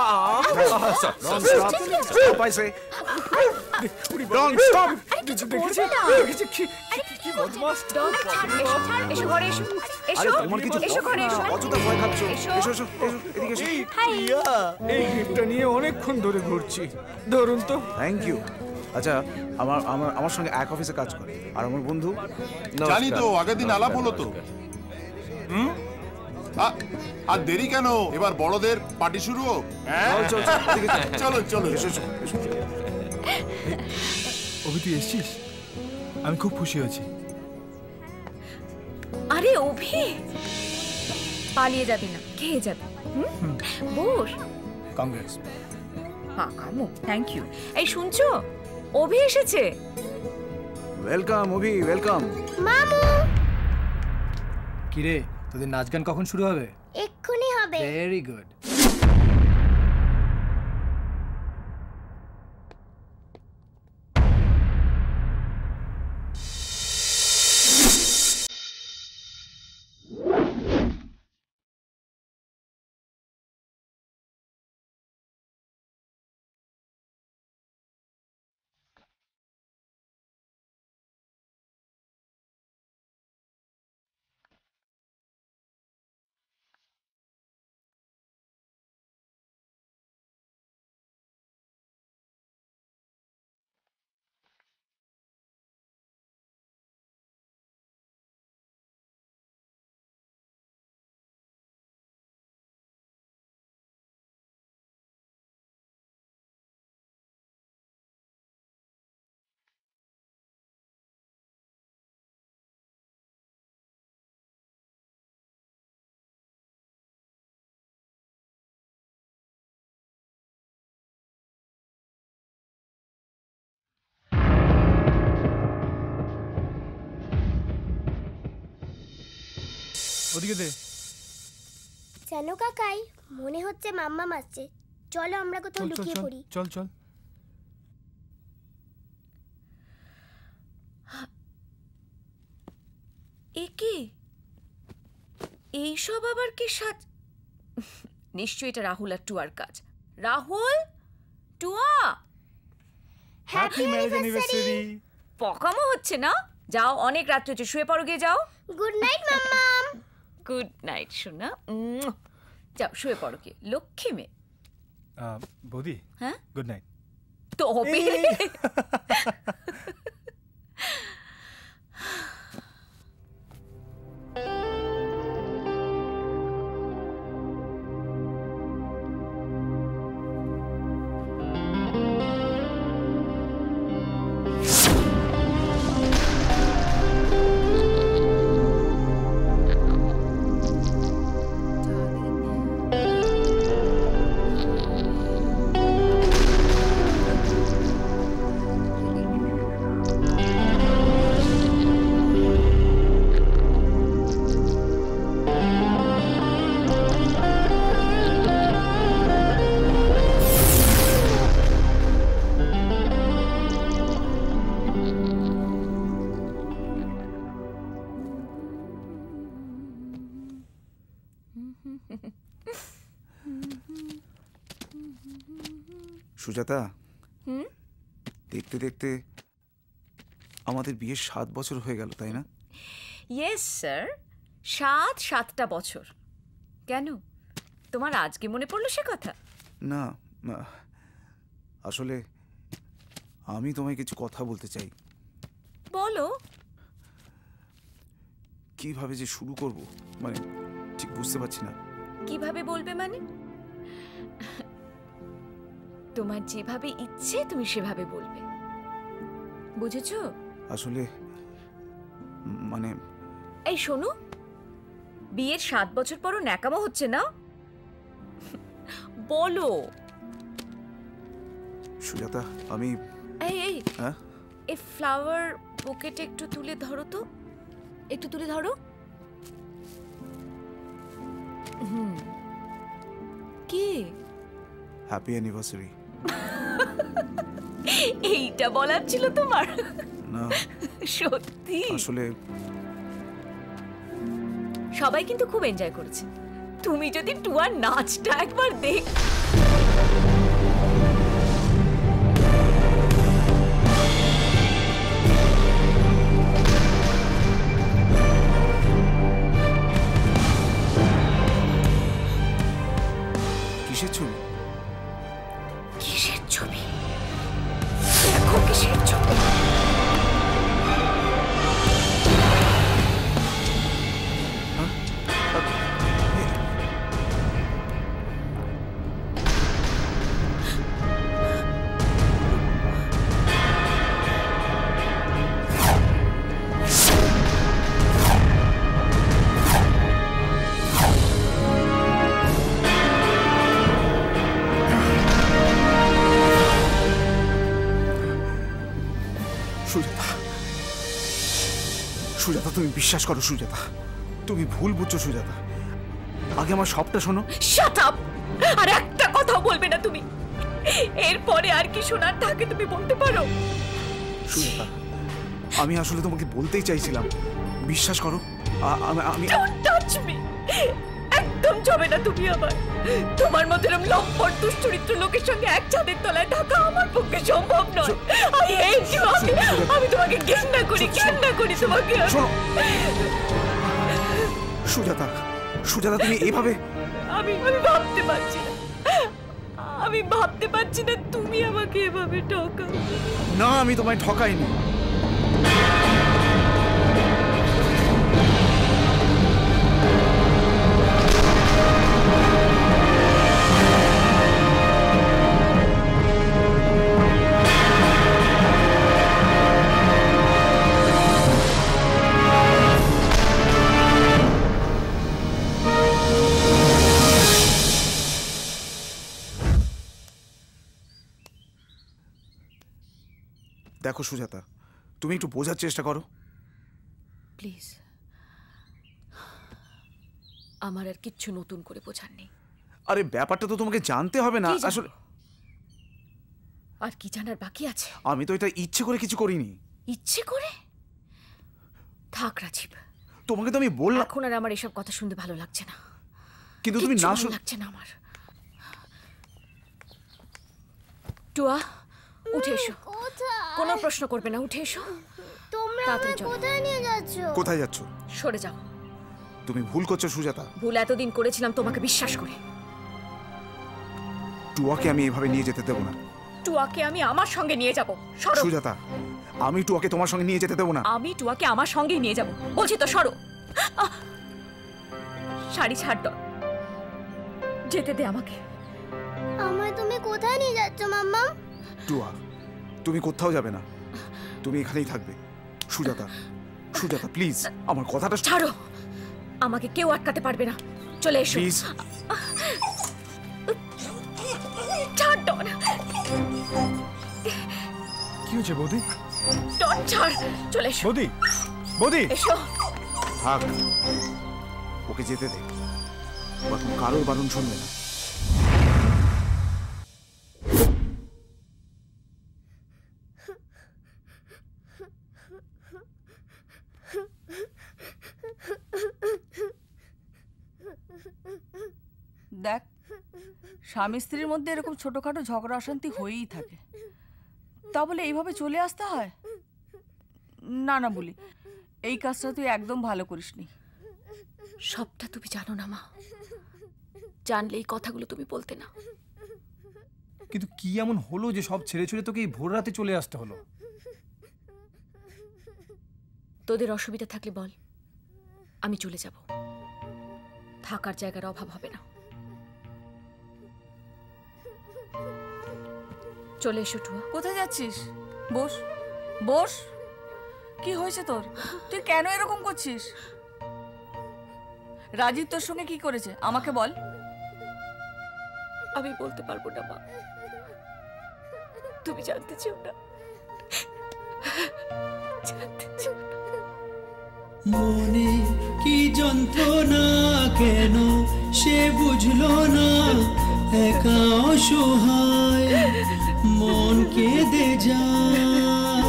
এই গিফটটা নিয়ে অনেকক্ষণ ধরে ঘুরছি, ধরুন তো। Thank you. আচ্ছা, আমার আমার আমার সঙ্গে এক অফিসে কাজ করে, আর আমার বন্ধু। জানি তো, আগের দিন আলাপ হলো তো। আর দেরি কেন, এবার বড়দের পার্টি শুরু হোক। চলো চলো। অভি তুই এসছিস, আমি খুব খুশি হয়েছি। আরে অভি, পালিয়ে যাবি না, খেয়ে যাবি। বস। কংগ্রেস। হ্যাঁ কামো, থ্যাংক ইউ। এই শুনছো, অভি এসেছে। Welcome Abhi, welcome. মামু। কি রে, তোদের নাচ গান কখন শুরু হবে? এক্ষুনি হবে। Very good. ওদিকে দে। জানো কাকাই, মনে হচ্ছে মাম্মা আসছে। চলো আমরা কোথাও লুকিয়ে পড়ি। চল চল। এ কি, এইসব আবার কি সাজ? নিশ্চয়ই এটা রাহুল আর টুয়ার কাজ। Rahul, Tua, happy marriage anniversary. পকামো হচ্ছে না? যাও, অনেক রাত হচ্ছে, শুয়ে পড়ো গিয়ে যাও। Good night Mammam. Good night সোনা। যাও শুয়ে পড়ো গিয়ে, লক্ষ্মী মেয়ে। বৌদি, হ্যাঁ গুড নাইট। তবে সুজাতা, দেখতে দেখতে আমাদের বিয়ের 7 বছর হয়ে গেল, তাই না? ইয়েস স্যার, 7টা বছর। কেন, তোমার আজকে মনে পড়লো সে কথা? না, আসলে আমি তোমায় কিছু কথা বলতে চাই। বলো। কিভাবে যে শুরু করব মানে ঠিক বুঝতে পারছি না। কিভাবে বলবে মানে? তোমার যেভাবে ইচ্ছে তুমি সেভাবে বলবে, বুঝেছো? আসলে মানে এই শোনো, বিয়ের 7 বছর পরও ন্যাকামো হচ্ছে না? বলো। সুজাতা, আমি এই হ্যাঁ এই ফ্লাওয়ার বুকেট একটু তুলে ধরো তো, একটু তুলে ধরো। কি? Happy anniversary. এইটা বলার ছিল তোমার? না সত্যি? আসলে সবাই কিন্তু খুব এনজয় করেছে। তুমি যদি টুয়ার নাচটা একবার দেখ। কিসের ছবি? কিসের ছবি? দেখো কিসের ছবি। সুজাতা, তুমি বিশ্বাস করো সুজাতা, তুমি ভুল বুঝছো সুজাতা। আগে আমার সবটা শোনো। Shut up! আর একটা কথা বলবে না তুমি। এরপরে আর কি শোনার থাকে তুমি বলতে পারো। সুজাতা, আমি আসলে তোমাকে বলতেই চাইছিলাম, বিশ্বাস করো। আমি ডোন্ট টাচ মি। একদম যাবে না তুমি আবার। তোমার মতো এরকম লম্পট দুশ্চরিত্র লোকের সঙ্গে এক ছাদের তলায় থাকা আমার পক্ষে সম্ভব নয়। I hate you. আমি তোমাকে ঘৃণা করি তোমাকে। সুজাতা, সুজাতা, তুমি এইভাবে। আমি ভাবতে পারছি না, আমি ভাবতে পারছি না তুমি আমাকে এভাবে ঠকাও। না, আমি তোমায় ঠকাইনি। দেখো সুজাতা, তুমি একটু বোঝার চেষ্টা করো প্লিজ। আমার আর কিচ্ছু নতুন করে বোঝার নেই। আরে ব্যাপারটা তো তোমাকে জানতে হবে না আসলে। আর কি জানার বাকি আছে? আমি তো এটা ইচ্ছে করে কিছু করিনি। ইচ্ছে করে? থাক রাজীব, তোমাকে তো আমি বললাম। এখন আর আমার এসব কথা শুনতে ভালো লাগছে না। কিন্তু তুমি না ভালো লাগছে না আমার। টুয়া, উঠে এসো। কোনো প্রশ্ন করবে না, উঠে এসো। তোমরা আমায় কোথায় নিয়ে যাচ্ছ? কোথায় যাচ্ছ? সরে যাও। তুমি ভুল করছো সুজাতা। ভুল এতদিন করেছিলাম তোমাকে বিশ্বাস করে। টুয়াকে আমি এভাবে নিয়ে যেতে দেবো না। টুয়াকে আমি আমার সঙ্গে নিয়ে যাব। সরো। সুজাতা, আমি টুয়াকে তোমার সঙ্গে নিয়ে যেতে দেবো না। আমি টুয়াকে আমার সঙ্গেই নিয়ে যাব বলছি তো। সরো। শাড়ি ছাড় দাও, যেতে দে আমাকে। আমায় তুমি কোথায় নিয়ে যাচ্ছ মাম্মা? টুয়া, তুমি কোথাও যাবে না, তুমি এখানেই থাকবে। সুজাতা, সুজাতা প্লিজ আমার কথাটা ছাড়ো। আমাকে কেউ আটকাতে পারবে না। চলে এসো প্লিজ। ছাড় ডন। কি হয়েছে বৌদি? ডন ছাড়, চলে এসো। বৌদি, বৌদি এসো। থাক, ওকে যেতে দে। কারোর বারণ শুনবে না। দেখ, স্বামী স্ত্রীর মধ্যে এরকম ছোটখাটো ঝগড়া অশান্তি হয়েই থাকে, তা বলে এইভাবে চলে আসতে হয়? না না বলি, এই কাজটা তুই একদম ভালো করিসনি। সবটা তুমি জানো না মা, জানলে এই কথাগুলো তুমি বলতে না। কিন্তু কি এমন হলো যে সব ছেড়ে ছুড়ে তোকে এই ভোর রাতে চলে আসতে হলো? তোদের অসুবিধা থাকলে বল, আমি চলে যাব। থাকার জায়গার অভাব হবে না। চলে এসো টুয়া। কোথায় যাচ্ছিস? বস বস। কি হয়েছে তোর? তুই কেন এরকম করছিস? রাজীব তোর সঙ্গে কি করেছে আমাকে বল। আমি বলতে পারবো না মা, তুমি জানতে চাও না। জানতে চাও না। মনে কি যন্ত্রণা, কেন সে বুঝলো না, একা অসহায় মন কেঁদে যায়।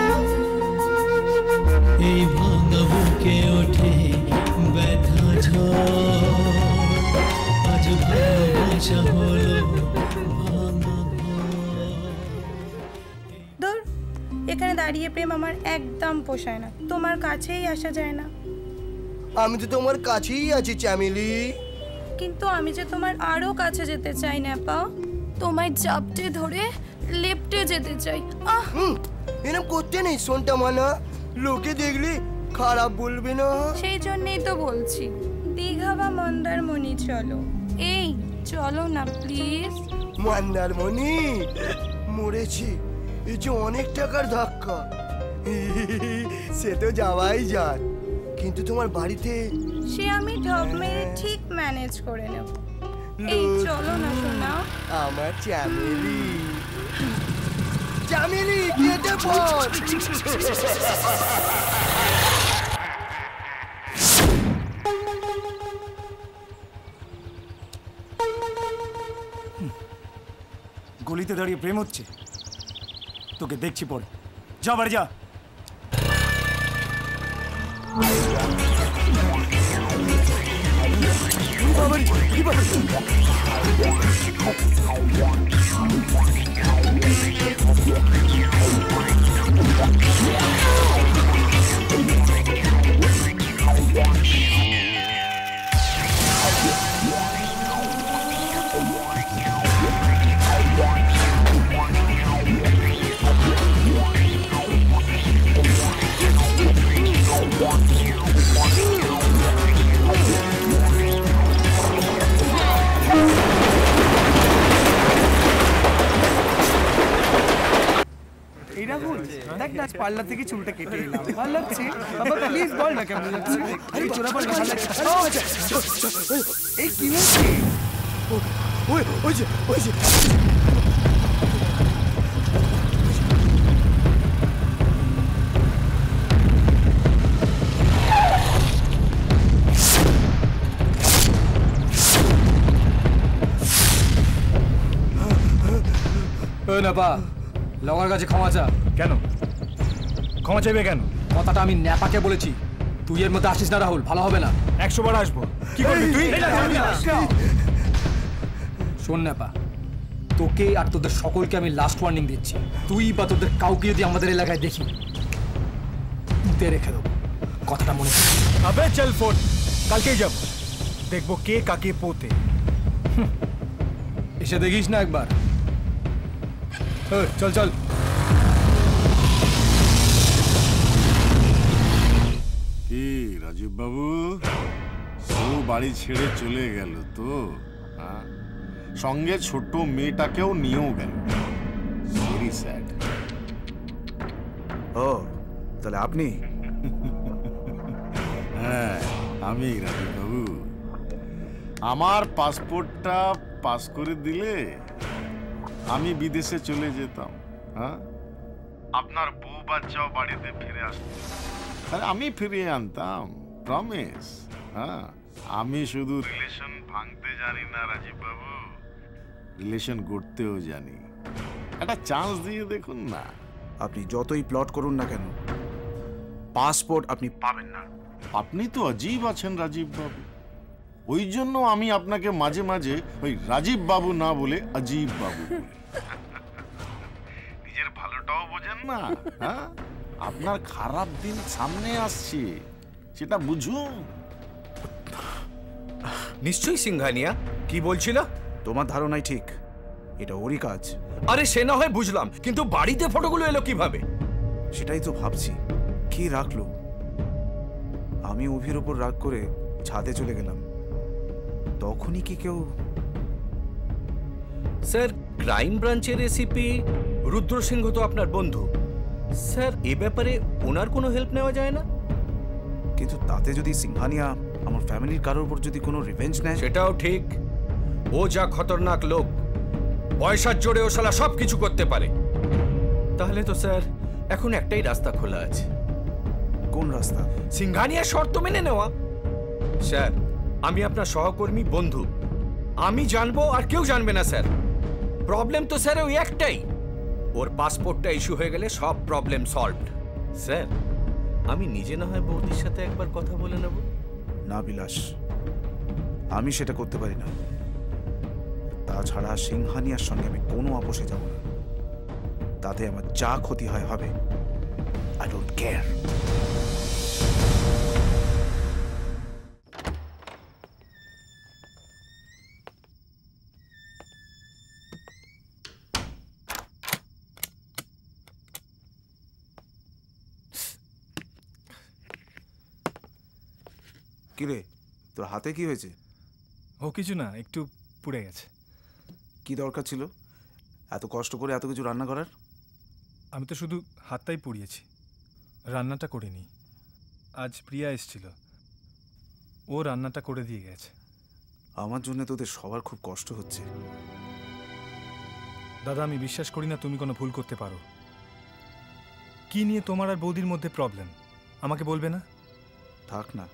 এই ভাঙা বুকে ওঠে ব্যথা ঝড়, আজ ভালোবাসা হলো ভাঙা ঘর। ধুর, এখানে দাঁড়িয়ে প্রেম আমার একদম পোষায় না। তোমার কাছেই আসা যায় না। আমি তো তোমার কাছেই আছি চামেলি। কিন্তু আমি যে তোমার আরো কাছে যেতে চাই না পা। তোমায় চাপটে ধরে লেপটে যেতে চাই। এরকম করতে নেই শোনটা মানা, লোকে দেখলে খারাপ বলবে না। সেই জন্যই তো বলছি দীঘা বা মন্দারমণি চলো। এই চলো না প্লিজ। মন্দারমণি মরেছি, এই যে অনেক টাকার ধাক্কা। সে তো যাওয়াই যাক, কিন্তু তোমার বাড়িতে সে আমি ঢপ মেরে ঠিক ম্যানেজ করে নেব। এই চলো না সোনা। আমার চামেলি, চামেলি কেটে পড়। গলিতে দাঁড়িয়ে প্রেম হচ্ছে, তোকে দেখছি পরে। যা বাড়ি যা। এই রাহুল, দেখ না পার্লার থেকে চুলটা কেটে এলাম, ভালো লাগছে? বাবা প্লিজ বল না কেমন লাগছে। আরে চোরা বল, ভালো লাগছে। এই কি হচ্ছে? ওই যে নেপা, লগের কাছে ক্ষমা চা। কেন ক্ষমা চাইবে কেন? কথাটা আমি নেপাকে বলেছি, তুই এর মধ্যে আসিস না রাহুল, ভালো হবে না। 100 বার আসবো। কি করবি তুই? শোন নেপা, তোকে আর তোদের সকলকে আমি লাস্ট ওয়ার্নিং দিচ্ছি, তুই বা তোদের কাউকে যদি আমাদের এলাকায় দেখি পুঁতে রেখে দেবো, কথাটা মনে রাখ। আবে চল ফোন, কালকেই যাব, দেখবো কে কাকে পোতে। এসে দেখিস না একবার। চল চল। কি রাজীব বাবু, ও বাড়ি ছেড়ে চলে গেল তো? সঙ্গে ছোট মেয়েটাকেও নিয়েও গেল। Very sad. ও তাহলে আপনি? হ্যাঁ আমি রাজীব বাবু। আমার পাসপোর্টটা পাস করে দিলে আমি বিদেশে চলে যেতাম। হ্যাঁ, আপনার বউ বাচ্চাও বাড়িতে ফিরে আসতো, আরে আমি ফিরিয়ে আনতাম, প্রমিস। হ্যাঁ, আমি শুধু রিলেশন ভাঙতে জানি না রাজীব বাবু, রিলেশন করতেও জানি। একটা চান্স দিয়ে দেখুন না। আপনি যতই প্লট করুন না কেন, পাসপোর্ট আপনি পাবেন না। আপনি তো অজীব আছেন রাজীব বাবু, ওই জন্য আমি আপনাকে মাঝে মাঝে ওই রাজীব বাবু না বলে অজীব বাবু বলি। নিজের ভালোটাও বোঝেন না। হ্যাঁ, আপনার খারাপ দিন সামনে আসছে, সেটা বুঝুন। নিশ্চয়ই সিংঘানিয়া। কি বলছিল? তোমার ধারণাই ঠিক। এটা ওরই কাজ। আরে সে না হয় বুঝলাম, কিন্তু বাড়িতে ফটোগুলো এলো কিভাবে? সেটাই তো ভাবছি, কে রাখলো। আমি অভির ওপর রাগ করে ছাদে চলে গেলাম, তখনই কি কেউ... স্যার, ক্রাইম ব্রাঞ্চের এসিপি রুদ্র সিংহ তো আপনার বন্ধু। স্যার, এ ব্যাপারে ওনার কোনো হেল্প নেওয়া যায় না? কিন্তু তাতে যদি সিংহানিয়া আমার ফ্যামিলির কারোর উপর যদি কোনো রিভেঞ্জ নেয়... সেটাও ঠিক। ও যা খতরনাক লোক, পয়সার জোরে ও শালা সব কিছু করতে পারে। তাহলে তো স্যার এখন একটাই রাস্তা খোলা আছে। কোন রাস্তা? সিংহানিয়ার শর্ত মেনে নেওয়া। স্যার, আমি আপনার সহকর্মী, বন্ধু। আমি জানবো আর কেউ জানবে না স্যার। প্রবলেম তো স্যার ওই একটাই, ওর পাসপোর্টটা ইস্যু হয়ে গেলে সব প্রবলেম সলভড। স্যার, আমি নিজে না হয় বৌদির সাথে একবার কথা বলে নেব। না বিলাস, আমি সেটা করতে পারি না। তাছাড়া সিংহানিয়ার সঙ্গে আমি কোনো আপোষে যাব না। তাতে আমার যা ক্ষতি হয় হবে, আই ডোন্ট কেয়ার। কিরে, তোর হাতে কি হয়েছে? ও কিছু না, একটু পুড়ে গেছে। কি দরকার ছিল এত কষ্ট করে এত কিছু রান্না করার? আমি তো শুধু হাতটাই পুড়িয়েছি, রান্নাটা করিনি। আজ প্রিয়া এসেছিল, ও রান্নাটা করে দিয়ে গেছে। আমার জন্য তোদের সবার খুব কষ্ট হচ্ছে। দাদা, আমি বিশ্বাস করি না তুমি কোনো ভুল করতে পারো। কি নিয়ে তোমার আর বৌদির মধ্যে প্রবলেম আমাকে বলবে না? থাক না,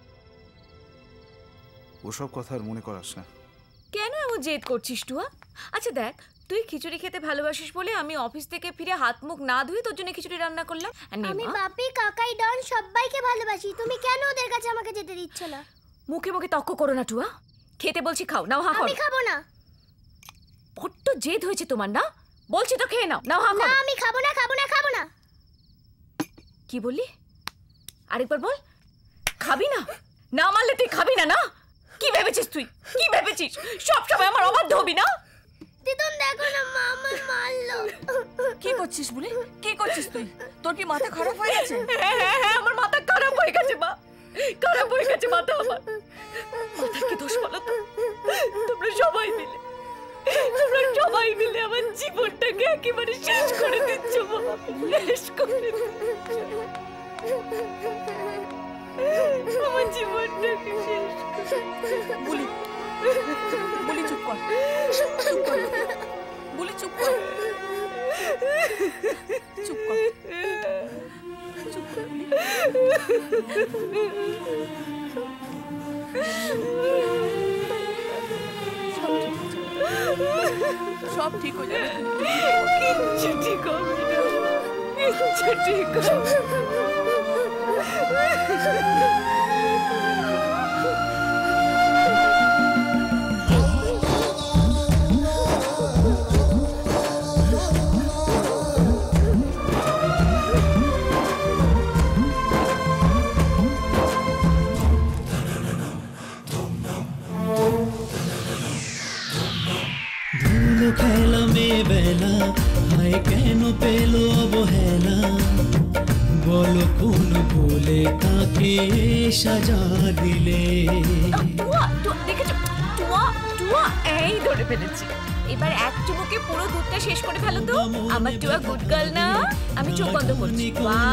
ওসব কথা আর মনে করাস না। কেন এমন জেদ করছিস টুয়া? আচ্ছা দেখ, তুই খিচুড়ি খেতে ভালোবাসিস বলে আমি অফিস থেকে ফিরে হাত মুখ না ধুয়ে তোর জন্য খিচুড়ি রান্না করলাম। আমি বাপি, কাকাই, ডন সবাইকে ভালোবাসি, তুমি কেন ওদের কাছে আমাকে যেতে দিচ্ছ না? মুখে মুখে তর্ক করো না টুয়া। খেতে বলছি খাও, নাও হা করো। আমি খাবো না। বড্ড জেদ হয়েছে তোমার না? বলছি তো খেয়ে নাও, নাও হা করো। না, আমি খাবো না, খাবো না, খাবো না। কি বললি? আরেকবার বল। খাবি না? না মারলে তুই খাবি না? না কি ভেবেছিস তুই? কি ভেবেছিস সব সময় আমার অবাধ্য হবি না? দিদুন দেখো না, মা আমায় মারলো। কি করছিস বলে? কি করছিস তুই? তোর কি মাথা খারাপ হয়ে গেছে? হ্যাঁ, আমার মাথা খারাপ হয়ে গেছে মা, খারাপ হয়ে গেছে মাথা আমার। মাথার কি দোষ বলো তো? তোমরা সবাই মিলে আমার জীবনটাকে একেবারে শেষ করে দিচ্ছ মা, শেষ করে দিচ্ছ আমার জীবনটাকে শেষ করে। বলি বলি চুপ কর, চুপ কর বলি, চুপ কর, চুপ কর, চুপ কর। সব ঠিক হয়ে যাবে। কিচ্ছু ঠিক হবে না, কিচ্ছু ঠিক হবে না। খেলা মেয়ে বেলা, হায় কেন পেলো অবহেলা? বলো কোন বলে কাকে সাজা দিলে? এই ধরে ফেলেছি। এবার এক চুমুকে পুরো দুধটা শেষ করে ফেলো তো। আমার টুয়া গুড গার্ল না? আমি চোখ বন্ধ করছি।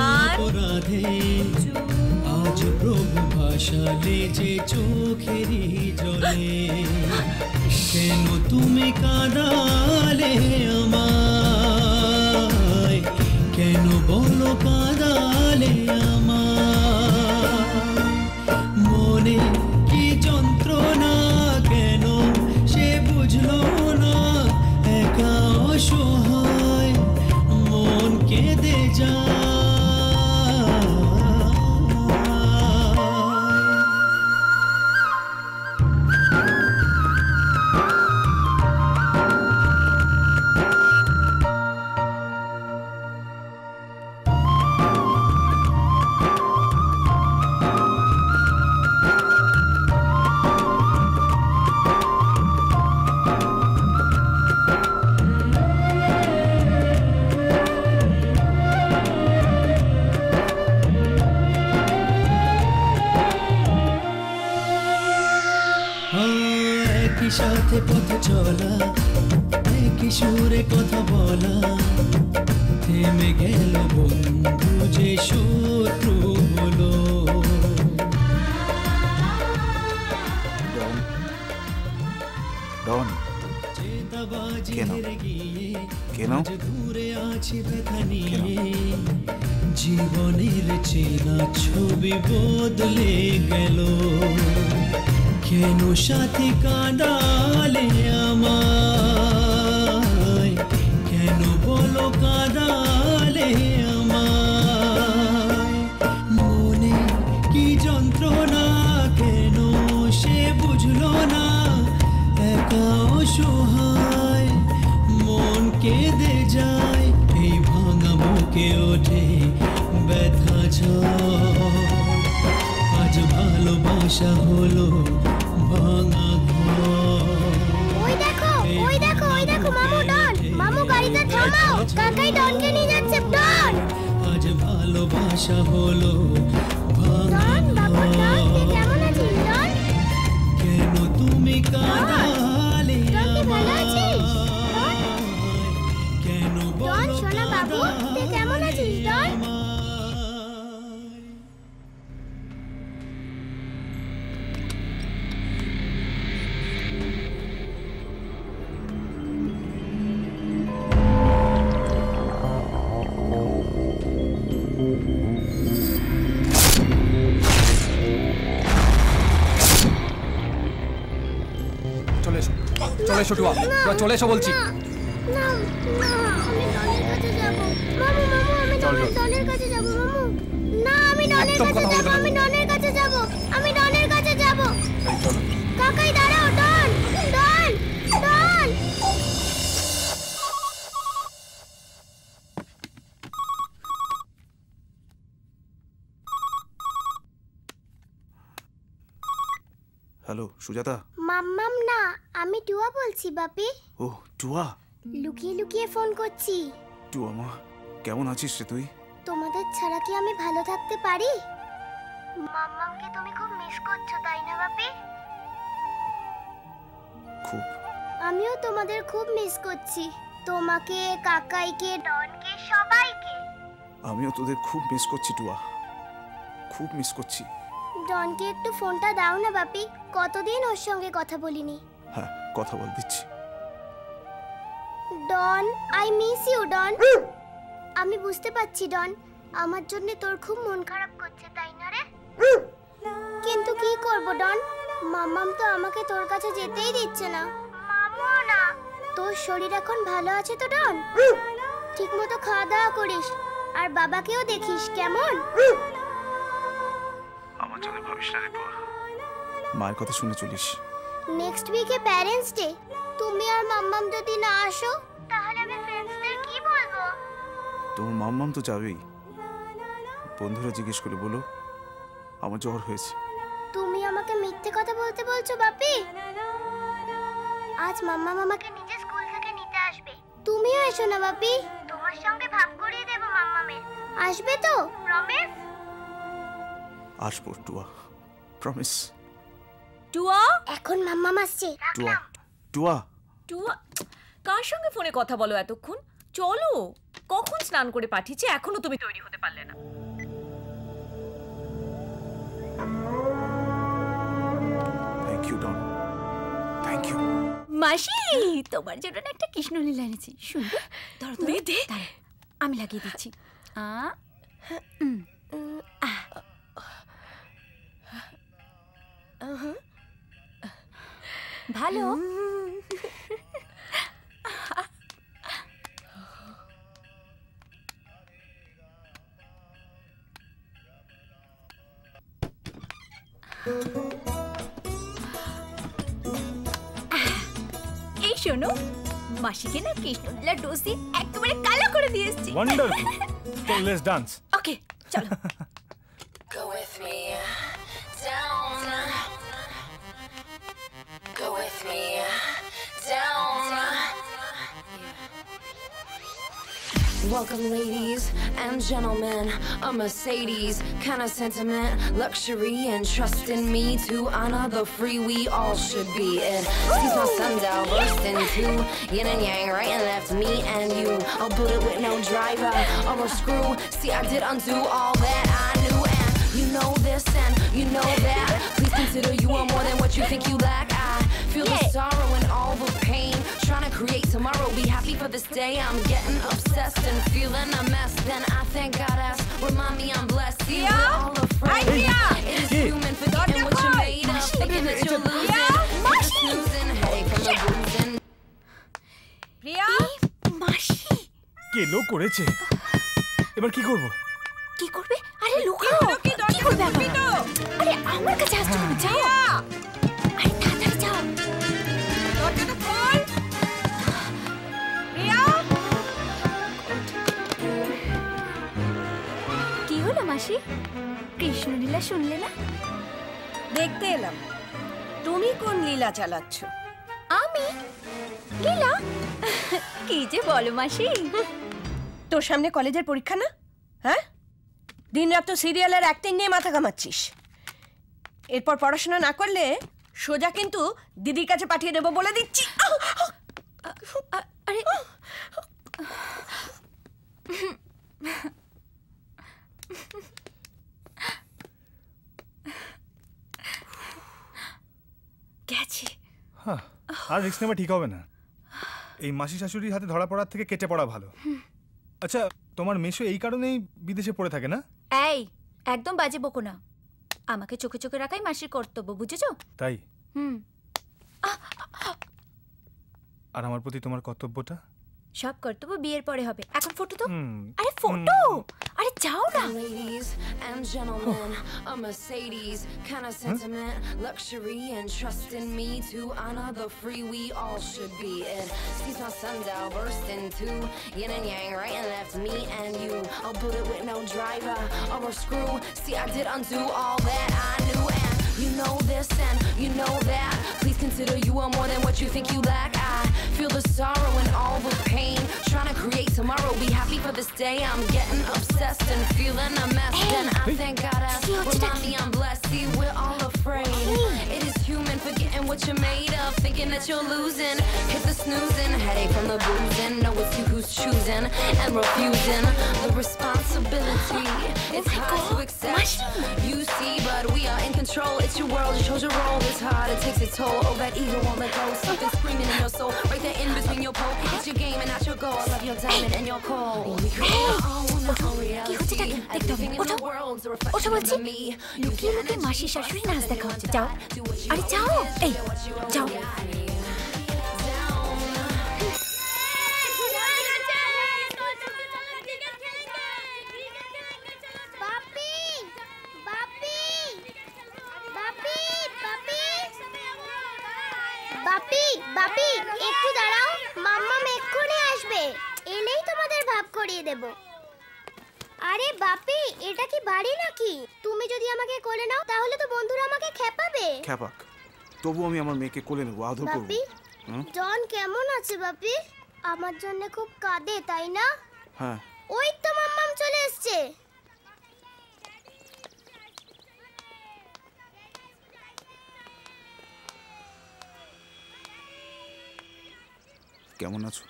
আজ প্রভু ভাসালে যে চোখেরই জলে, কেন তুমি কাঁদালে আমায়? কেন বলো কাঁদালে আমায়? মনে কি যন্ত্রণা, কেন সে বুঝলো না? একা অসহায় মন কেঁদে যায়। সাথে পথ চলা একই সুরে কথা বলা থেমে গেল বন্ধু যে শত্রু হলো ডন কেন কেন দূরে আছি ব্যথা নিয়ে জীবনের চেনা ছবি বদলে গেল কেন সাথে কাঁদালে আমায় কেন বলো কাঁদালে আমায় মনে কি যন্ত্রণা কেন সে বুঝলো না একা অসহায় মন কেঁদে যায় এই ভাঙা বুকে ওঠে ব্যথা ঝড় আজ ভালোবাসা হলো ভাঙা ঘর ওই দেখো মামু ডন মামু গাড়িটা থামাও কাকাই ডনকে নিয়ে যাচ্ছে ডন আজ ভালোবাসা হলো ভাঙা ডন কেমন আছিস ডন কেন তুমি কাঁদালে ভালো আছিস কেন ডন সোনা বাবু তুই কেমন আছিস ডন চলে এসো টুয়া টুয়া চলে এসো বলছি না আমি ডনের কাছে যাব মামু আমি ডনের কাছে যাব মামু না আমি ডনের কাছে যাব আমি ডনের কাছে যাব কাকাই দাঁড়াও ডন হ্যালো সুজাতা মাম্মাম না আমি টুয়া বলছি বাপি ও টুয়া লুকিয়ে লুকিয়ে ফোন করছি টুয়া মা কেমন আছিস রে তুই তোমাদের ছাড়া কি আমি ভালো থাকতে পারি মাম্মামকে তুমি খুব মিস করছো তাই না বাপি খুব আমিও তোমাদের খুব মিস করছি তোমাকে কাকাইকে ডনকে সবাইকে আমিও তোদের খুব মিস করছি টুয়া খুব মিস করছি ডনকে একটু ফোনটা দাও না বাপি কতদিন ওর সঙ্গে কথা বলিনি হ্যাঁ কথা বল দিচ্ছি Don I miss you Don আমি বুঝতে পারছি ডন আমার জন্য তোর খুব মন খারাপ করছে তাই না রে কিন্তু কি করব ডন মাম্মাম তো আমাকে তোর কাছে যেতেই দিচ্ছে না মামু না তোর শরীর এখন ভালো আছে তো ডন ঠিকমতো খাওয়া দাওয়া করিস আর বাবাকেও দেখিস কেমন আমার জন্য ভাবিস না রে টুয়া মায়ের কথা শুনে চলিস নেক্সট উইকে প্যারেন্টস ডে তুমি আর মাম্মাম যদি না আসো তাহলে আমি ফ্রেন্ডসদের কি বলবো তোমার মাম্মাম তো যাবেই বন্ধুরা জিজ্ঞেস করে বলো আমার জ্বর হয়েছে তুমি আমাকে মিথ্যে কথা বলতে বলছো বাপি আজ মাম্মাম আমাকে নিজে স্কুল থেকে নিতে আসবে তুমিও এসো না বাপি তোমার সঙ্গে ভাব করিয়ে দেব মাম্মামের আসবে তো প্রমিস আসবো টুয়া প্রমিস টুয়া এখন মাম্মাম আসছে টুয়া টুয়া টুয়া কার সঙ্গে ফোনে কথা বলো এতক্ষণ চলো কখন স্নান করে পাঠিয়েছি এখনো তুমি তৈরি হতে পারলে না thank you Don thank you মাসি তোমার জন্য না একটা কৃষ্ণলীলা এনেছি শুনবে দে দে আমি লাগিয়ে দিচ্ছি ভালো এই শোনো মাসিকে না কৃষ্ণলীলা ডোজ দিয়ে একেবারে কালো করে দিয়ে এসেছি ওয়ান্ডারফুল তো লেটস ডান্স ওকে চলো Go with me down. Go with me down. Welcome, ladies and gentlemen. A Mercedes kind of sentiment, luxury and trust in me to honor the free we all should be. It sees my sundial burst into yin and yang, right and left, me and you. I'll build it with no driver or a screw. See, I did undo all that I knew, and you know this and you know that. Please consider you are more than what you think you lack. I feel the sorrow and all the pain, trying to create tomorrow, be happy for this day. I'm getting obsessed and feeling a mess. Then I thank God as remind me I'm blessed. See, we're all afraid. It is human forgetting what you're made of, thinking that you're losing. It's a snoozing headache from the bruising. প্রিয়া মাসি কে লোক করেছে? এবার কি করব? কি করবে? আরে লুকাও। কি করবে এখন? আরে আমার কাছে আসছো না, যাও। আরে তাড়াতাড়ি যাও। দরজাটা খোল। প্রিয়া কি হলো মাসি? কৃষ্ণলীলা শুনলে না? দেখতে এলাম তুমি কোন লীলা চালাচ্ছ। আমি লীলা? কি যে বলো মাসি। তোর সামনে কলেজের পরীক্ষা না? হ্যাঁ, দিনরাত তো সিরিয়াল আর অ্যাক্টিং নিয়ে মাথা ঘামাচ্ছিস। এরপর পড়াশোনা না করলে সোজা কিন্তু দিদির কাছে পাঠিয়ে দেবো বলে দিচ্ছি। আরে গেছে। হ্যাঁ, আর রিস্ক নেওয়া ঠিক হবে না। এই মাসি শাশুড়ির হাতে ধরা পড়ার থেকে কেটে পড়া ভালো। আচ্ছা, তোমার মেশো এই কারণেই বিদেশে পড়ে থাকে না? এই একদম বাজে বকো না। আমাকে চোখে চোখে রাখাই মাসির কর্তব্য, বুঝেছো? তাই? আর আমার প্রতি তোমার কর্তব্যটা? সব কর্তব্য বিয়ের পরে হবে। এখন ফটো তো। আরে ফটো, আরে যাও না। Ladies and gentlemen, a Mercedes kind of sentiment, luxury and trust in me to honor the free we all should be. It sees my sundial burst into yin and yang, right and left, me and you. I'll build it with no driver or a screw. See, I did undo all that I knew, and you know this and you know that. Please consider you are more than what you think you lack. I feel the sorrow and all the pain, trying to create tomorrow, be happy for this day. I'm getting obsessed and feeling a mess. Then I thank God as remind me I'm blessed. See, we're all afraid. It is human forgetting what you're made of, thinking that you're losing. Hit the snoozing, headache from the boozing. Know it's you who's choosing and refusing the responsibility. It's hard to accept, you see, but we are in control. It's your world, you chose your role. It's hard, it takes its toll. Oh, that ego won't let go. Something screaming in your soul, right there in between your pole. It's your game and not your goal. I love your diamond and your coal. We create our own reality. Everything in the world's a reflection of me. লুকিয়ে লুকিয়ে মাসি শাশুড়ি নাচ দেখা হচ্ছে। যাও, আরে যাও। এই যাও। বাপি বাপি একটু দাঁড়াও, মাম্মাম এক্ষুনি আসবে। এলেই তোমাদের ভাব করিয়ে দেব। আরে বাপি, এটা কি বাড়ি নাকি? তুমি যদি আমাকে কোলে নাও তাহলে তো বন্ধুরা আমাকে খেপাবে। খেপাক, তবু আমি আমার মেয়েকে কোলে নেবো, আদর করবো। বাপি, জন কেমন আছে বাপি? আমার জন্য খুব কাঁদে, তাই না? হ্যাঁ। ওই তো মাম্মাম চলে এসেছে। কেমন আছো?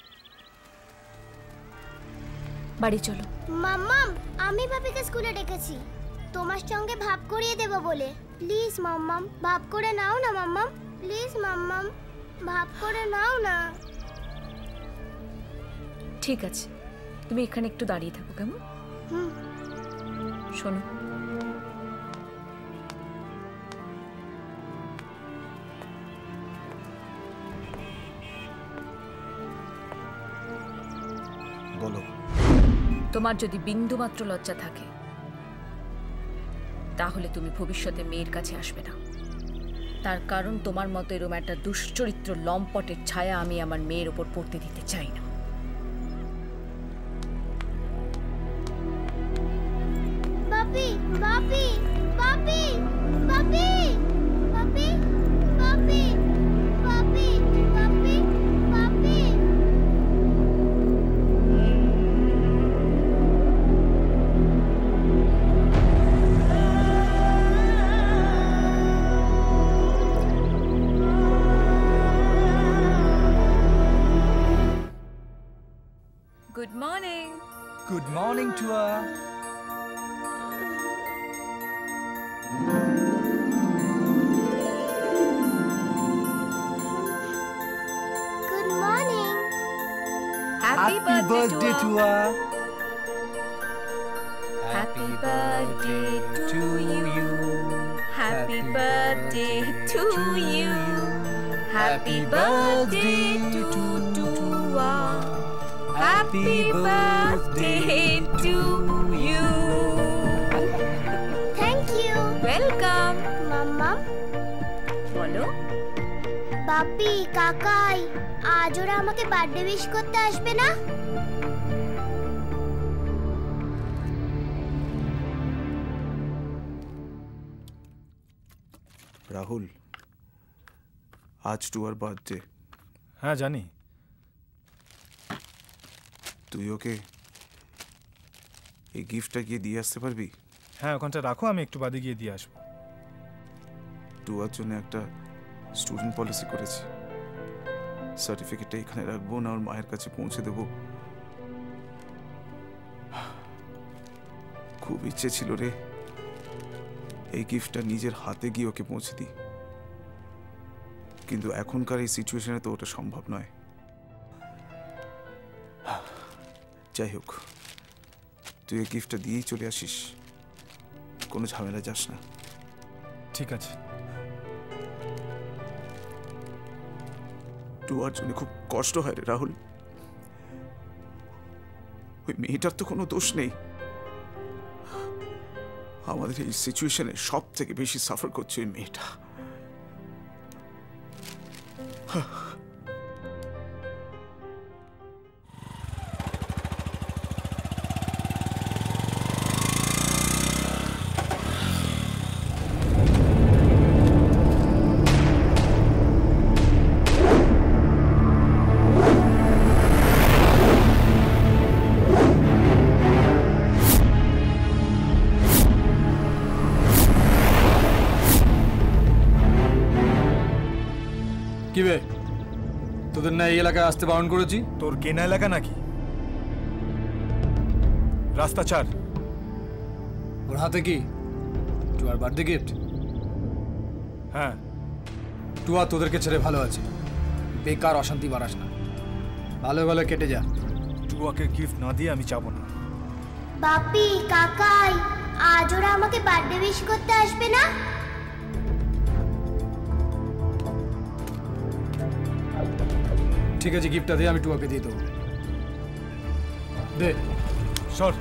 বাড়ি চলো। মাম্মাম, আমি বাপিকে স্কুলে ডেকেছি তোমার সঙ্গে ভাব করিয়ে দেব বলে। প্লিজ মাম্মাম, ভাব করে নাও না মাম্মাম। প্লিজ মাম্মাম, ভাব করে নাও না। ঠিক আছে, তুমি এখানে একটু দাঁড়িয়ে থাকো, কেমন? শোনো, বলো। তোমার যদি বিন্দুমাত্র লজ্জা থাকে তাহলে তুমি ভবিষ্যতে মেয়ের কাছে আসবে না। তার কারণ তোমার মতো এরকম একটা দুশ্চরিত্র লম্পটের ছায়া আমি আমার মেয়ের ওপর পড়তে দিতে চাই না। বাপি বাপি বাপি বাপি বাপি বাপি বাপি বাপি বাপি good morning Tua. Good morning. Happy birthday Tua. Happy birthday to you. Happy birthday to you. Happy birthday to Tua. Happy birthday to you. Thank you. Welcome. মাম্মা বলো। বাপি কাকাই আজ ওরা আমাকে বার্থডে উইশ করতে আসবে না? রাহুল, আজ টুয়ার বার্থডে। হ্যাঁ জানি। তুই ওকে এই গিফটটা গিয়ে দিয়ে আসতে পারবি? হ্যাঁ ওখানটা রাখো, আমি একটু বাদে গিয়ে দিয়ে আসবো। টুয়ার জন্য একটা স্টুডেন্ট পলিসি করেছি। সার্টিফিকেটটা এখানে রাখবো না ওর মায়ের কাছে পৌঁছে দেব? খুব ইচ্ছে ছিল রে এই গিফটটা নিজের হাতে গিয়ে ওকে পৌঁছে দিই, কিন্তু এখনকার এই সিচুয়েশনে তো ওটা সম্ভব নয়। যাই হোক, তুই এই গিফটটা দিয়েই চলে আসিস, কোনো ঝামেলা যাস না। ঠিক আছে। টুয়ার জন্য খুব কষ্ট হয় রে রাহুল। ওই মেয়েটার তো কোনো দোষ নেই। আমাদের এই সিচুয়েশনে সব থেকে বেশি সাফার করছে ওই মেয়েটা। কি বে, তোদের না এই এলাকায় আসতে বারণ করেছি? তোর কেনা এলাকা নাকি? রাস্তা চার। ওর হাতে কি টুয়ার বার্থডে গিফট? হ্যাঁ। টুয়া তোদেরকে ছেড়ে ভালো আছে, বেকার অশান্তি বাড়াস না, ভালো ভালো কেটে যা। টুয়াকে গিফট না দিয়ে আমি যাবো না। বাপি কাকাই আজ ওরা আমাকে বার্থডে উইশ করতে আসবে না? ঠিক আছে, গিফটটা দিয়ে আমি টুয়াকে দিয়ে দেবো। দে সর।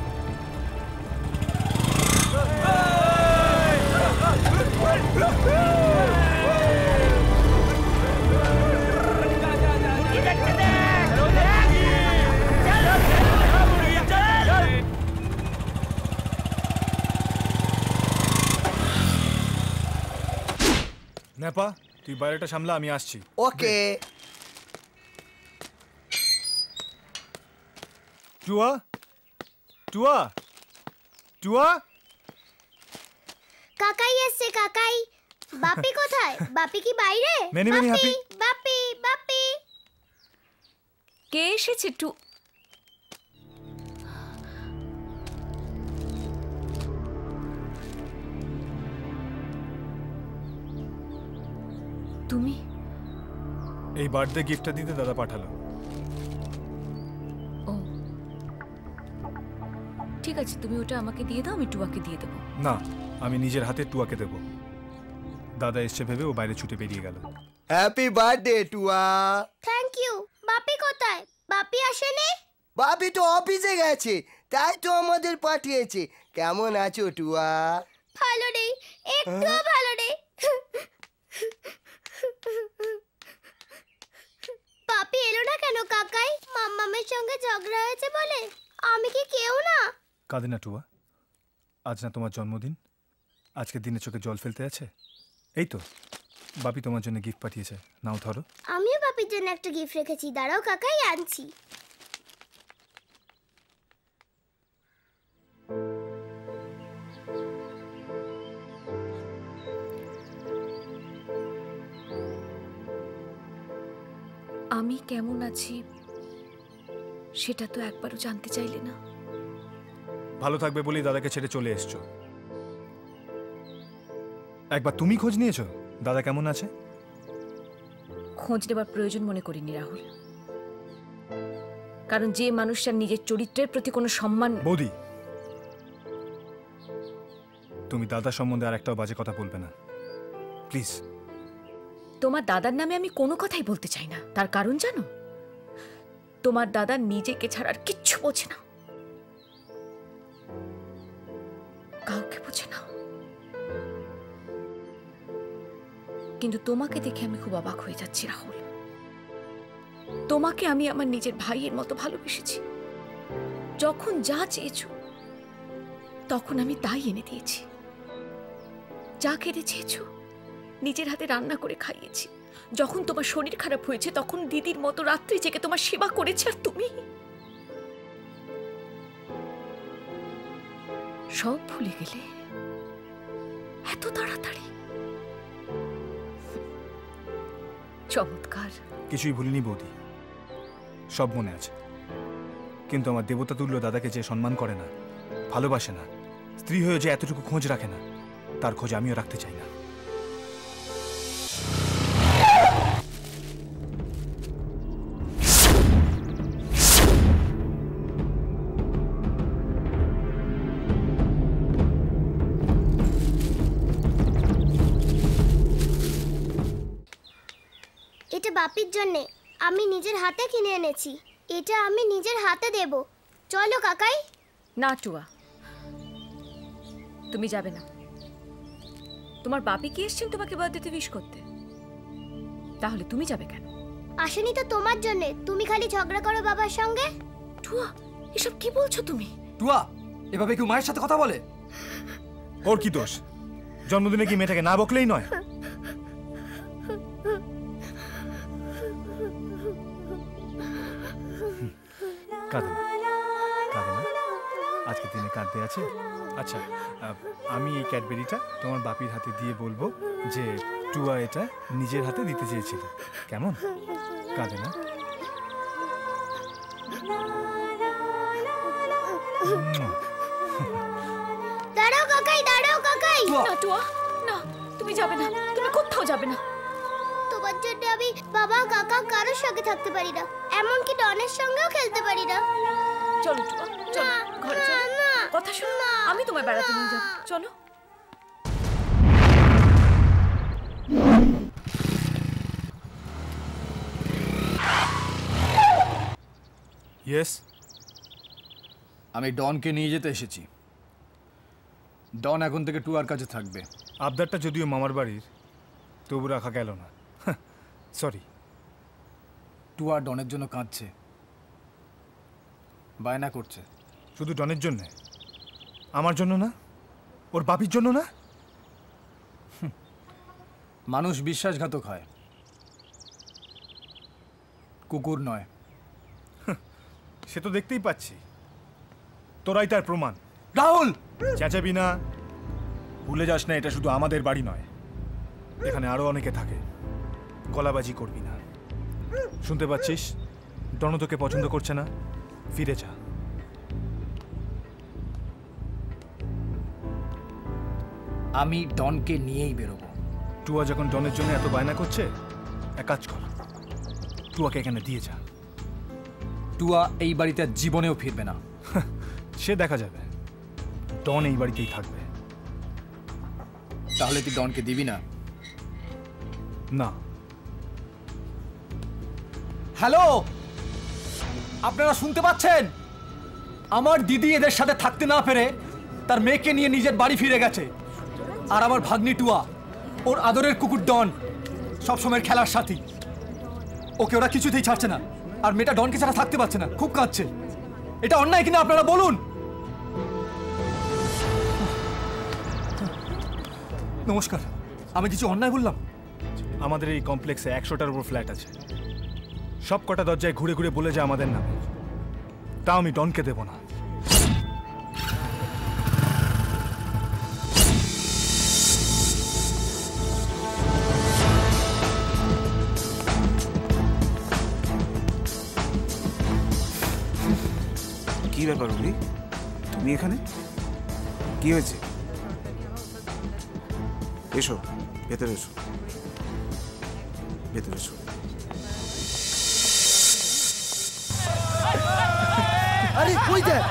নেপা, তুই বাইরেটা সামলা, আমি আসছি। ওকে। টুয়া, টুয়া, টুয়া। কাকাই এসছে কাকাই। বাপি কোথায়? বাপি কি বাইরে? Many, many happy. বাপি বাপি। কে এসেছে? তুমি? এই বার্থডে গিফটটা দিতে দাদা পাঠালো। ঠিক আছে, তুমি ওটা আমাকে দিয়ে দাও, আমি টুয়াকে দিয়ে দেবো। না, আমি নিজের হাতে টুয়াকে দেব। দাদা এসছে ভেবে ও বাইরে ছুটে বেরিয়ে গেল। Happy birthday Tua. Thank you. বাপি কোথায়? বাপি আসেনি? বাপি তো অফিসে গেছে, তাই তো আমাদের পাঠিয়েছে। কেমন আছো টুয়া? ভালো নেই, একটুও ভালো নেই। বাপি এলো না কেন কাকাই? মাম্মামের সঙ্গে ঝগড়া হয়েছে বলে? আমি কি কেউ না? কাঁদে না টুয়া, আজ না তোমার জন্মদিন? আজকের দিনে চোখে জল ফেলতে আছে? এই তো বাপি তোমার জন্য গিফট পাঠিয়েছে, নাও ধরো। আমিও বাপির জন্য একটা গিফট রেখেছি, দাঁড়াও কাকাই আনছি। আমি কেমন আছি সেটা তো একবারও জানতে চাইলে না। ভালো থাকবে বলেই দাদাকে ছেড়ে চলে এসছো। একবার তুমি খোঁজ নিয়েছো দাদা কেমন আছে? খোঁজ নেবার প্রয়োজন মনে করিনি রাহুল, কারণ যে মানুষটার নিজের চরিত্রের প্রতি কোনো সম্মান। বৌদি, তুমি দাদা সম্বন্ধে আর একটাও বাজে কথা বলবে না প্লিজ। তোমার দাদার নামে আমি কোনো কথাই বলতে চাই না। তার কারণ জানো? তোমার দাদা নিজেকে ছাড়া আর কিচ্ছু বোঝে না, কাউকে বোঝে না। কিন্তু তোমাকে দেখে আমি খুব অবাক হয়ে যাচ্ছি রাহুল। তোমাকে আমি আমার নিজের ভাইয়ের মতো ভালোবেসেছি। যখন যা চেয়েছো তখন আমি তাই এনে দিয়েছি। যা খেতে চেয়েছো নিজের হাতে রান্না করে খাইয়েছি। যখন তোমার শরীর খারাপ হয়েছে তখন দিদির মতো রাত্রি জেগে তোমার সেবা করেছে। আর তুমি সব ভুলে গেলে এত তাড়াতাড়ি? চমৎকার। কিছুই ভুলিনি বৌদি, সব মনে আছে। কিন্তু আমার দেবতা তুল্য দাদাকে যে সম্মান করে না, ভালোবাসে না, স্ত্রী হয়ে যে এতটুকু খোঁজ রাখে না, তার খোঁজ আমিও রাখতে চাই না। এটা বাপির জন্যে, আমি নিজের হাতে কিনে এনেছি। এটা আমি নিজের হাতে দেব। চলো কাকাই। না টুয়া, তুমি যাবে না। তোমার বাপি কি এসেছেন তোমাকে বার্থডেতে উইশ করতে? তাহলে তুমি যাবে কেন? আসেনি তো তোমার জন্যে। তুমি খালি ঝগড়া করো বাবার সঙ্গে। টুয়া, এসব কি বলছো তুমি? টুয়া, এভাবে কি মায়ের সাথে কথা বলে? ওর কি দোষ? জন্মদিনে কি মেয়েটাকে না বকলেই নয়? কাঁদে না, কাঁদে না, আজকে দিনে কাঁদতে আছে। আচ্ছা, আমি এই ক্যাডবেরিটা তোমার বাপির হাতে দিয়ে বলবো যে টুয়া এটা নিজের হাতে দিতে চেয়েছিল। কেমন? কাঁদে না? দাঁড়াও কাকাই, দাঁড়াও কাকাই। না টুয়া, না, তুমি যাবে না, তুমি কোথাও যাবে না। তোমার জন্য আমি বাবা কাকা কারোর সঙ্গে থাকতে পারি না, এমনকি ডনের সঙ্গেও খেলতে পারি না। চলো টুয়া, চলো ঘরে চলো। কথা শোনো, আমি তোমায় বেড়াতে নিয়ে যাব। চলো। ইয়েস, আমি ডনকে নিয়ে যেতে এসেছি। ডন এখন থেকে টুয়ার কাছে থাকবে। আবদারটা যদিও মামার বাড়ির, তবু রাখা গেল না। সরি। টুয়া ডনের জন্য কাঁদছে, বায়না করছে। শুধু ডনের জন্যে? আমার জন্য না? ওর বাপির জন্য না? মানুষ বিশ্বাসঘাতক হয়, কুকুর নয়। সে তো দেখতেই পাচ্ছি, তোরাই তার প্রমাণ। রাহুল, চেঁচাবি না। ভুলে যাস না, এটা শুধু আমাদের বাড়ি নয়, এখানে আরো অনেকে থাকে। গলাবাজি করবি না। শুনতে পাচ্ছিস? ডন তোকে পছন্দ করছে না, ফিরে যা। আমি ডনকে নিয়েই বেরোবো। টুয়া যখন ডনের জন্য এত বায়না করছে, এক কাজ কর, টুয়াকে এখানে দিয়ে যা। টুয়া এই বাড়িতে জীবনেও ফিরবে না। সে দেখা যাবে। ডন এই বাড়িতেই থাকবে। তাহলে তুই ডনকে দিবি না? না। হ্যালো, আপনারা শুনতে পাচ্ছেন? আমার দিদি এদের সাথে থাকতে না পেরে তার মেয়েকে নিয়ে নিজের বাড়ি ফিরে গেছে। আর আমার ভাগ্নি টুয়া, ওর আদরের কুকুর ডন, সবসময়ের খেলার সাথী, ওকে ওরা কিছুতেই ছাড়ছে না। আর মেয়েটা ডনকে ছাড়া থাকতে পারছে না, খুব কাঁদছে। এটা অন্যায় কিনা আপনারা বলুন। নমস্কার, আমি কিছু অন্যায় বললাম? আমাদের এই কমপ্লেক্সে 100টার উপর ফ্ল্যাট আছে। সব কটা দরজায় ঘুরে ঘুরে বলে যায় আমাদের নামে। তাও আমি ডনকে দেব না। কি ব্যাপার উনি? তুমি এখানে কি হয়েছে? এসো ভেতরে এসো, ভেতরে এসো। আরে কই যায়?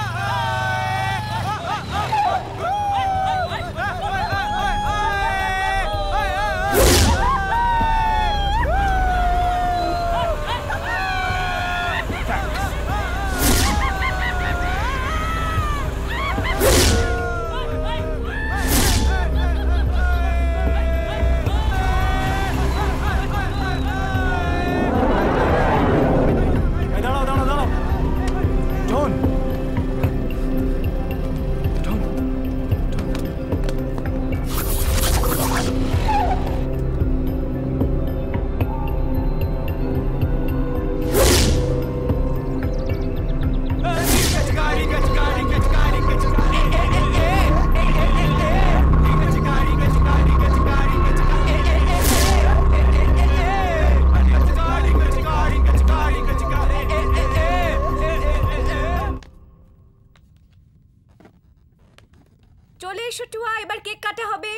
চলে এসো টুয়া, এবার কেক কাটা হবে।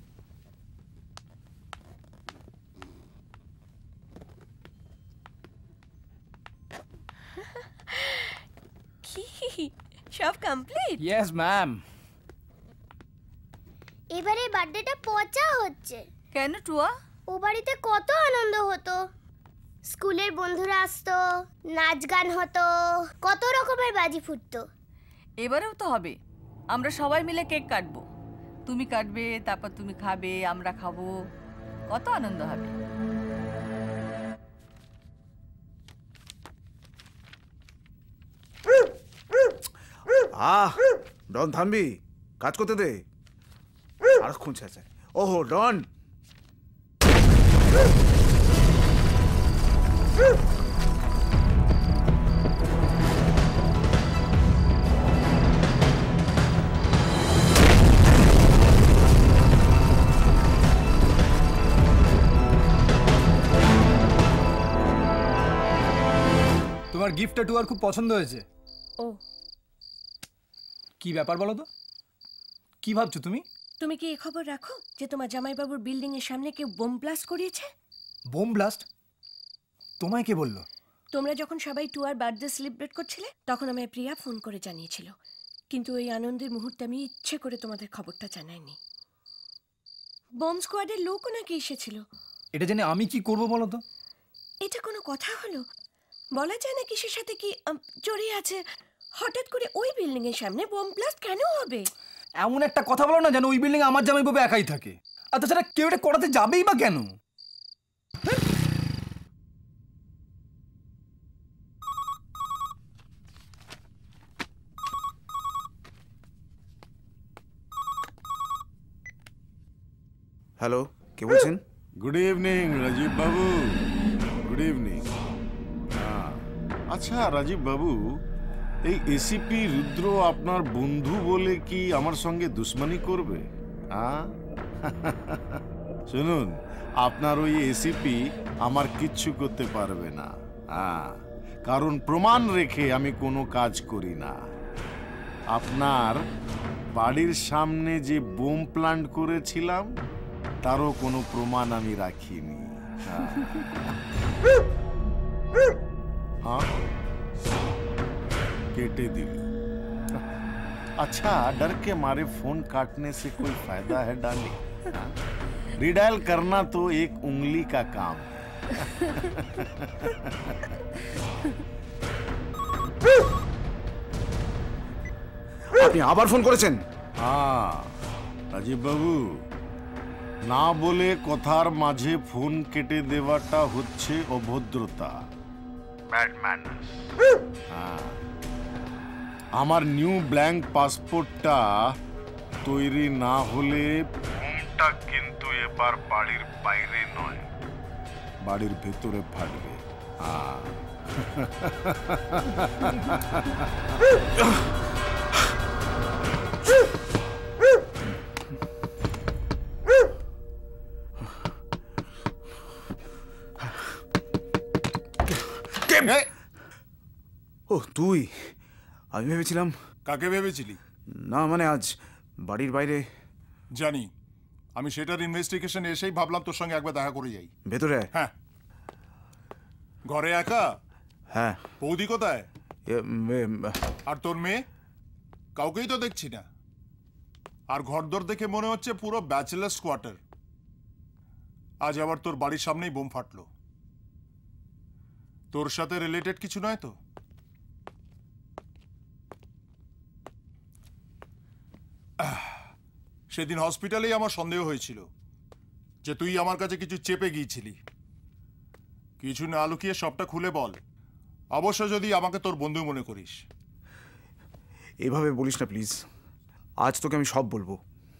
কি সব কমপ্লিট? Yes ma'am. এবারে বার্থডেটা পচা হচ্ছে। কেন টুয়া? ও বাড়িতে কত আনন্দ হতো, স্কুলের বন্ধুরা আসতো, নাচ গান হতো, কত রকমের বাজি ফুটতো। এবারেও তো হবে, আমরা সবাই মিলে কেক কাটবো। তুমি কাটবে, তারপর তুমি খাবে, আমরা খাবো, কত আনন্দ হবে। ডন থামবি, কাজ করতে দে। আর খুঁজছে আছে। ওহো ডন, তোমার গিফটটা টুয়ার খুব পছন্দ হয়েছে। ও কি ব্যাপার বলো তো, কি ভাবছো তুমি? তুমি কি এই খবর রাখো যে তোমার জামাইবাবুর বিল্ডিং এর সামনে কেউ বোম ব্লাস্ট করিয়েছে? Bomb blast? তোমায় কে বললো? তোমরা যখন সবাই টুয়ার বার্থডে সেলিব্রেট করছিলে তখন আমায় প্রিয়া ফোন করে জানিয়েছিল, কিন্তু ওই আনন্দের মুহূর্তে আমি ইচ্ছে করে তোমাদের খবরটা জানাইনি। বোম স্কোয়াডের লোকও নাকি এসেছিল। এটা জেনে আমি কি করব বলো তো? এটা কোনো কথা হলো? বলা যায় না কিসের সাথে কি জড়িয়ে আছে। হঠাৎ করে ওই বিল্ডিং এর সামনে বোম ব্লাস্ট কেন হবে? এমন একটা কথা বলো না যেন ওই বিল্ডিং আমার জামাইবাবু একাই থাকে। আর তাছাড়া কেউ এটা করাতে যাবেই বা কেন? হ্যালো, কে বলছেন? গুড ইভিনিং রাজীব বাবু, গুড ইভিনিং। আচ্ছা রাজীব বাবু, এই এসিপি রুদ্র আপনার বন্ধু বলে কি আমার সঙ্গে দুশ্মনী করবে? শুনুন, আপনার ওই এসিপি আমার কিচ্ছু করতে পারবে না, কারণ প্রমাণ রেখে আমি কোনো কাজ করি না। আপনার বাড়ির সামনে যে বোম প্ল্যান্ট করেছিলাম তারও কোনো প্রমাণ আমি রাখিনি। केटे दिल। अच्छा, डर के मारे फोन काटने से कोई फायदा है डाली? रिडायल करना तो एक उंगली का काम है। আপনি আবার ফোন করেছেন? হ্যাঁ রাজীব বাবু, না বলে কথার মাঝে ফোন কেটে দেওয়াটা হচ্ছে অভদ্রতা, ব্যাড ম্যানার্স। আমার নিউ ব্ল্যাঙ্ক পাসপোর্টটা তৈরি না হলে বোমটা কিন্তু এবার বাড়ির বাইরে নয়, বাড়ির ভেতরে ফাটবে। ও তুই? আমি ভেবেছিলাম কাকে ভেবেছিলি? না মানে আজ বাড়ির বাইরে। জানি, আমি সেটার ইনভেস্টিগেশনে এসেই ভাবলাম তোর সঙ্গে একবার দেখা করে যাই। ভেতরে? হ্যাঁ। ঘরে একা? হ্যাঁ। বৌদি কোথায়? আর তোর মেয়ে? কাউকেই তো দেখছি না। আর ঘরদোর দেখে মনে হচ্ছে পুরো ব্যাচেলার্স কোয়ার্টার। আজ আবার তোর বাড়ির সামনেই বোম ফাটলো। তোর সাথে রিলেটেড কিছু নয় তো? সেদিন হসপিটালেই আমার সন্দেহ হয়েছিল যে তুই আমার কাছে কিছু চেপে গিয়েছিলি। কিছু না লুকিয়ে সবটা খুলে বল, অবশ্য যদি আমাকে তোর বন্ধু মনে করিস। এভাবে বলিস না প্লিজ, আজ তোকে আমি সব বলবো।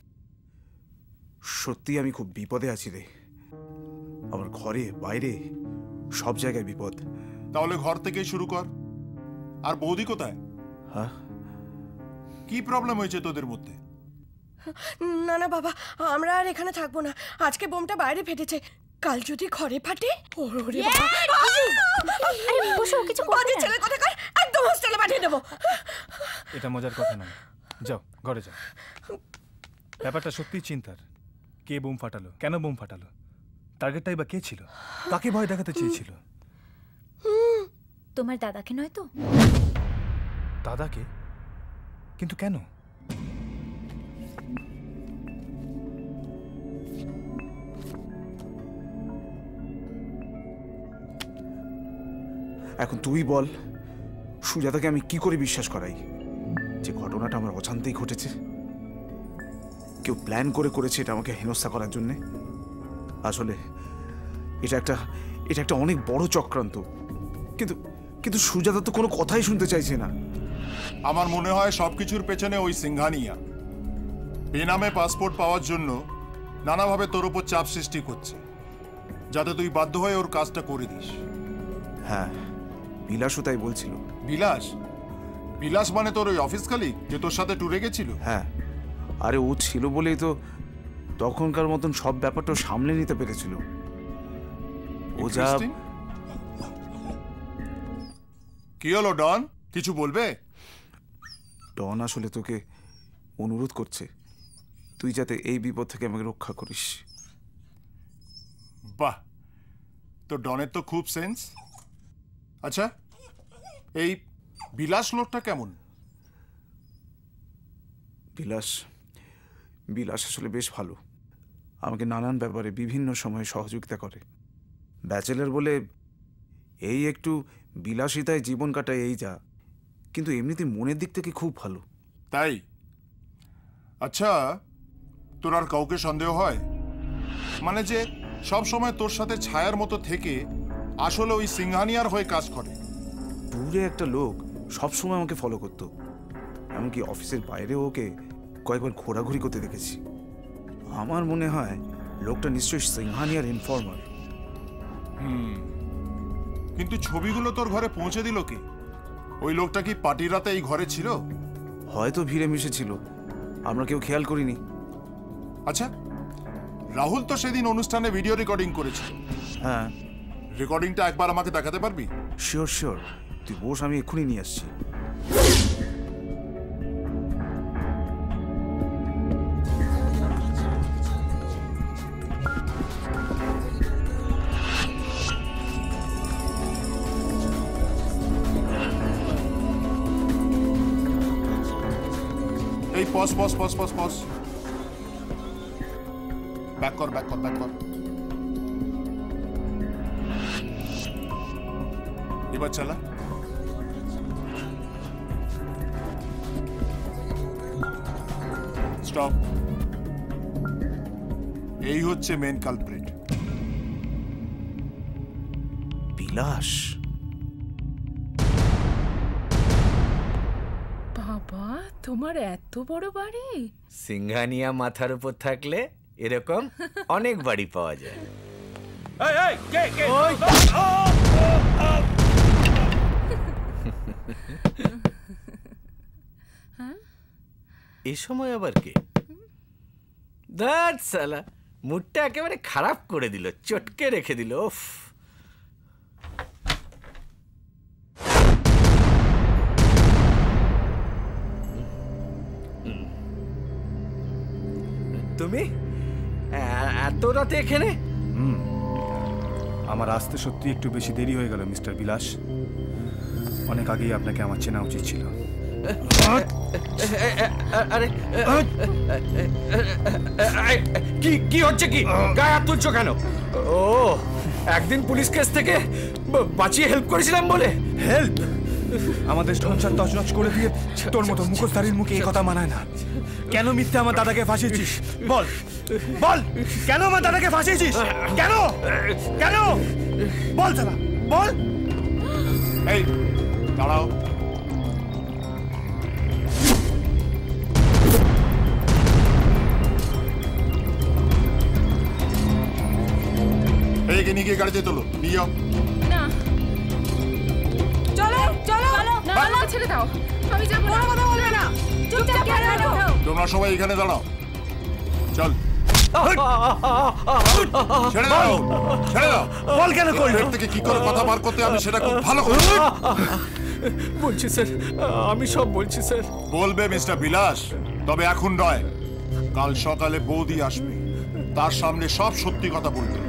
সত্যি আমি খুব বিপদে আছি রে। আমার ঘরে বাইরে সব জায়গায় বিপদ। তাহলে ঘর থেকেই শুরু কর। আর বৌদি কোথায়? হ্যাঁ, কি প্রবলেম হয়েছে তোদের মধ্যে? না না বাবা, আমরা আর এখানে থাকবো না। আজকে বোমটা বাইরে ফেটেছে, কাল যদি ঘরে ফাটে। ওরে বাবা, আরে বসো, কিছু করবে না। ছেলে কোথাকার, একদম হোস্টেলে পাঠিয়ে দেবো। এটা মজার কথা নয়, যাও ঘরে যাও। ব্যাপারটা সত্যি চিন্তার। কে বোম ফাটালো, কেন বোম ফাটালো, টার্গেটটাই বা কে ছিল, কাকে ভয় দেখাতে চেয়েছিল? তোমার দাদাকে নয় তো? দাদাকে? কিন্তু কেন? এখন তুই বল, সুজাতাকে আমি কি করে বিশ্বাস করাই যে ঘটনাটা আমার অজান্তেই ঘটেছে? কেউ প্ল্যান করে করেছে এটা আমাকে হেনস্থা করার জন্যে। আসলে এটা একটা অনেক বড় চক্রান্ত। কিন্তু কিন্তু সুজাতা তো কোনো কথাই শুনতে চাইছে না। আমার মনে হয় সবকিছুর পেছনে ওই সিংহানিয়া বেনামে পাসপোর্ট পাওয়ার জন্য নানাভাবে তোর উপর চাপ সৃষ্টি করছে, যাতে তুই বাধ্য হয়ে ওর কাজটা করে দিস। হ্যাঁ, বিলাসও তাই বলছিল। বিলাস? বিলাস মানে তোর ওই অফিস কলিগ যে তোর সাথে ট্যুরে গেছিল? হ্যাঁ, আরে ও ছিল বলেই তো তখনকার মতন সব ব্যাপারটা সামলে নিতে পেরেছিল। ও যা। কি হলো ডন, কিছু বলবে? ডন আসলে তোকে অনুরোধ করছে তুই যাতে এই বিপদ থেকে আমাকে রক্ষা করিস। বাহ, তো ডনের তো খুব সেন্স। আচ্ছা, এই বিলাস লোকটা কেমন? বিলাস আসলে বেশ ভালো। আমাকে নানান ব্যাপারে বিভিন্ন সময়ে সহযোগিতা করে। ব্যাচেলর বলে এই একটু বিলাসিতায় জীবন কাটায়, এই যা। কিন্তু এমনিতে মনের দিক থেকে খুব ভালো। তাই? আচ্ছা, তোর আর কাউকে সন্দেহ হয়? মানে যে সব সময় তোর সাথে ছায়ার মতো থেকে আসলে ওই সিংহানিয়ার হয়ে কাজ করে? দূরে একটা লোক সবসময় আমাকে ফলো করতো, এমনকি অফিসের বাইরেও ওকে কয়েকবার ঘোরাঘুরি করতে দেখেছি। আমার মনে হয় লোকটা নিশ্চয়ই সিংহানিয়ার ইনফর্মার। কিন্তু ছবিগুলো তোর ঘরে পৌঁছে দিল কে? ওই লোকটা কি পার্টির রাতে এই ঘরে ছিল? হয়তো ভিড়ে মিশেছিল, আমরা কেউ খেয়াল করিনি। আচ্ছা, রাহুল তো সেদিন অনুষ্ঠানে ভিডিও রেকর্ডিং করেছিল। হ্যাঁ, রেকর্ডিংটা একবার আমাকে দেখাতে পারবি? শিওর শিওর, তুই বস, আমি এক্ষুনি নিয়ে আসছি। এই pause pause pause pause pause, back কর ব্যাক কর ব্যাক কর। এবার চালা। স্টপ। এই হচ্ছে মেন কালপ্রিট, বিলাস। বাবা, তোমার এত বড় বাড়ি? সিংহানিয়া মাথার উপর থাকলে এরকম অনেক বাড়ি পাওয়া যায়। এ সময় আবার কে? দ্যাট সালা মুডটা একেবারে খারাপ করে দিল, চটকে রেখে দিল। উফ, তুমি এত রাতে এখানে? আমার আসতে সত্যি একটু বেশি দেরি হয়ে গেল মিস্টার বিলাস। অনেক আগেই আপনাকে আমার চেনা উচিত ছিল। আরে কি হচ্ছে কি? গায়ে হাত তুলছো কেন? ও একদিন পুলিশ কেস থেকে বাঁচিয়ে হেল্প করেছিলাম বলে? হেল্প? আমাদের সংসার তছনছ করে দিয়ে তোর মতো মুখোশধারীর মুখে এই কথা মানায় না। কেন মিথ্যে আমার দাদাকে ফাঁসিয়েছিস? বল বল, কেন আমার দাদাকে ফাঁসিয়েছিস? কেন কেন বল সালা, বল। এই দাঁড়াও। এইকে নিয়ে গিয়ে গাড়িতে তোলো, নিয়ে যাও। না, চলো চলো, না আমাকে ছেড়ে দাও, আমি যাব না। কথা বলবে না, চুপচাপ দাঁড়াও। তোমরা সবাই এখানে দাঁড়াও। চল, ছেড়ে দাও, ছেড়ে দাও। বল কেন করলি? পেট থেকে কি করে কথা বার করতে আমি সেটা খুব ভালো করে বলছি স্যার, আমি সব বলছি স্যার। বলবে মিস্টার বিলাস, তবে এখন নয়, কাল সকালে বৌদি আসবে, তার সামনে সব সত্যি কথা বলবে।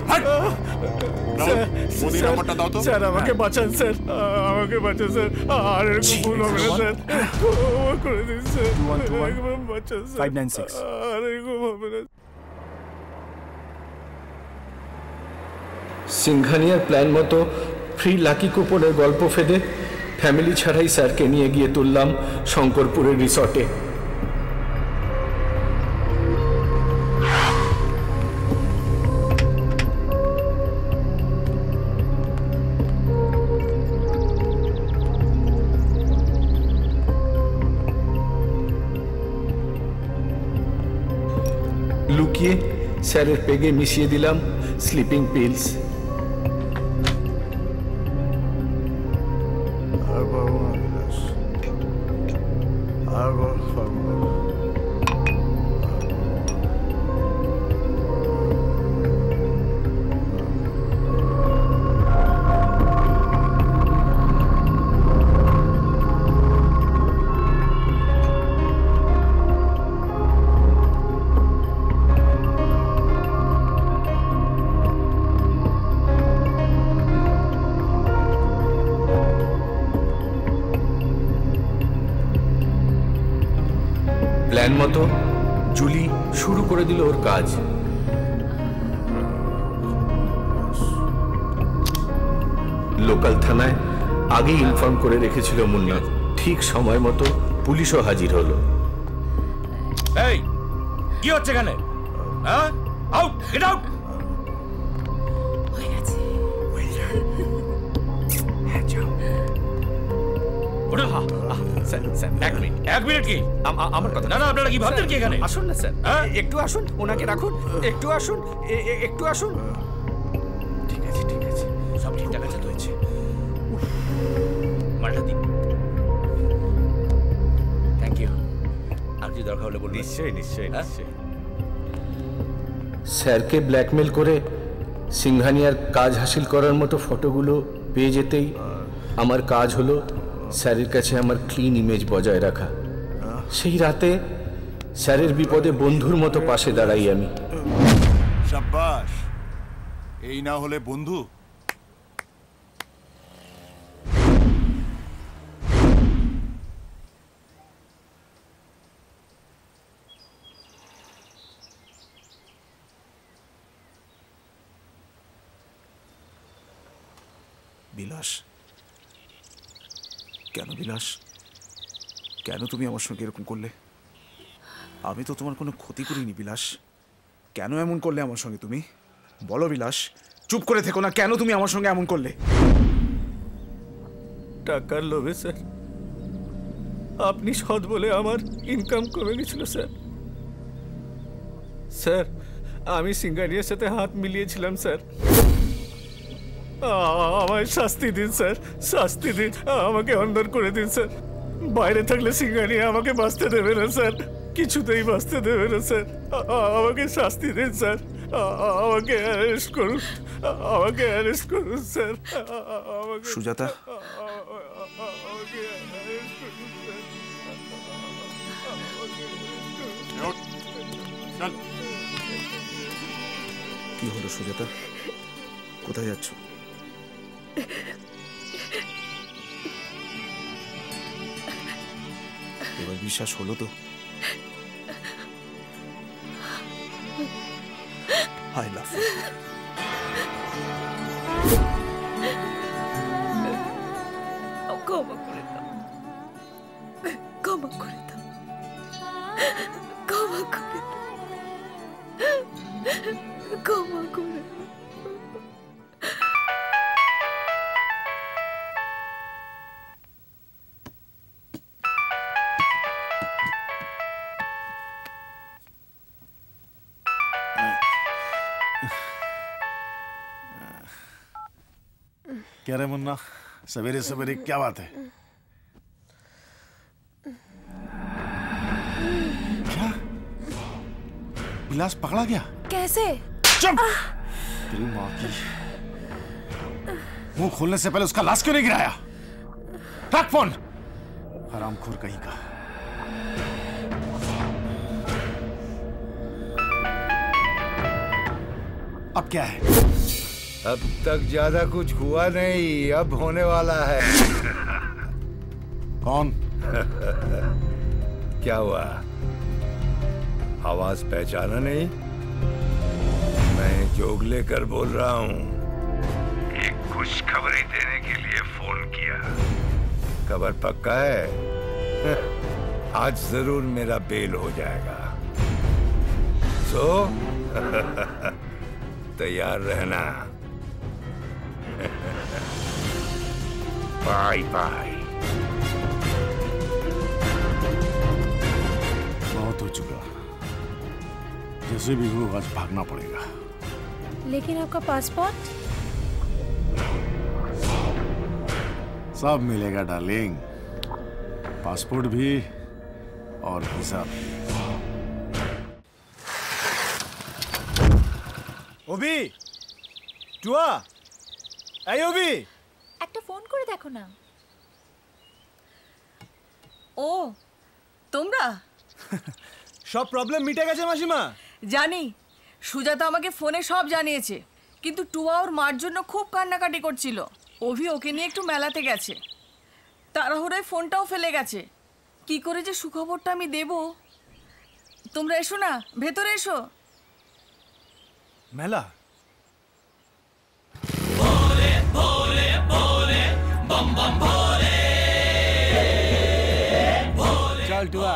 বৌদি নাম্বারটা দাও তো। স্যার আমাকে বাঁচান স্যার, আমাকে বাঁচান স্যার, আর এরকম ভুল হবে না স্যার, ক্ষমা করে দিন স্যার, একদম বাঁচান স্যার, 596 আর এরকম হবে না। সিংঘানিয়ার প্ল্যান মতো ফ্রি লাকি কুপনের গল্প ফেদে ফ্যামিলি ছাড়াই স্যারকে নিয়ে গিয়ে তুললাম শঙ্করপুরের রিসর্টে। লুকিয়ে স্যারের পেগে মিশিয়ে দিলাম স্লিপিং পিলস। প্ল্যান মতো জুলি শুরু করে দিল ওর কাজ। লোকাল থানায় আগেই ইনফর্ম করে রেখেছিল মুন্না, ঠিক সময় মতো পুলিশও হাজির হলো। এই কি হচ্ছে এখানে? হ্যাঁ, আউট, গেট আউট। হয়ে গেছে। হ্যাঁ যাও। ওটা এক মিনিট কি আমার কথা? না না, আপনারা কি ভাবছেন কি এখানে? আসুন না স্যার, একটু আসুন, ওনাকে রাখুন, একটু আসুন, একটু আসুন। ঠিক আছে ঠিক আছে, সব ঠিকঠাক আছে তো? হয়েছে, মালটা দিন। Thank you. আর কি দরকার হলে বলুন। নিশ্চয়ই নিশ্চয়ই নিশ্চয়ই। স্যারকে ব্ল্যাকমেল করে সিংঘানিয়ার কাজ হাসিল করার মতো ফটোগুলো পেয়ে যেতেই আমার কাজ হলো স্যারের কাছে আমার ক্লিন ইমেজ বজায় রাখা। সেই রাতে স্যারের বিপদে বন্ধুর মতো পাশে দাঁড়াই আমি। শাবাশ, এই না হলে বন্ধু? বিলাস, কেন বিলাস, কেন তুমি আমার সঙ্গে এরকম করলে? আমি তো তোমার কোনো ক্ষতি করিনি বিলাস, কেন এমন করলে আমার সঙ্গে তুমি? বলো বিলাস, চুপ করে থেকো না, কেন তুমি আমার সঙ্গে এমন করলে? টাকার লোভে স্যার, আপনি সৎ বলে আমার ইনকাম কমে গেছিল স্যার। স্যার আমি সিঙ্গারিয়ার সাথে হাত মিলিয়েছিলাম স্যার, আমায় শাস্তি দিন স্যার, শাস্তি দিন, আমাকে অন্দর করে দিন স্যার। বাইরে থাকলে সিঙ্গারিয়া আমাকে বাঁচতে দেবে না স্যার, কিছুতেই বাঁচতে দেবে না স্যার। আমাকে শাস্তি দিন স্যার, আমাকে অ্যারেস্ট করুন, আমাকে অ্যারেস্ট করুন স্যার। সুজাতা, আমাকে অ্যারেস্ট করুন স্যার। চল। কি হলো সুজাতা, কোথায় যাচ্ছ? এবার বিশ্বাস হলো তো? I love you. ক্ষমা করে দাও, ক্ষমা করে দাও, ক্ষমা করে দাও, ক্ষমা করে দাও। क्या रे मुन्ना, सवेरे सवेरे क्या बात है? क्या गिलास पकड़ा गया? कैसे? चुप! तेरी माँ की, मुंह खोलने से पहले उसका लाश क्यों नहीं गिराया? रख फोन, हरामखोर कहीं का। अब क्या है? अब तक ज्यादा कुछ हुआ नहीं, अब होने वाला है। कौन? क्या हुआ, आवाज पहचाना नहीं? मैं जोग लेकर बोल रहा हूँ। एक खुशखबरी देने के लिए फोन किया। खबर पक्का है? आज जरूर मेरा बेल हो जाएगा, सो तैयार रहना। Bye bye. बहुत हो चुका, जैसे भी हो आज भागना पड़ेगा। लेकिन आपका पासपोर्ट? सब मिलेगा डार्लिंग, पासपोर्ट भी और वीजा भी। ওবি, টুয়া, এই ওবি, একটা ফোন করে দেখো না। ও তোমরা সব প্রবলেম মিটে গেছে মাসিমা? জানি, সুজাতা আমাকে ফোনে সব জানিয়েছে, কিন্তু টুয়া ওর মার জন্য খুব কান্নাকাটি করছিল। অভি ওকে নিয়ে একটু মেলাতে গেছে, তাড়াহুড়োয় ফোনটাও ফেলে গেছে। কি করে যে সুখবরটা আমি দেব। তোমরা এসো না, ভেতরে এসো। মেলা? চল টুয়া।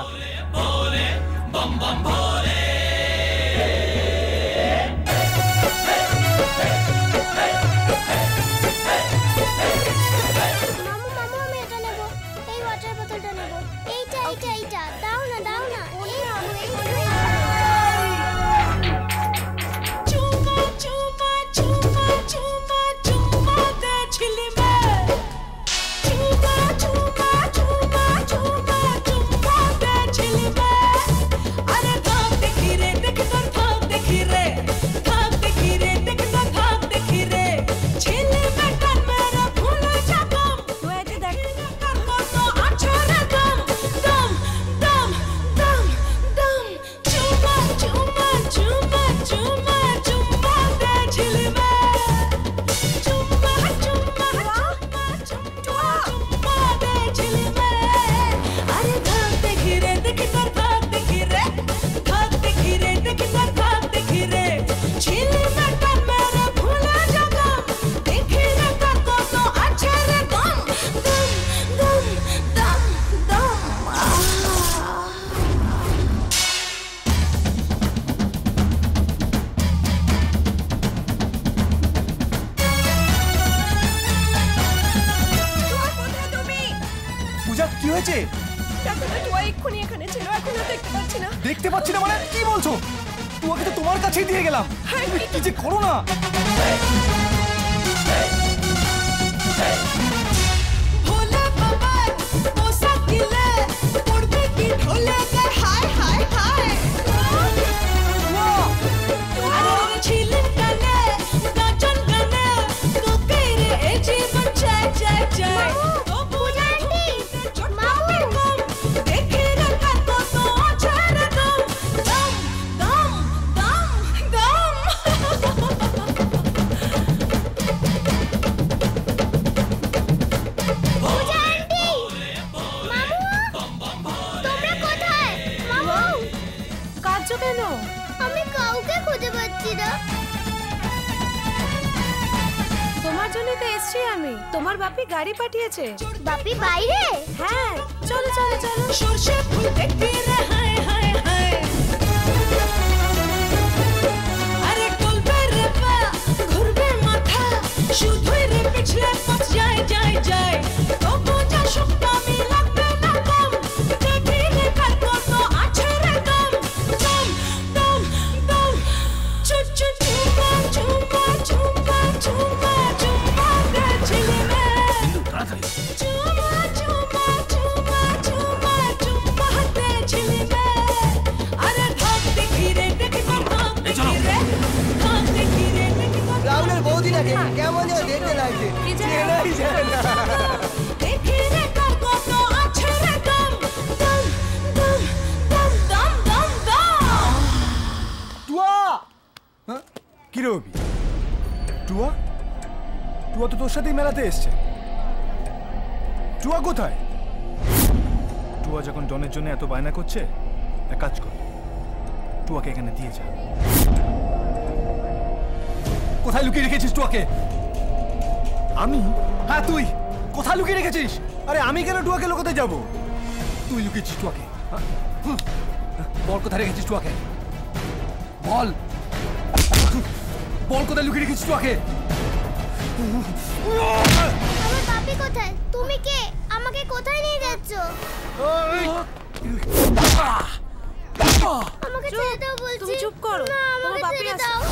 দেখতে পাচ্ছি না মানে কি বলছো? তোমাকে তো তোমার কাছেই দিয়ে গেলাম, কি যে করো না। দাও। তোমার জন্য তো এসছি আমি। তোমার বাপি গাড়ি পাঠিয়েছে। বাপি বাইরে? হ্যাঁ, চলো চলো চলো। সরষে ফুল দেখতে রে হায় হায় হায়। আরে টলবে রে পা, ঘুরবে মাথা, শুধুই রে পিছলে পথ যায় যায় যায়। তবু যা সুখ আমি লাগবে না কম, দেখি রে কার কত আছে রে দম দম দম দম। চুপ চুপ চুপা চুপা চুপা চুপা চুপা দে ছিলে রে। চুপা চুপা চুপা চুপা চুপা দে ছিলে রে। আরে ঢাক দেখি রে দেখি তো ঢাক দেখি রে, ঢাক দেখি রে দেখি তো। রাহুলের বৌদি নাকি কেমন যেন দেখতে লাগছে, চেনাই যায় না। দেখি রে কার কত আছে রে দম দম দম দম দম দম দম। টুয়া! কি রে অভি? টুয়া? টুয়া তো তোর সাথেই মেলাতে এসছে। টুয়া কোথায়? টুয়া যখন ডনের জন্য এত বায়না করছে, এক কাজ কর, টুয়াকে এখানে দিয়ে যা। কোথায় লুকিয়ে রেখেছিস টুয়াকে? আমি? হ্যাঁ তুই কোথায় লুকিয়ে রেখেছিস? আরে আমি কেন টুয়াকে লুকাতে যাব? তুই লুকিয়েছিস টুয়াকে। বল কোথায় রেখেছিস টুয়াকে? বল বল কোথায় লুকিয়ে রেখেছিস টুয়াকে? আমার বাপি কোথায়? তুমি কে? আমাকে কোথায় নিয়ে যাচ্ছ? আমাকে ছেড়ে দাও বলছি। তুমি চুপ করো। না, তোমার আমাকে বাপি ছেড়ে আছে। দাও।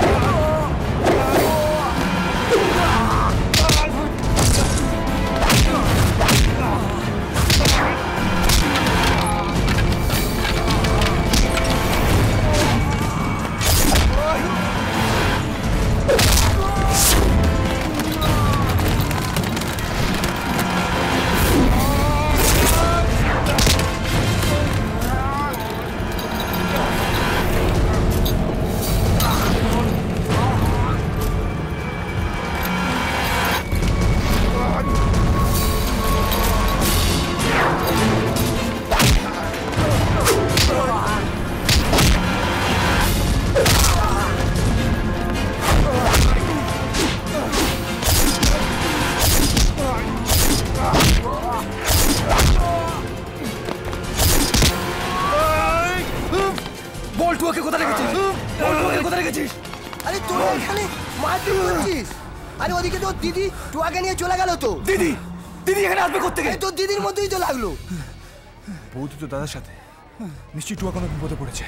বল টুয়াকে কোথায় রেখেছিস? বল টুয়াকে কোথায় রেখেছিস? আরে তুই এখানে মারপিট করছিস? আরে ওদিকে তো দিদি টুয়াকে নিয়ে চলে গেল তো। দিদি দিদি এখানে আসবে কোত্থেকে? তোর দিদির মধ্যেই তো লাগলো। বৌদি তো দাদার সাথে, নিশ্চয়ই টুয়া কোনো বিপদে পড়েছে।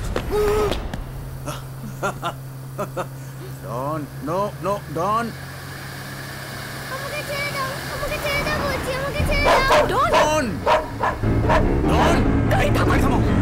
Don no no Don. আমাকে ছেড়ে দাও, আমাকে ছেড়ে দাও বলছি, আমাকে ছেড়ে দাও। ডন ডন গাড়ি থামাও।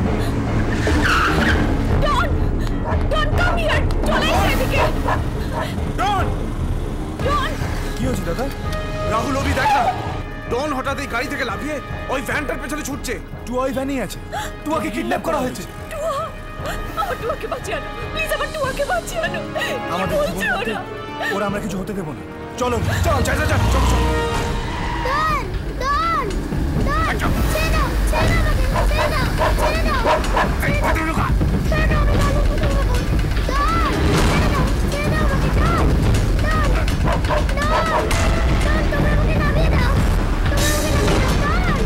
Don Don come here. চলে এসে এদিকে। ডন ডন কি হয়েছে দাদা? রাহুল অভি দেখ না, ডন হঠাৎ এই গাড়ি থেকে লাফিয়ে ওই ভ্যানটার পেছনে ছুটছে। টুয়া ওই ভ্যানেই আছে। টুয়াকে কিডন্যাপ করা হয়েছে। টুয়া, আমার টুয়াকে বাঁচিয়ে আনো প্লিজ, আমার টুয়াকে বাঁচিয়ে আনো। আমাদের জীবন ওরা আমরা কিছু হতে দেবো না। চলো চল চল চল চল চল। ডন ডন ডন ছেড়ে দাও, ছেড়ে দাও আমাকে, ছেড়ে দাও, ছেড়ে দাও, এই পাটু লুকা। ছেড়ে দাও আমাকে, ডন ছেড়ে দাও, ছেড়ে দাও আমাকে, ডন ডন ডন ডন তোমরা আমাকে নামিয়ে দাও, তোমরা আমাকে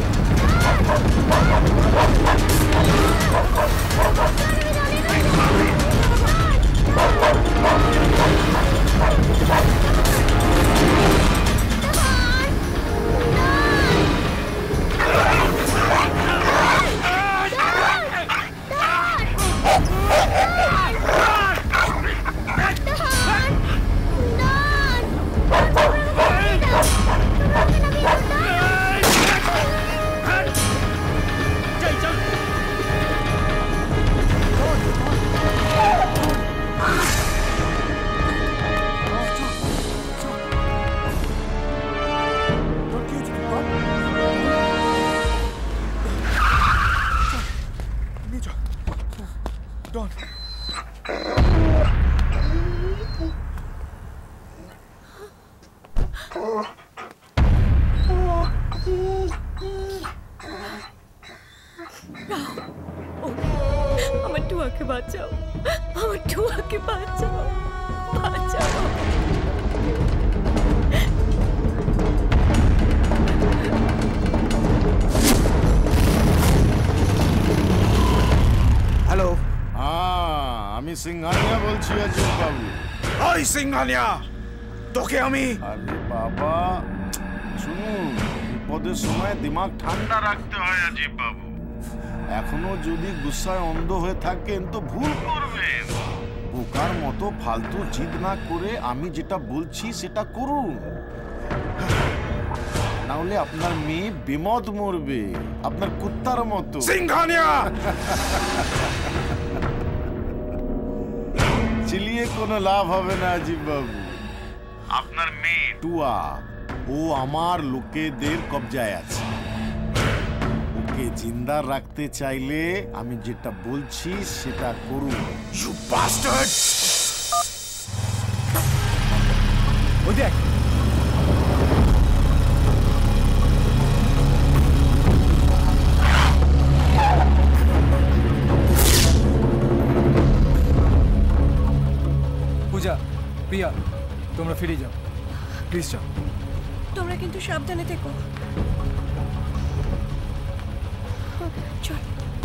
আমি সিংহানিয়া বলছি অজিত বাবু। ওই সিংহানিয়া, তোকে আমি। আরে বাবা শুনুন, বিপদের সময় দিমাগ ঠান্ডা রাখতে হয় অজিত বাবু। এখনো যদি গুসায় অন্ধ হয়ে থাকেন তো ভুল করবেন। বোকার মতো ফালতু জিদ না করে আমি যেটা বলছি সেটা করুন, না হলে আপনার মেয়ে বেমত মরবে, আপনার কুত্তার মতো। সিংহানিয়া চিলিয়ে কোনো লাভ হবে না অজিত বাবু। আপনার মেয়ে টুয়া, ও আমার লোকেদের কবজায় আছে। ওকে জিন্দা রাখতে চাইলে আমি যেটা বলছি সেটা করুন। You bastard! ওই দেখ, পূজা, প্রিয়া, তোমরা ফিরে যাও, প্লিজ যাও। তোমরা কিন্তু সাবধানে থেকো। চল।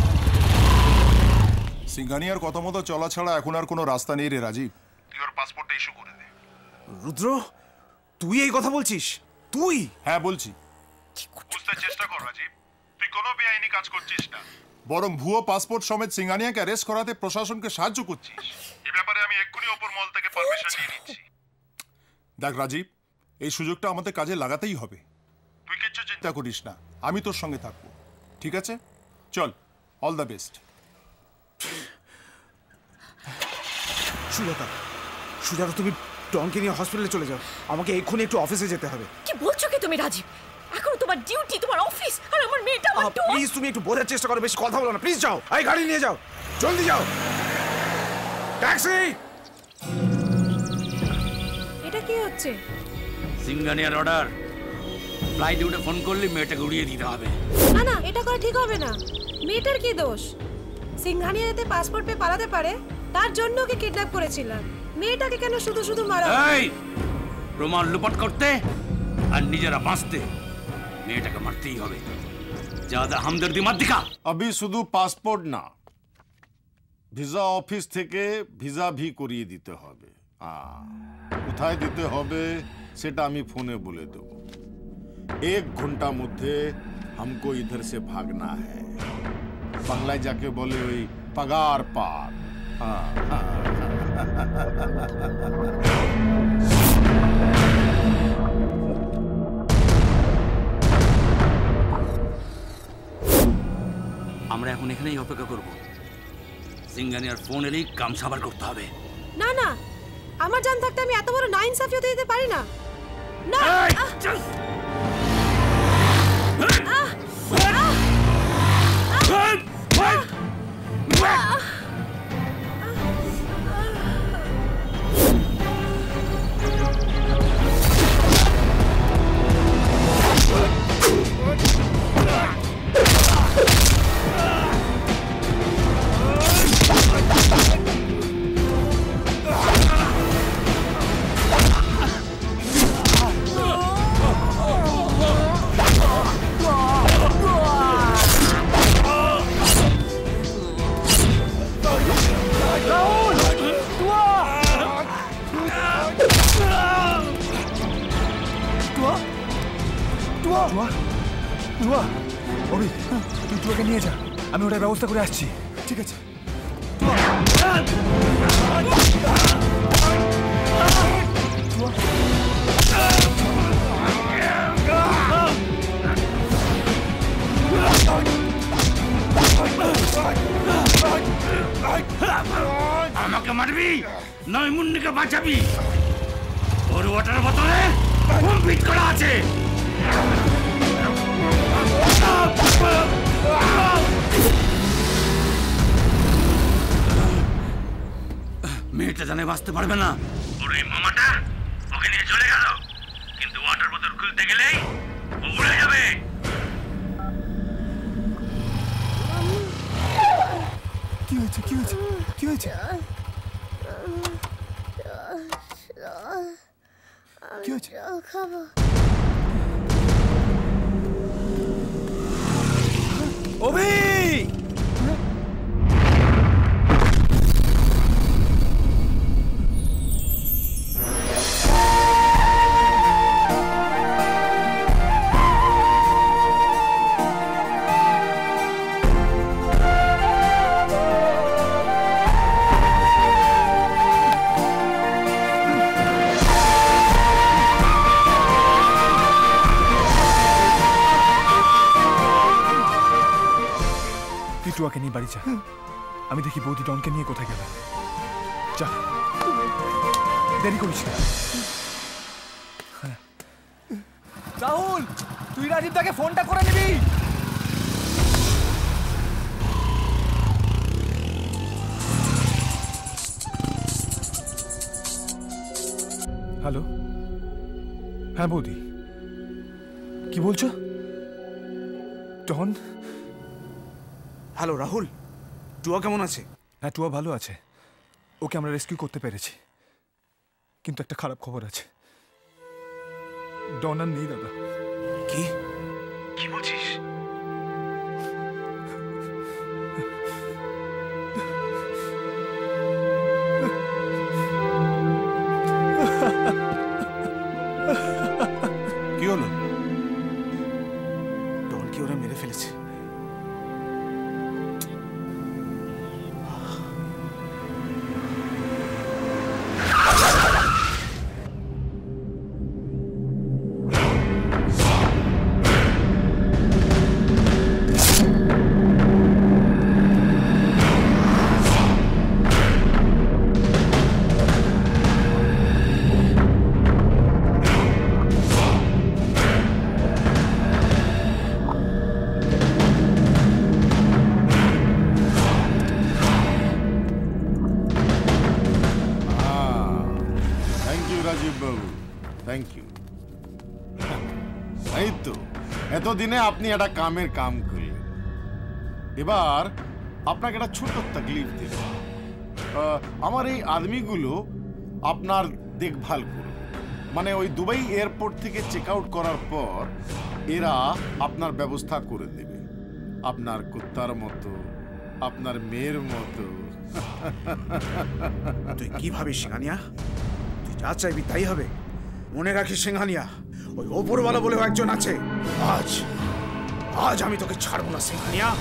সিংহানিয়ার কথা মতো চলা ছাড়া এখন আর কোনো রাস্তা নেই রে রাজীব। তুই ওর পাসপোর্টটা ইস্যু করে দে। রুদ্র, তুই এই কথা বলছিস? তুই? হ্যাঁ বলছি। বুঝতে চেষ্টা কর রাজীব, তুই কোনো বেআইনি কাজ করছিস না, বরং ভুয়ো পাসপোর্ট সমেত সিংহানিয়াকে অ্যারেস্ট করাতে প্রশাসনকে সাহায্য করছিস। এই ব্যাপারে আমি এক্ষুনি ওপর মহল থেকে পারমিশন নিয়ে নিচ্ছি। দেখ রাজীব, এই সুযোগটা আমাদের কাজে লাগাতেই হবে। তুই কিচ্ছু চিন্তা করিস না, আমি তোর সঙ্গে থাকবো, ঠিক আছে? চল, all the best. Sujata, Sujata, তুমি ডনকে নিয়ে হসপিটালে চলে যাও। আমাকে এক্ষুনি একটু অফিসে যেতে হবে। কি বলছো কি তুমি রাজীব? এখন তোমার ডিউটি, তোমার অফিস, আর আমার মেয়েটা আমার ডগ। প্লিজ তুমি একটু বোঝার চেষ্টা করো, বেশি কথা বলো না। প্লিজ যাও, এই গাড়ি নিয়ে যাও, জলদি যাও। ট্যাক্সি! এটা কি হচ্ছে? সিংহানিয়ার অর্ডার। ফ্লাইটে উঠে ফোন করলে মেয়েটাকে উড়িয়ে দিতে হবে। না না, এটা করা ঠিক হবে না। মেয়েটার কি দোষ? সিংহানিয়া যাতে পাসপোর্ট পেয়ে পালাতে পারে তার জন্য ওকে কিডন্যাপ করেছিলাম। মেয়েটাকে কেন শুধু শুধু মারা? এই প্রমাণ লুপাট করতে আর নিজেরা বাঁচতে মেয়েটাকে মারতেই হবে। ज्यादा हमदर्दी मत दिखा। अभी শুধু পাসপোর্ট না, ভিসা অফিস থেকে ভিসা ভি করিয়ে দিতে হবে। কোথায় দিতে হবে সেটা আমি ফোনে বলে দেব। 1 ঘন্টা মধ্যে हमको इधर से भागना है। বাংলায় যাকে বলে ওই পাগার পার। আমরা এখন এখানেই অপেক্ষা করব। সিংহানিয়ার ফোন এলেই কাম সাবার করতে হবে। না না, আমার জান থাকতে আমি এত বড় নাইনসাফি হতে দিতে পারি না। না তুই নিয়ে যা, আমি ওটার ব্যবস্থা করে আসছি। ঠিক আছে? আমাকে মারবি নয় মুন্নিকে বাঁচাবি। ওর ওয়াটার বোতলে বোম ফিট করা আছে। মেয়েটা জানে বাঁচতে পারবে না। ওর এই মামাটা ওকে নিয়ে চলে গেল, কিন্তু ওয়াটার বোতল খুলতে গেলেই ও উড়ে যাবে। কি হয়েছে? কি হয়েছে? কি হয়েছে? কি হয়েছে? খাবো। অভি! টুয়াকে নিয়ে বাড়ি যা, আমি দেখি বৌদি ডনকে নিয়ে কোথায় গেল। যা, দেরি করিস না। রাহুল, তুই রাজীব দাকে ফোনটা করে নিবি। হ্যালো, হ্যাঁ বৌদি, কি বলছো? ডন? হ্যালো রাহুল, টুয়া কেমন আছে? হ্যাঁ, টুয়া ভালো আছে, ওকে আমরা রেস্কিউ করতে পেরেছি। কিন্তু একটা খারাপ খবর আছে, ডন আর নেই দাদা। কি কি বলছিস? কি হলো? ডনকে ওরা মেরে ফেলেছে। Thank you. এই তো এতদিনে আপনি একটা কামের কাম করলেন, এবার আপনাকে একটা ছোট তকলিফ দেব। আমার এই আদমিগুলো আপনার দেখভাল করবে, মানে ওই দুবাই এয়ারপোর্ট থেকে চেক আউট করার পর এরা আপনার ব্যবস্থা করে দেবে, আপনার কুত্তার মতো, আপনার মেয়ের মতো। তুই কি ভাবিস সিংহানিয়া? তুই যা চাইবি তাই হবে। মনে রাখিস সিংহানিয়া, ওই ওপরওয়ালা বলেও একজন আছে। আজ আজ আমি তোকে ছাড়বো না Singhania.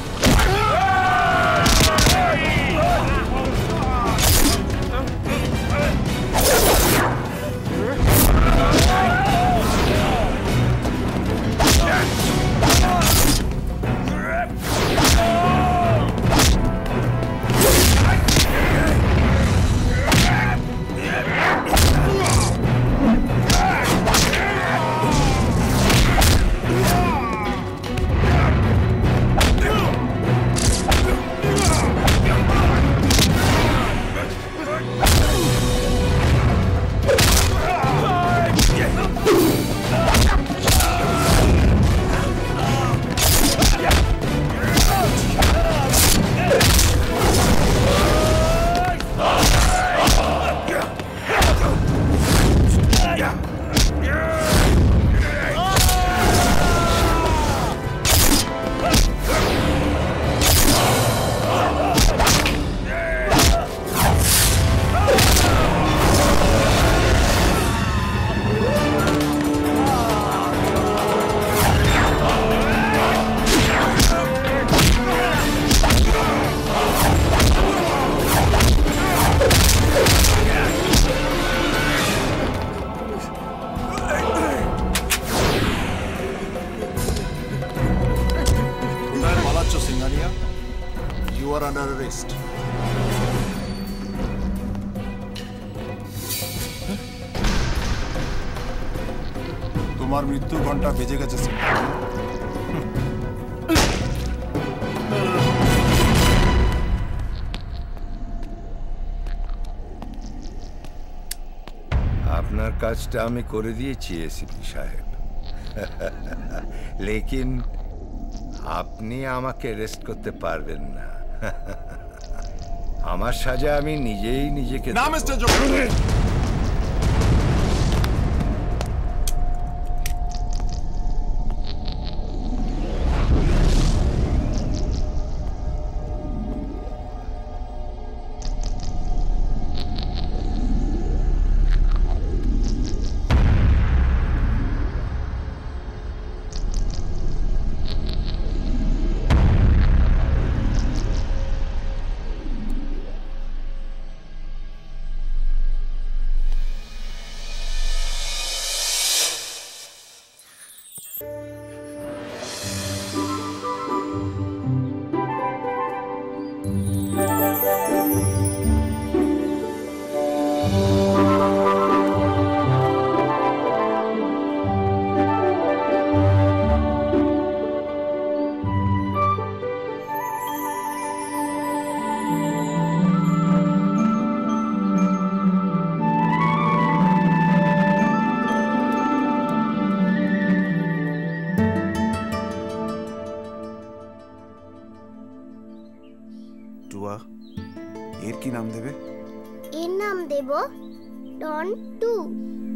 You are under arrest. তোমার মৃত্যুর ঘন্টা বেজে গেছে। আপনার কাজটা আমি করে দিয়েছি এসিপি সাহেব, লেকিন আপনি আমাকে অ্যারেস্ট করতে পারবেন না। আমার সাজা আমি নিজেই নিজেকে না মিস্টার জোকর, টুয়া, এর কি নাম দেবে? এর নাম দেব ডন টু।